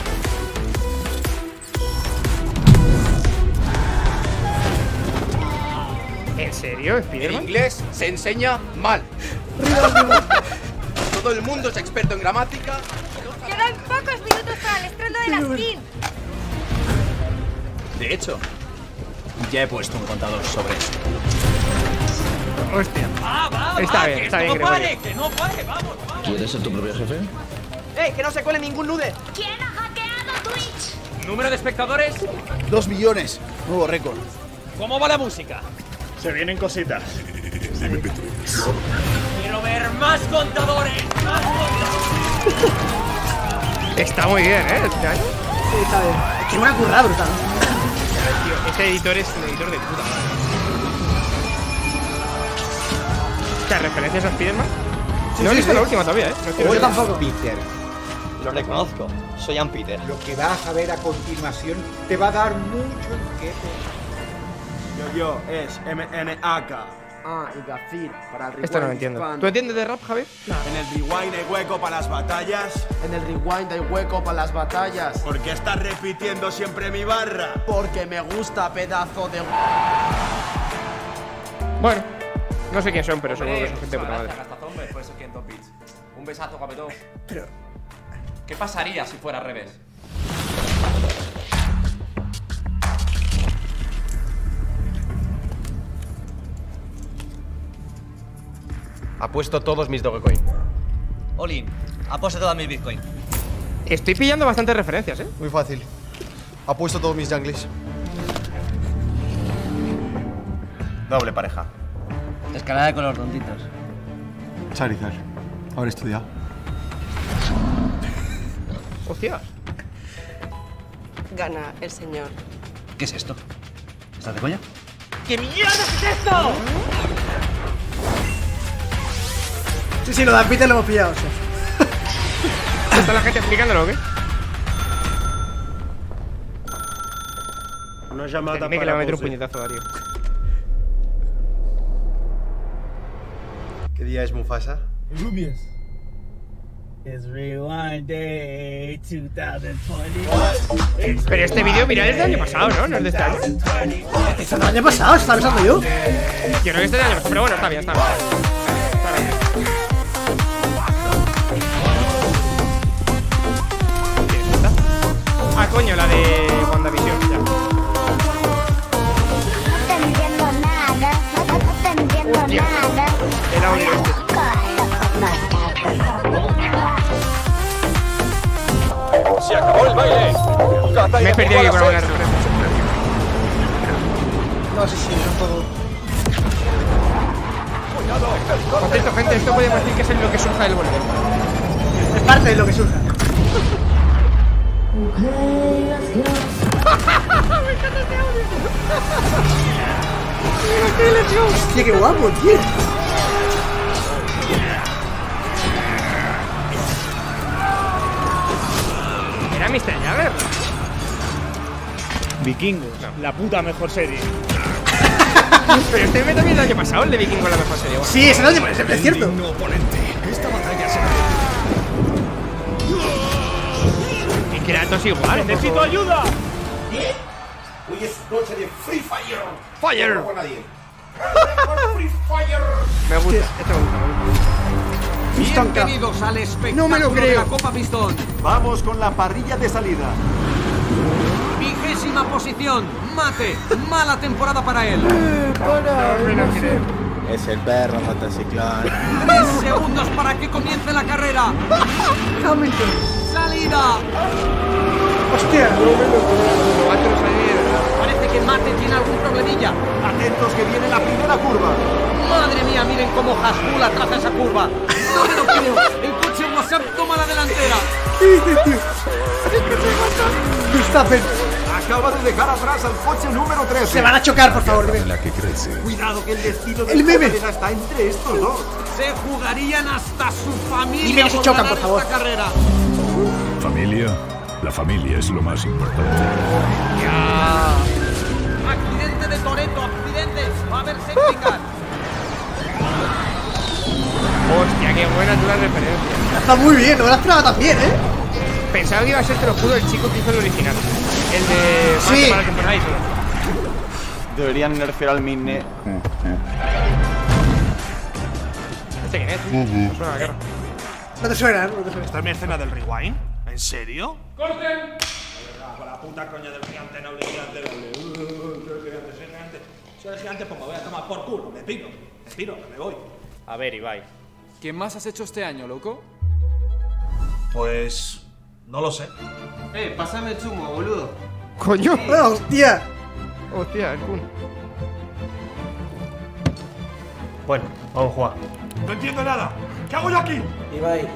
¿En serio, En Spiderman? inglés se enseña mal. Todo el mundo es experto en gramática. Quedan pocos minutos para el estreno de la skin. De hecho, ya he puesto un contador sobre eso. Hostia. ¡Ah, va, Está va, bien, que está esto bien, no Gregorio. pare, que no pare, vamos, vamos. ¿Quieres ser tu propio jefe? ¡Eh, que no se cuele ningún nude! ¿Quién ha hackeado Twitch? ¿Número de espectadores? Dos millones. Nuevo récord. ¿Cómo va la música? Se vienen cositas. Quiero ver más contadores, más contadores. Está muy bien, ¿eh? Este año. Sí, está bien. Es que una currada brutal. Tío, este editor es un editor de puta madre. ¿Qué referencias a Spiderman? Sí, no he sí, visto sí. la última todavía, ¿eh? No quiero Yo ver. tampoco. Peter, Lo reconozco, soy Ann Peter. lo que vas a ver a continuación te va a dar mucho en qué Yo, yo, es M N A K. Ah, y Gafir para el Esto no lo entiendo. ¿Tú entiendes de rap, Javi? En el rewind hay hueco para las batallas. En el rewind hay hueco para las batallas. ¿Por qué estás repitiendo siempre mi barra? Porque me gusta pedazo de... Bueno, no sé quién son, pero seguro que son gente de puta madre. por eso quinto bits. Un besazo, guapetón. Pero. ¿Qué pasaría si fuera al revés? Apuesto todos mis Dogecoin. Olin, aposta toda mi Bitcoin. Estoy pillando bastantes referencias, ¿eh? Muy fácil. Apuesto todos mis jungles. Doble pareja. Escalada con los tontitos. Charizard. Ahora estudiado. Hostia. Gana el señor. ¿Qué es esto? ¿Estás de coña? ¿Qué mierda es esto? Sí, sí, lo de Peter lo hemos pillado, o sea. ¿Está la gente explicándolo o qué? Una llamada Tiene que le va a meter un Bowser. puñetazo a Darío. ¿Qué día es Mufasa? Rubius. It's Rewind Day dos mil veinte. Pero este vídeo viral es del año pasado, ¿no? No es de este año. ¿Es del año pasado? ¿Estaba pensando yo? Yo creo que este es del año pasado, pero bueno, está bien, está bien. Está bien. ¿Qué es esta? Ah, coño, la de WandaVision, ya. Hostia. El audio este. ¡Se acabó el baile! Me he perdido aquí con una buena referencia. No, sí, sí, son todo. Por cierto, gente, esto podemos decir que es lo que surja del volver. Es parte de lo que surja. Hostia, qué guapo, tío. Era mister Jagger. Vikingos, la puta mejor serie. Pero este me también el año pasado, el de Vikingo, la mejor serie. Sí, ese no es, es cierto. Esta batalla será Y Kratos igual. ¡Necesito ayuda! Hoy es noche de Free Fire. Fire. No juega nadie. Free Fire. Me gusta, este me gusta. Bienvenidos al espectáculo No me lo creo. de la Copa Pistón. Vamos con la parrilla de salida. Vigésima posición. Mate. Mala temporada para él. Es el perro motociclón. Tres segundos para que comience la carrera. Salida. Hostia. Parece que Mate tiene algún problemilla. Atentos que viene la primera curva. Madre mía, miren cómo Hasbulla traza esa curva. No me lo creo. El coche WhatsApp toma la delantera. ¿Qué dices, tío? Verstappen. Acaba de dejar atrás al coche número trece. Se van a chocar, por favor. en la que crece. Cuidado que el destino de El la meme. carrera está entre estos dos. Se jugarían hasta su familia. Dime que se por chocan, ganar por favor. esta carrera. Familia. La familia es lo más importante. Accidente de Toretto, accidente. Va a haber safety car. Hostia, qué buena tú la referencia. Está muy bien, no me la esperaba tan bien, ¿eh? Pensaba que iba a ser, te lo juro, el chico que hizo el original. El de Sí. Mate para la temporada y todo. Deberían nerfear al Midne. ¿Este quién es? No suena la cara. No te suena, ¿eh? No te suena. ¿Esta es mi escena del rewind? ¿En serio? ¡Corten! Con la puta coña del gigante, no, el gigante, no, soy el gigante, soy el gigante. Soy el gigante, pues me voy a tomar por culo, me piro, me piro, me voy. A ver, Ibai. ¿Qué más has hecho este año, loco? Pues... no lo sé. Eh, pásame el zumo, boludo. ¡Coño! ¡Ah, hostia! Hostia, el Kun. Bueno, vamos a jugar. No entiendo nada. ¿Qué hago yo aquí? Ibai.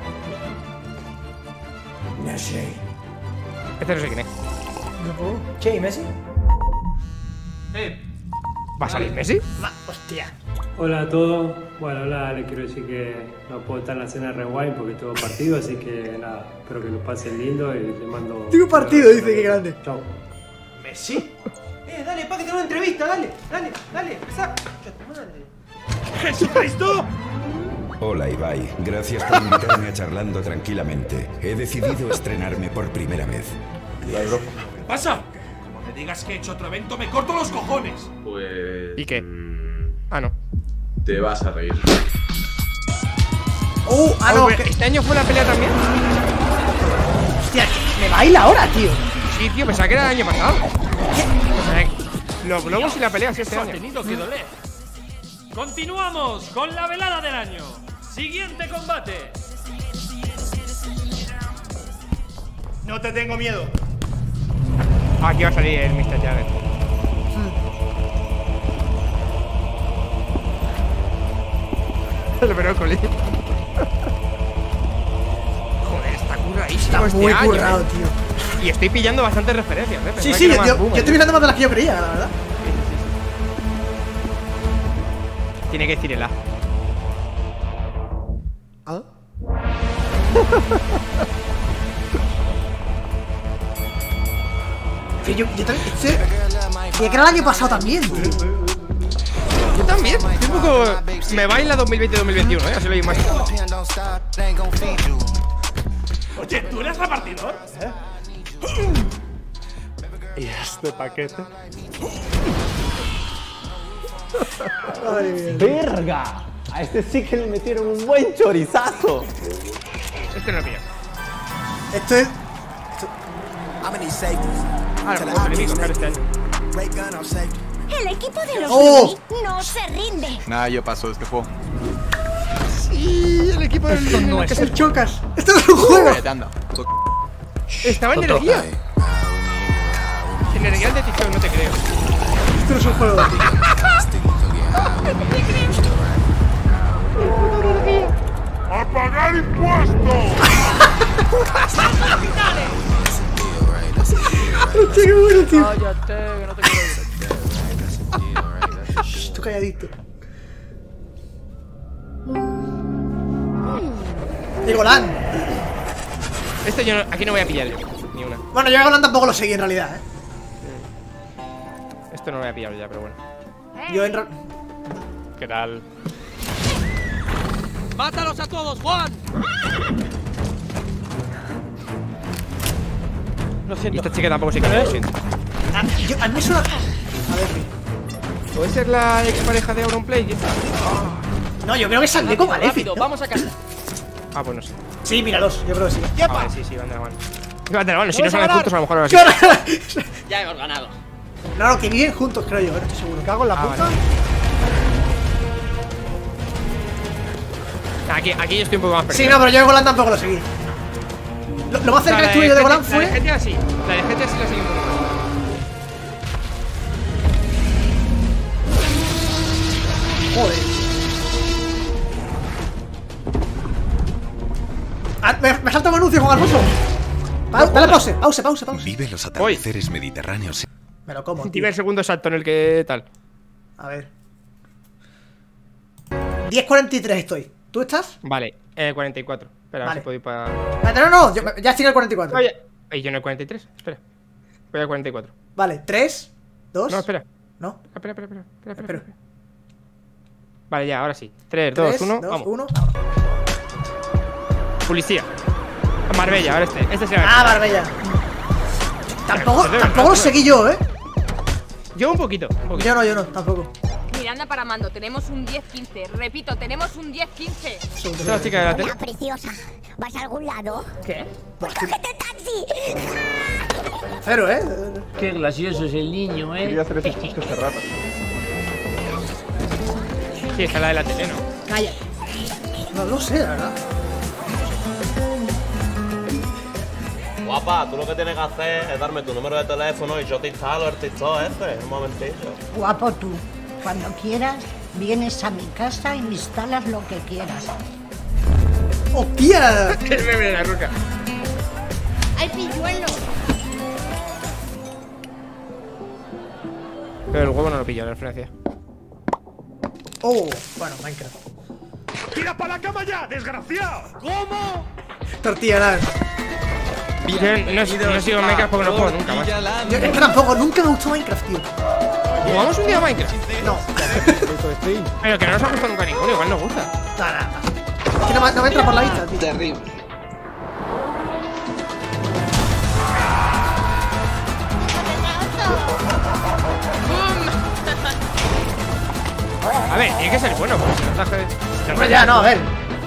No sé. Este no sé quién es. ¿Qué, Messi? Eh. ¿Va a salir Messi? Hostia. Hola a todos. Bueno, hola, les quiero decir que no puedo estar en la cena de Rewind porque tengo partido, así que nada, espero que lo pasen lindo y les mando. Tengo partido, dice, qué grande. Chao. ¿Messi? Eh, dale, pa' que tengo una entrevista, dale, dale, dale, exacto. ¡Jesucristo! Hola Ibai, gracias por invitarme a Charlando Tranquilamente. He decidido estrenarme por primera vez. ¿Qué pasa? Como me digas que he hecho otro evento, me corto los cojones. Pues... ¿Y qué? Ah, no. Te vas a reír. ¡Oh! ¡Ah, no! Que... ¿Este año fue la pelea también? ¡Hostia! Me baila ahora, tío. Sí, tío, pensaba que era el año pasado. O sea, los globos y la pelea, sí, este Eso ha año. tenido que doler. Continuamos con la velada del año. Siguiente combate. No te tengo miedo. Aquí va a salir el mister Jagger. El brócoli. Joder, está curradísimo Está este muy año, currado, eh. tío. Y estoy pillando bastantes referencias, ¿eh? Sí, Pensaba sí, que era yo, más yo boom, estoy ¿eh? mirando más de las que yo creía, la verdad. Tiene que decir el A. ¿Ah? Sí, yo, yo también. Sí. Y que era el año pasado también, tío. Yo también. Estoy un poco. Me baila dos mil veinte dos mil veintiuno, ¿eh? Así lo digo más. Oye, ¿tú eres repartidor? ¿Eh? ¿Y este paquete? ¡Verga! A este sí que le metieron un buen chorizazo. Este no lo pillo. Esto es. Ah, los enemigos, claro, este año. El equipo de los ¡Oh! Lumi no se rinde. Nada, yo paso de este juego. Sí, el equipo de Esto no es el Chocas. Esto es un juego. Estaba en energía. En energía de TikTok, no te creo. Esto no es un juego. ¡A pagar impuestos! Hostia, qué bueno, tío. Cállate, que no te quiero ir. Shh, tú calladito. Y Golan. Este yo no, aquí no voy a pillar yo, ni una. Bueno, yo a Golan tampoco lo seguí en realidad, eh. Esto no lo voy a pillar ya, pero bueno. Yo en. ¿Qué tal? ¡Mátalos a todos, Juan! Lo siento. Y esta chica tampoco se quiere, lo siento. A, yo, a mí me suena. A ver, ¿puede ser la ex pareja de Auronplay? no, yo creo que saldré con Malefic, ¿no? Vamos a casa. Ah, pues no sé. Sí, míralos, yo creo que sí. Ah, vale, sí, sí, van de la mano. Van de la mano, si no Vamos a salen ganar. juntos a lo mejor ahora sí. Ya hemos ganado. No, no, que viven juntos, creo yo, ¿eh? Estoy seguro. ¿Cago en la Ah, puta? vale. Aquí, aquí yo estoy un poco más perdido. Sí, no, pero yo de Golan tampoco lo seguí. Lo, lo más cerca que estuve yo de Golan fue. La de G T A sí. La de G T A sí la seguí un poco más. Joder. Ah, me, me salta un anuncio, Juan Alfonso. Pa, dale pause, pause, pause, pause. Vive los atardeceres mediterráneos. Me lo como, tío. Dime el segundo salto en el que tal. A ver. diez cuarenta y tres estoy. ¿Tú estás? Vale, eh, cuarenta y cuatro. Espera, Vale. a ver si puedo ir para. Espérate, no, no, yo, ya estoy en el cuarenta y cuatro. Oye, ¿y yo en el cuarenta y tres? Espera. Voy al cuarenta y cuatro. Vale, tres, dos. No, espera. No. Espera, espera, espera. espera, espera, Espero. espera. Vale, ya, ahora sí. tres, tres, dos, uno, dos, vamos. uno. Policía. Marbella, ahora este. Este se va. Ah, Marbella. Tampoco, Pero, tampoco lo seguí yo, ¿eh? Yo un poquito, un poquito. Yo no, yo no, tampoco. Miranda para Mando, tenemos un diez quince. Repito, tenemos un diez quince. Esta es la chica de la tele. Hola, preciosa. ¿Vas a algún lado? ¿Qué? Pues cógete taxi. Cero, ¿eh? Qué gracioso es el niño, ¿eh? Quería hacer ese chiste hace rato. Sí, esta es la de la tele, ¿no? Calla. No lo sé, la verdad. Guapa, tú lo que tienes que hacer es darme tu número de teléfono y yo te instalo el TikTok ese, un momentito. Guapo tú. Cuando quieras, vienes a mi casa y me instalas lo que quieras. ¡Hostia! ¡Qué meme de la ruca! ¡Hay pilluelo! Pero el huevo no lo pillo, la referencia. Oh, bueno, Minecraft. ¡Tira para la cama ya, desgraciado! ¿Cómo? Tortilla Land. Yo no, no sigo en Minecraft porque no juego nunca más. Yo es que tampoco, nunca me gustó Minecraft, tío. ¿Jugamos un día a Minecraft? No. Pero que no nos ha gustado nunca ninguno, igual nos gusta. Nada, nada. Es que no, me- no me entra por la vista, tío. Terrible. A ver, tiene que ser bueno, porque si no traje. Hombre, ya, no, a ver.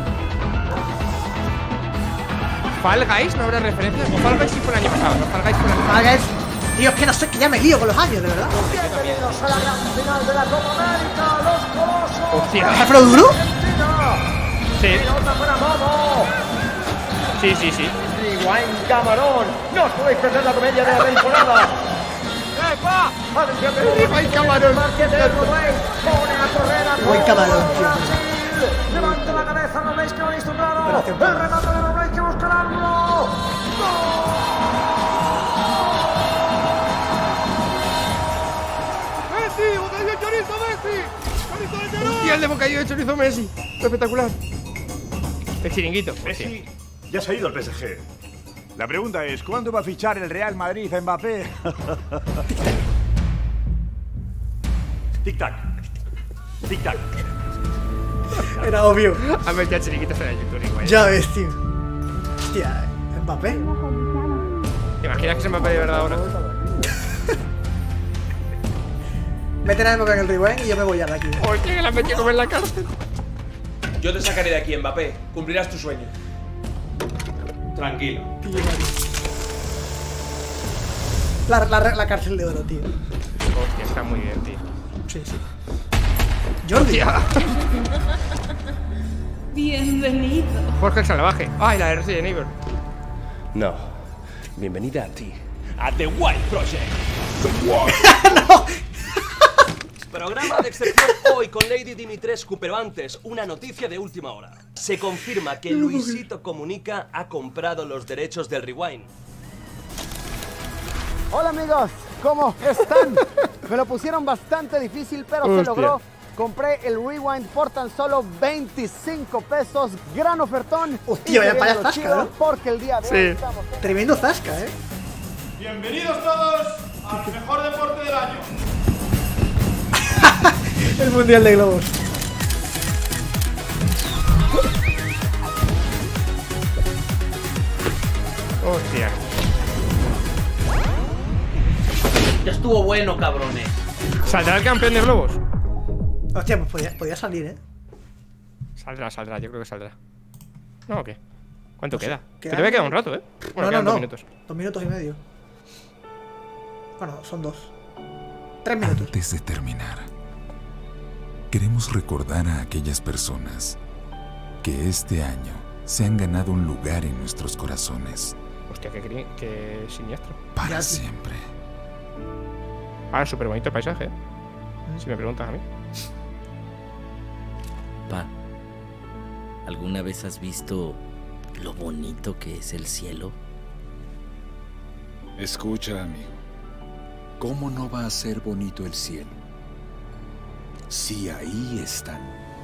Fall Guys, no habrá referencias. O Fall Guys sí fue el año pasado, ¿no? Fall Guys fue el año pasado. Haga eso. Tío, es que no sé, que ya me lío con los años, de verdad. Bienvenidos a la gran final de la Copa América, los Colosos. Hostia. ¿Es Afro Duro? Sí. Pelota para Momo. Sí, sí, sí. Rewind Camarón. No os podéis perder la comedia de la temporada. ¡Epa! Rewind Camarón. Marquete Rubén pone a correr a Rewind Camarón, tío. Levanta la cabeza, no veis que lo ha visto claro. El Operación Camarón. remate de Rubén que busca el ángulo. ¡Messi! ¡Botella de chorizo, Messi! ¡Chorizo de Perú! Mundial de bocadillo de chorizo Messi. Espectacular. El chiringuito. Messi ya se ha ido al P S G. La pregunta es, ¿cuándo va a fichar el Real Madrid a Mbappé? Tic-tac. Tic-tac. Era obvio. A ver, ya chiringuitos en el YouTube, igual. Ya ves, tío. Hostia, Mbappé. ¿Te imaginas que se Mbappé de verdad ahora? Meten a Mbappé en el rewind y yo me voy ya de aquí. Oye, que la metí a comer en la cárcel. Yo te sacaré de aquí, Mbappé. Cumplirás tu sueño. Tranquilo. La, la, la cárcel de oro, tío. Hostia, está muy bien, tío. Sí, sí. Jordi. Bienvenido. Jorge el Salvaje. Ay, la de Resident Evil. No. Bienvenida a ti. A The Wild Project. The Wild. No. Programa de excepción hoy con Lady Dimitrescu, pero antes, una noticia de última hora. Se confirma que Luisito Comunica ha comprado los derechos del Rewind. Hola amigos, ¿cómo están? Me lo pusieron bastante difícil, pero Hostia. se logró. Compré el Rewind por tan solo veinticinco pesos. Gran ofertón. Hostia, vaya paya zasca, ¿no? Porque el día de sí. hoy estamos... Tremendo zasca, ¿eh? Bienvenidos todos al mejor deporte del año. El mundial de globos. Hostia. Ya estuvo bueno, cabrones. ¿Saldrá el campeón de globos? Hostia, pues podía, podía salir, ¿eh? Saldrá, saldrá, yo creo que saldrá. ¿No o qué? ¿Cuánto No sé, queda? queda Que te voy a quedar un rato, ¿eh? Bueno, no, no, quedan no. dos minutos. Dos minutos y medio. Bueno, son dos. Tres minutos. Antes de terminar, queremos recordar a aquellas personas que este año se han ganado un lugar en nuestros corazones. Hostia, qué, cri- qué siniestro. Para Ya, siempre. Ah, súper bonito el paisaje, ¿eh? Si me preguntas a mí. Pa, ¿alguna vez has visto lo bonito que es el cielo? Escucha, amigo. ¿Cómo no va a ser bonito el cielo? Si ahí están.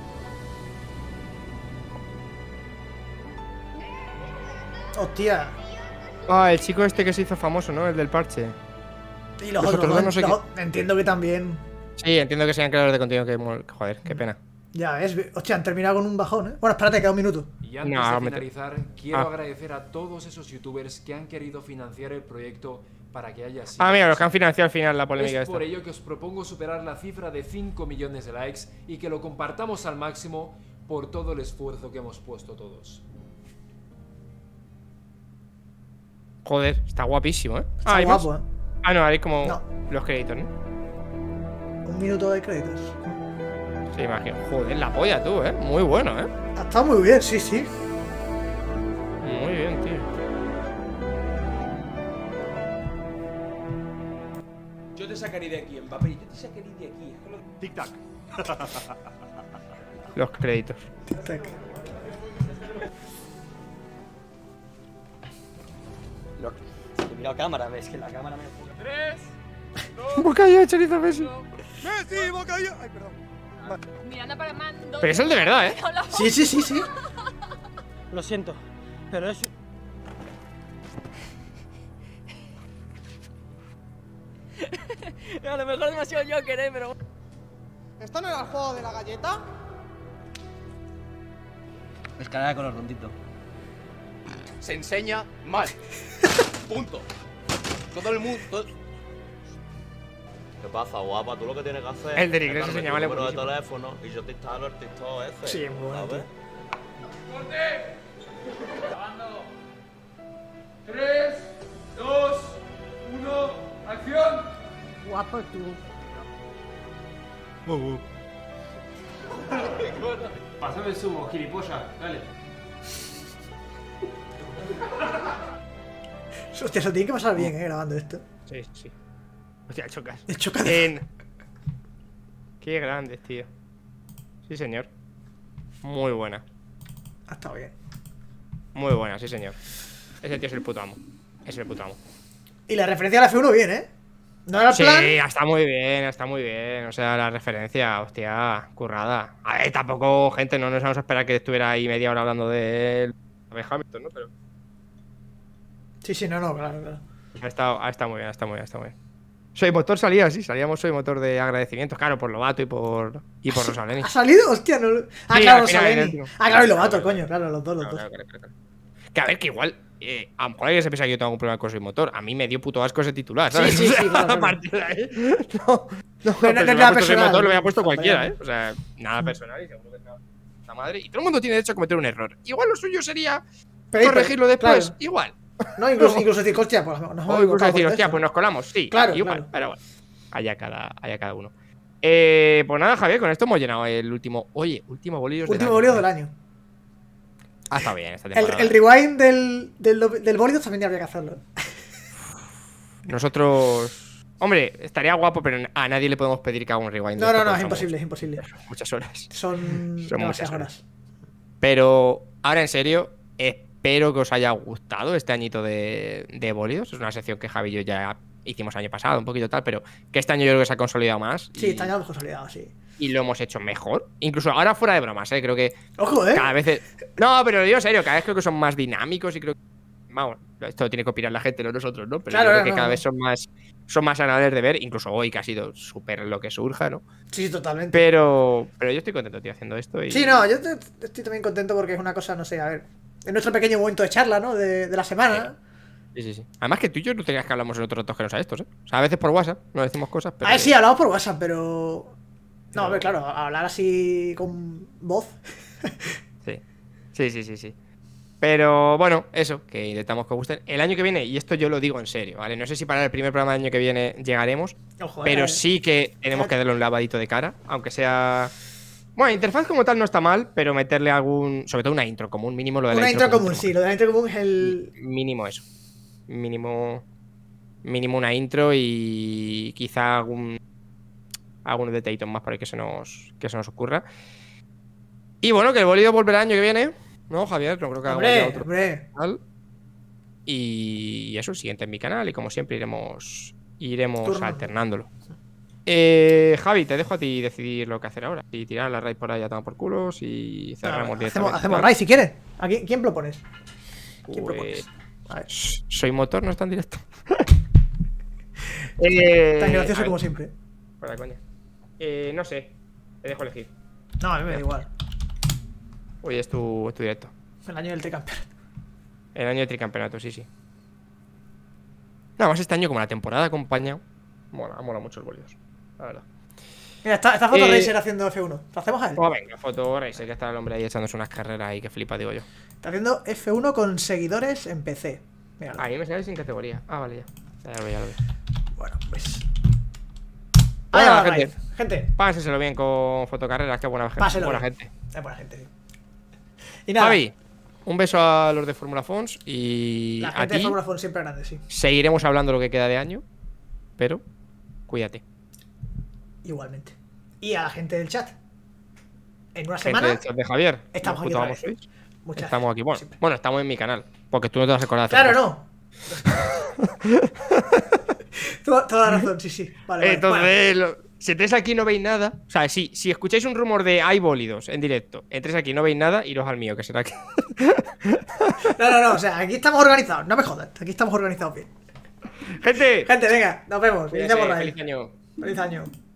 Hostia. Ah, el chico este que se hizo famoso, ¿no? El del parche. Y los, Los otros otros dos no sé los- entiendo que también. Sí, entiendo que sean creadores de contenido que... mol- Joder, qué pena. Ya ves, hostia, han terminado con un bajón, ¿eh? Bueno, espérate, queda un minuto. Y antes No, de me- finalizar, quiero Ah. agradecer a todos esos youtubers que han querido financiar el proyecto para que haya sido Ah, mira, los que posible. han financiado al final la polémica Es esta. por ello que os propongo superar la cifra de cinco millones de likes y que lo compartamos al máximo por todo el esfuerzo que hemos puesto todos. Joder, está guapísimo, ¿eh? Está ah, ¿hay más? guapo, ¿eh? Ah, no, hay como No. los créditos, ¿no? Un minuto de créditos. Sí, imagino. Joder, la polla tú, ¿eh? Muy bueno, ¿eh? Ha estado muy bien, sí, sí. Muy bien, tío. Yo te sacaré de aquí, Mbappé. Yo te sacaré de aquí. Tic-tac. Los créditos. Tic-tac. Lo que... Mira la cámara, ves que la cámara me enfoca. Tres. Bocadillo de chorizo Messi. Messi, bocadillo. Ay, perdón. Mirando para el mando. Pero es el de verdad, ¿eh? Sí, sí, sí, sí. Lo siento, pero es... A lo mejor demasiado yo queré, pero... ¿Esto no era el juego de la galleta? Escalera con el rondito. Se enseña mal. Punto. Todo el mundo... todo- ¿Qué pasa, guapa? Tú lo que tienes que hacer El del es inglés darme se tu llama número de buenísimo. teléfono y yo te instalo el TikTok ese. Sí, muy bueno, ¿sabes? Grabando. Tres, dos, uno, acción. Guapo tú. Pásame el zumo, gilipollas, dale. Hostia, eso tiene que pasar bien, ¿eh? Grabando esto. Sí, sí. Hostia, chocas. El chocas. En... Qué grandes, tío. Sí, señor. Muy buena. Ha estado bien. Muy buena, sí, señor. Ese tío es el puto amo. Es el puto amo. Y la referencia a la F uno bien, ¿eh? ¿No era el sí, plan? está muy bien, está muy bien. O sea, la referencia, hostia, currada. A ver, tampoco, gente, no nos vamos a esperar que estuviera ahí media hora hablando de él. De Hamilton, ¿no? Pero. Sí, sí, no, no, claro, claro. Ha estado, ha estado muy bien, ha estado muy bien, ha estado muy bien. Soy Motor salía, sí, salíamos Soy Motor de agradecimientos, claro, por Lobato y por. Y por Rosaleni. ¿Ha salido? Hostia, no. Ah, Sí, claro, al final, en el Rosaleni. último. Ah, claro, y Lobato, coño, claro, los dos, los Claro, dos. claro, claro, claro. Que a ver, que igual. Eh, a lo mejor alguien se piensa que yo tengo algún problema con Soy Motor. A mí me dio puto asco ese titular, ¿sabes? Sí, sí, sí, O sea, claro, claro. a partir de ahí. No, no, No, pero no, si no, me ha no, puesto Soy personal. Motor, lo había puesto Vaya. cualquiera, ¿eh? O sea, nada personal y seguro que está la madre. Y todo el mundo tiene derecho a cometer un error. Igual lo suyo sería Pero, corregirlo pero, después. claro. Igual. No, incluso, incluso decir, hostia, pues nos hemos O incluso equivocado decir, por hostia, esto. pues nos colamos. Sí, Claro, igual. claro. Pero bueno. Allá cada, allá cada uno. Eh, pues nada, Javier, con esto hemos llenado el último. Oye, último bolillos Último del bolido año. del año. Ha estado bien esta El, temporada. el rewind del, del, del bolido también habría que hacerlo. Nosotros. Hombre, estaría guapo, pero a nadie le podemos pedir que haga un rewind. de No, esto no, no, porque es son imposible, es imposible. Muchas horas. Son, Son muchas demasiadas horas. horas. Pero, ahora en serio, espero que os haya gustado este añito de, de bólidos. Es una sección que Javi y yo ya hicimos el año pasado, un poquito tal, pero que este año yo creo que se ha consolidado más. Sí, y, está ya consolidado, sí. y lo hemos hecho mejor. Incluso ahora fuera de bromas, ¿eh? Creo que Ojo, ¿eh? cada vez. es- No, pero yo en serio, cada vez creo que son más dinámicos y creo que. Vamos, esto lo tiene que opinar la gente, no nosotros, ¿no? Pero Claro, yo creo claro, que no, cada no. vez son más, son más agradables de ver, incluso hoy que ha sido súper lo que surja, ¿no? Sí, totalmente. Pero, pero yo estoy contento, tío, haciendo esto. Y... Sí, no, yo te- te estoy también contento porque es una cosa, no sé, a ver. En nuestro pequeño momento de charla, ¿no? De, de la semana. Sí, sí, sí. Además que tú y yo no tenías que hablamos en otros ratos que no sea estos, ¿eh? O sea, a veces por WhatsApp nos decimos cosas, pero. A ver, sí, hablamos por WhatsApp, pero. No, a ver, claro, hablar así con voz. Sí, sí, sí, sí, sí. Pero bueno, eso, que intentamos que os gusten. El año que viene, y esto yo lo digo en serio, ¿vale? No sé si para el primer programa del año que viene llegaremos, Ojo, pero eh. sí que tenemos que darle un lavadito de cara, aunque sea. Bueno, interfaz como tal no está mal, pero meterle algún. Sobre todo una intro común, mínimo lo de la Una intro intro común, sí, lo de la intro común es el. Mínimo eso. Mínimo. Mínimo una intro y quizá algún. Algunos detallitos más para que se nos. Que se nos ocurra. Y bueno, que el bolido volverá el año que viene. No, Javier, no creo que hagamos Hombre, ya otro. hombre. canal. Y eso, siguiente en mi canal. Y como siempre iremos. Iremos Turno. alternándolo. Eh, Javi, te dejo a ti decidir lo que hacer ahora. Si tirar la raid por ahí a tomar por culo, si cerramos Hacemos, directamente. hacemos raid si quieres. ¿A quién, quién propones? ¿Quién Pues, propones? A ver. shh, Soy Motor, no está en directo. eh, Tan a gracioso ver, como siempre. fuera de coña. Eh, no sé, te dejo elegir. No, a mí me da igual. Hoy es tu, es tu directo. El año del tricampeonato. El año de tricampeonato, sí, sí. Nada más este año, como la temporada acompaña, mola, mola mucho el bolidos, la verdad. Mira, está, está foto Eh, Racer haciendo F uno. ¿Lo hacemos a él? Oh, venga, foto Racer, que está el hombre ahí echándose unas carreras ahí que flipa, digo yo. Está haciendo F uno con seguidores en P C. Mira. Ahí me sale sin categoría. Ah, vale, ya. Ya lo veo, ya lo veo. Bueno, pues. Bueno, Ahí va, gente. raid. Gente. Pásenselo bien con fotocarreras, qué buena gente. Páselo Buena bien. gente. Es buena gente, sí. Y nada. Javi, un beso a los de Fórmula Fons y La a gente de ti. Fórmula Fun siempre grande, sí. Seguiremos hablando lo que queda de año, pero cuídate. Igualmente. Y a la gente del chat. En una Gente semana. del chat de Javier. Estamos ¿nos aquí otra puto amos vez. sois? Muchas Estamos aquí. Bueno, bueno, estamos en mi canal. Porque tú no te vas a acordar de hacer Claro, cosas. no. toda, toda razón, sí, sí. Vale, vale. Entonces, Bueno, lo- si entréis aquí y no veis nada. O sea, si, si escucháis un rumor de hay bólidos en directo, entréis aquí y no veis nada, iros al mío, que será que. no, no, no. O sea, aquí estamos organizados. No me jodas. Aquí estamos organizados bien. Gente. Gente, venga. Nos vemos. Cuídense, Iniciamos raid. feliz año. Feliz año.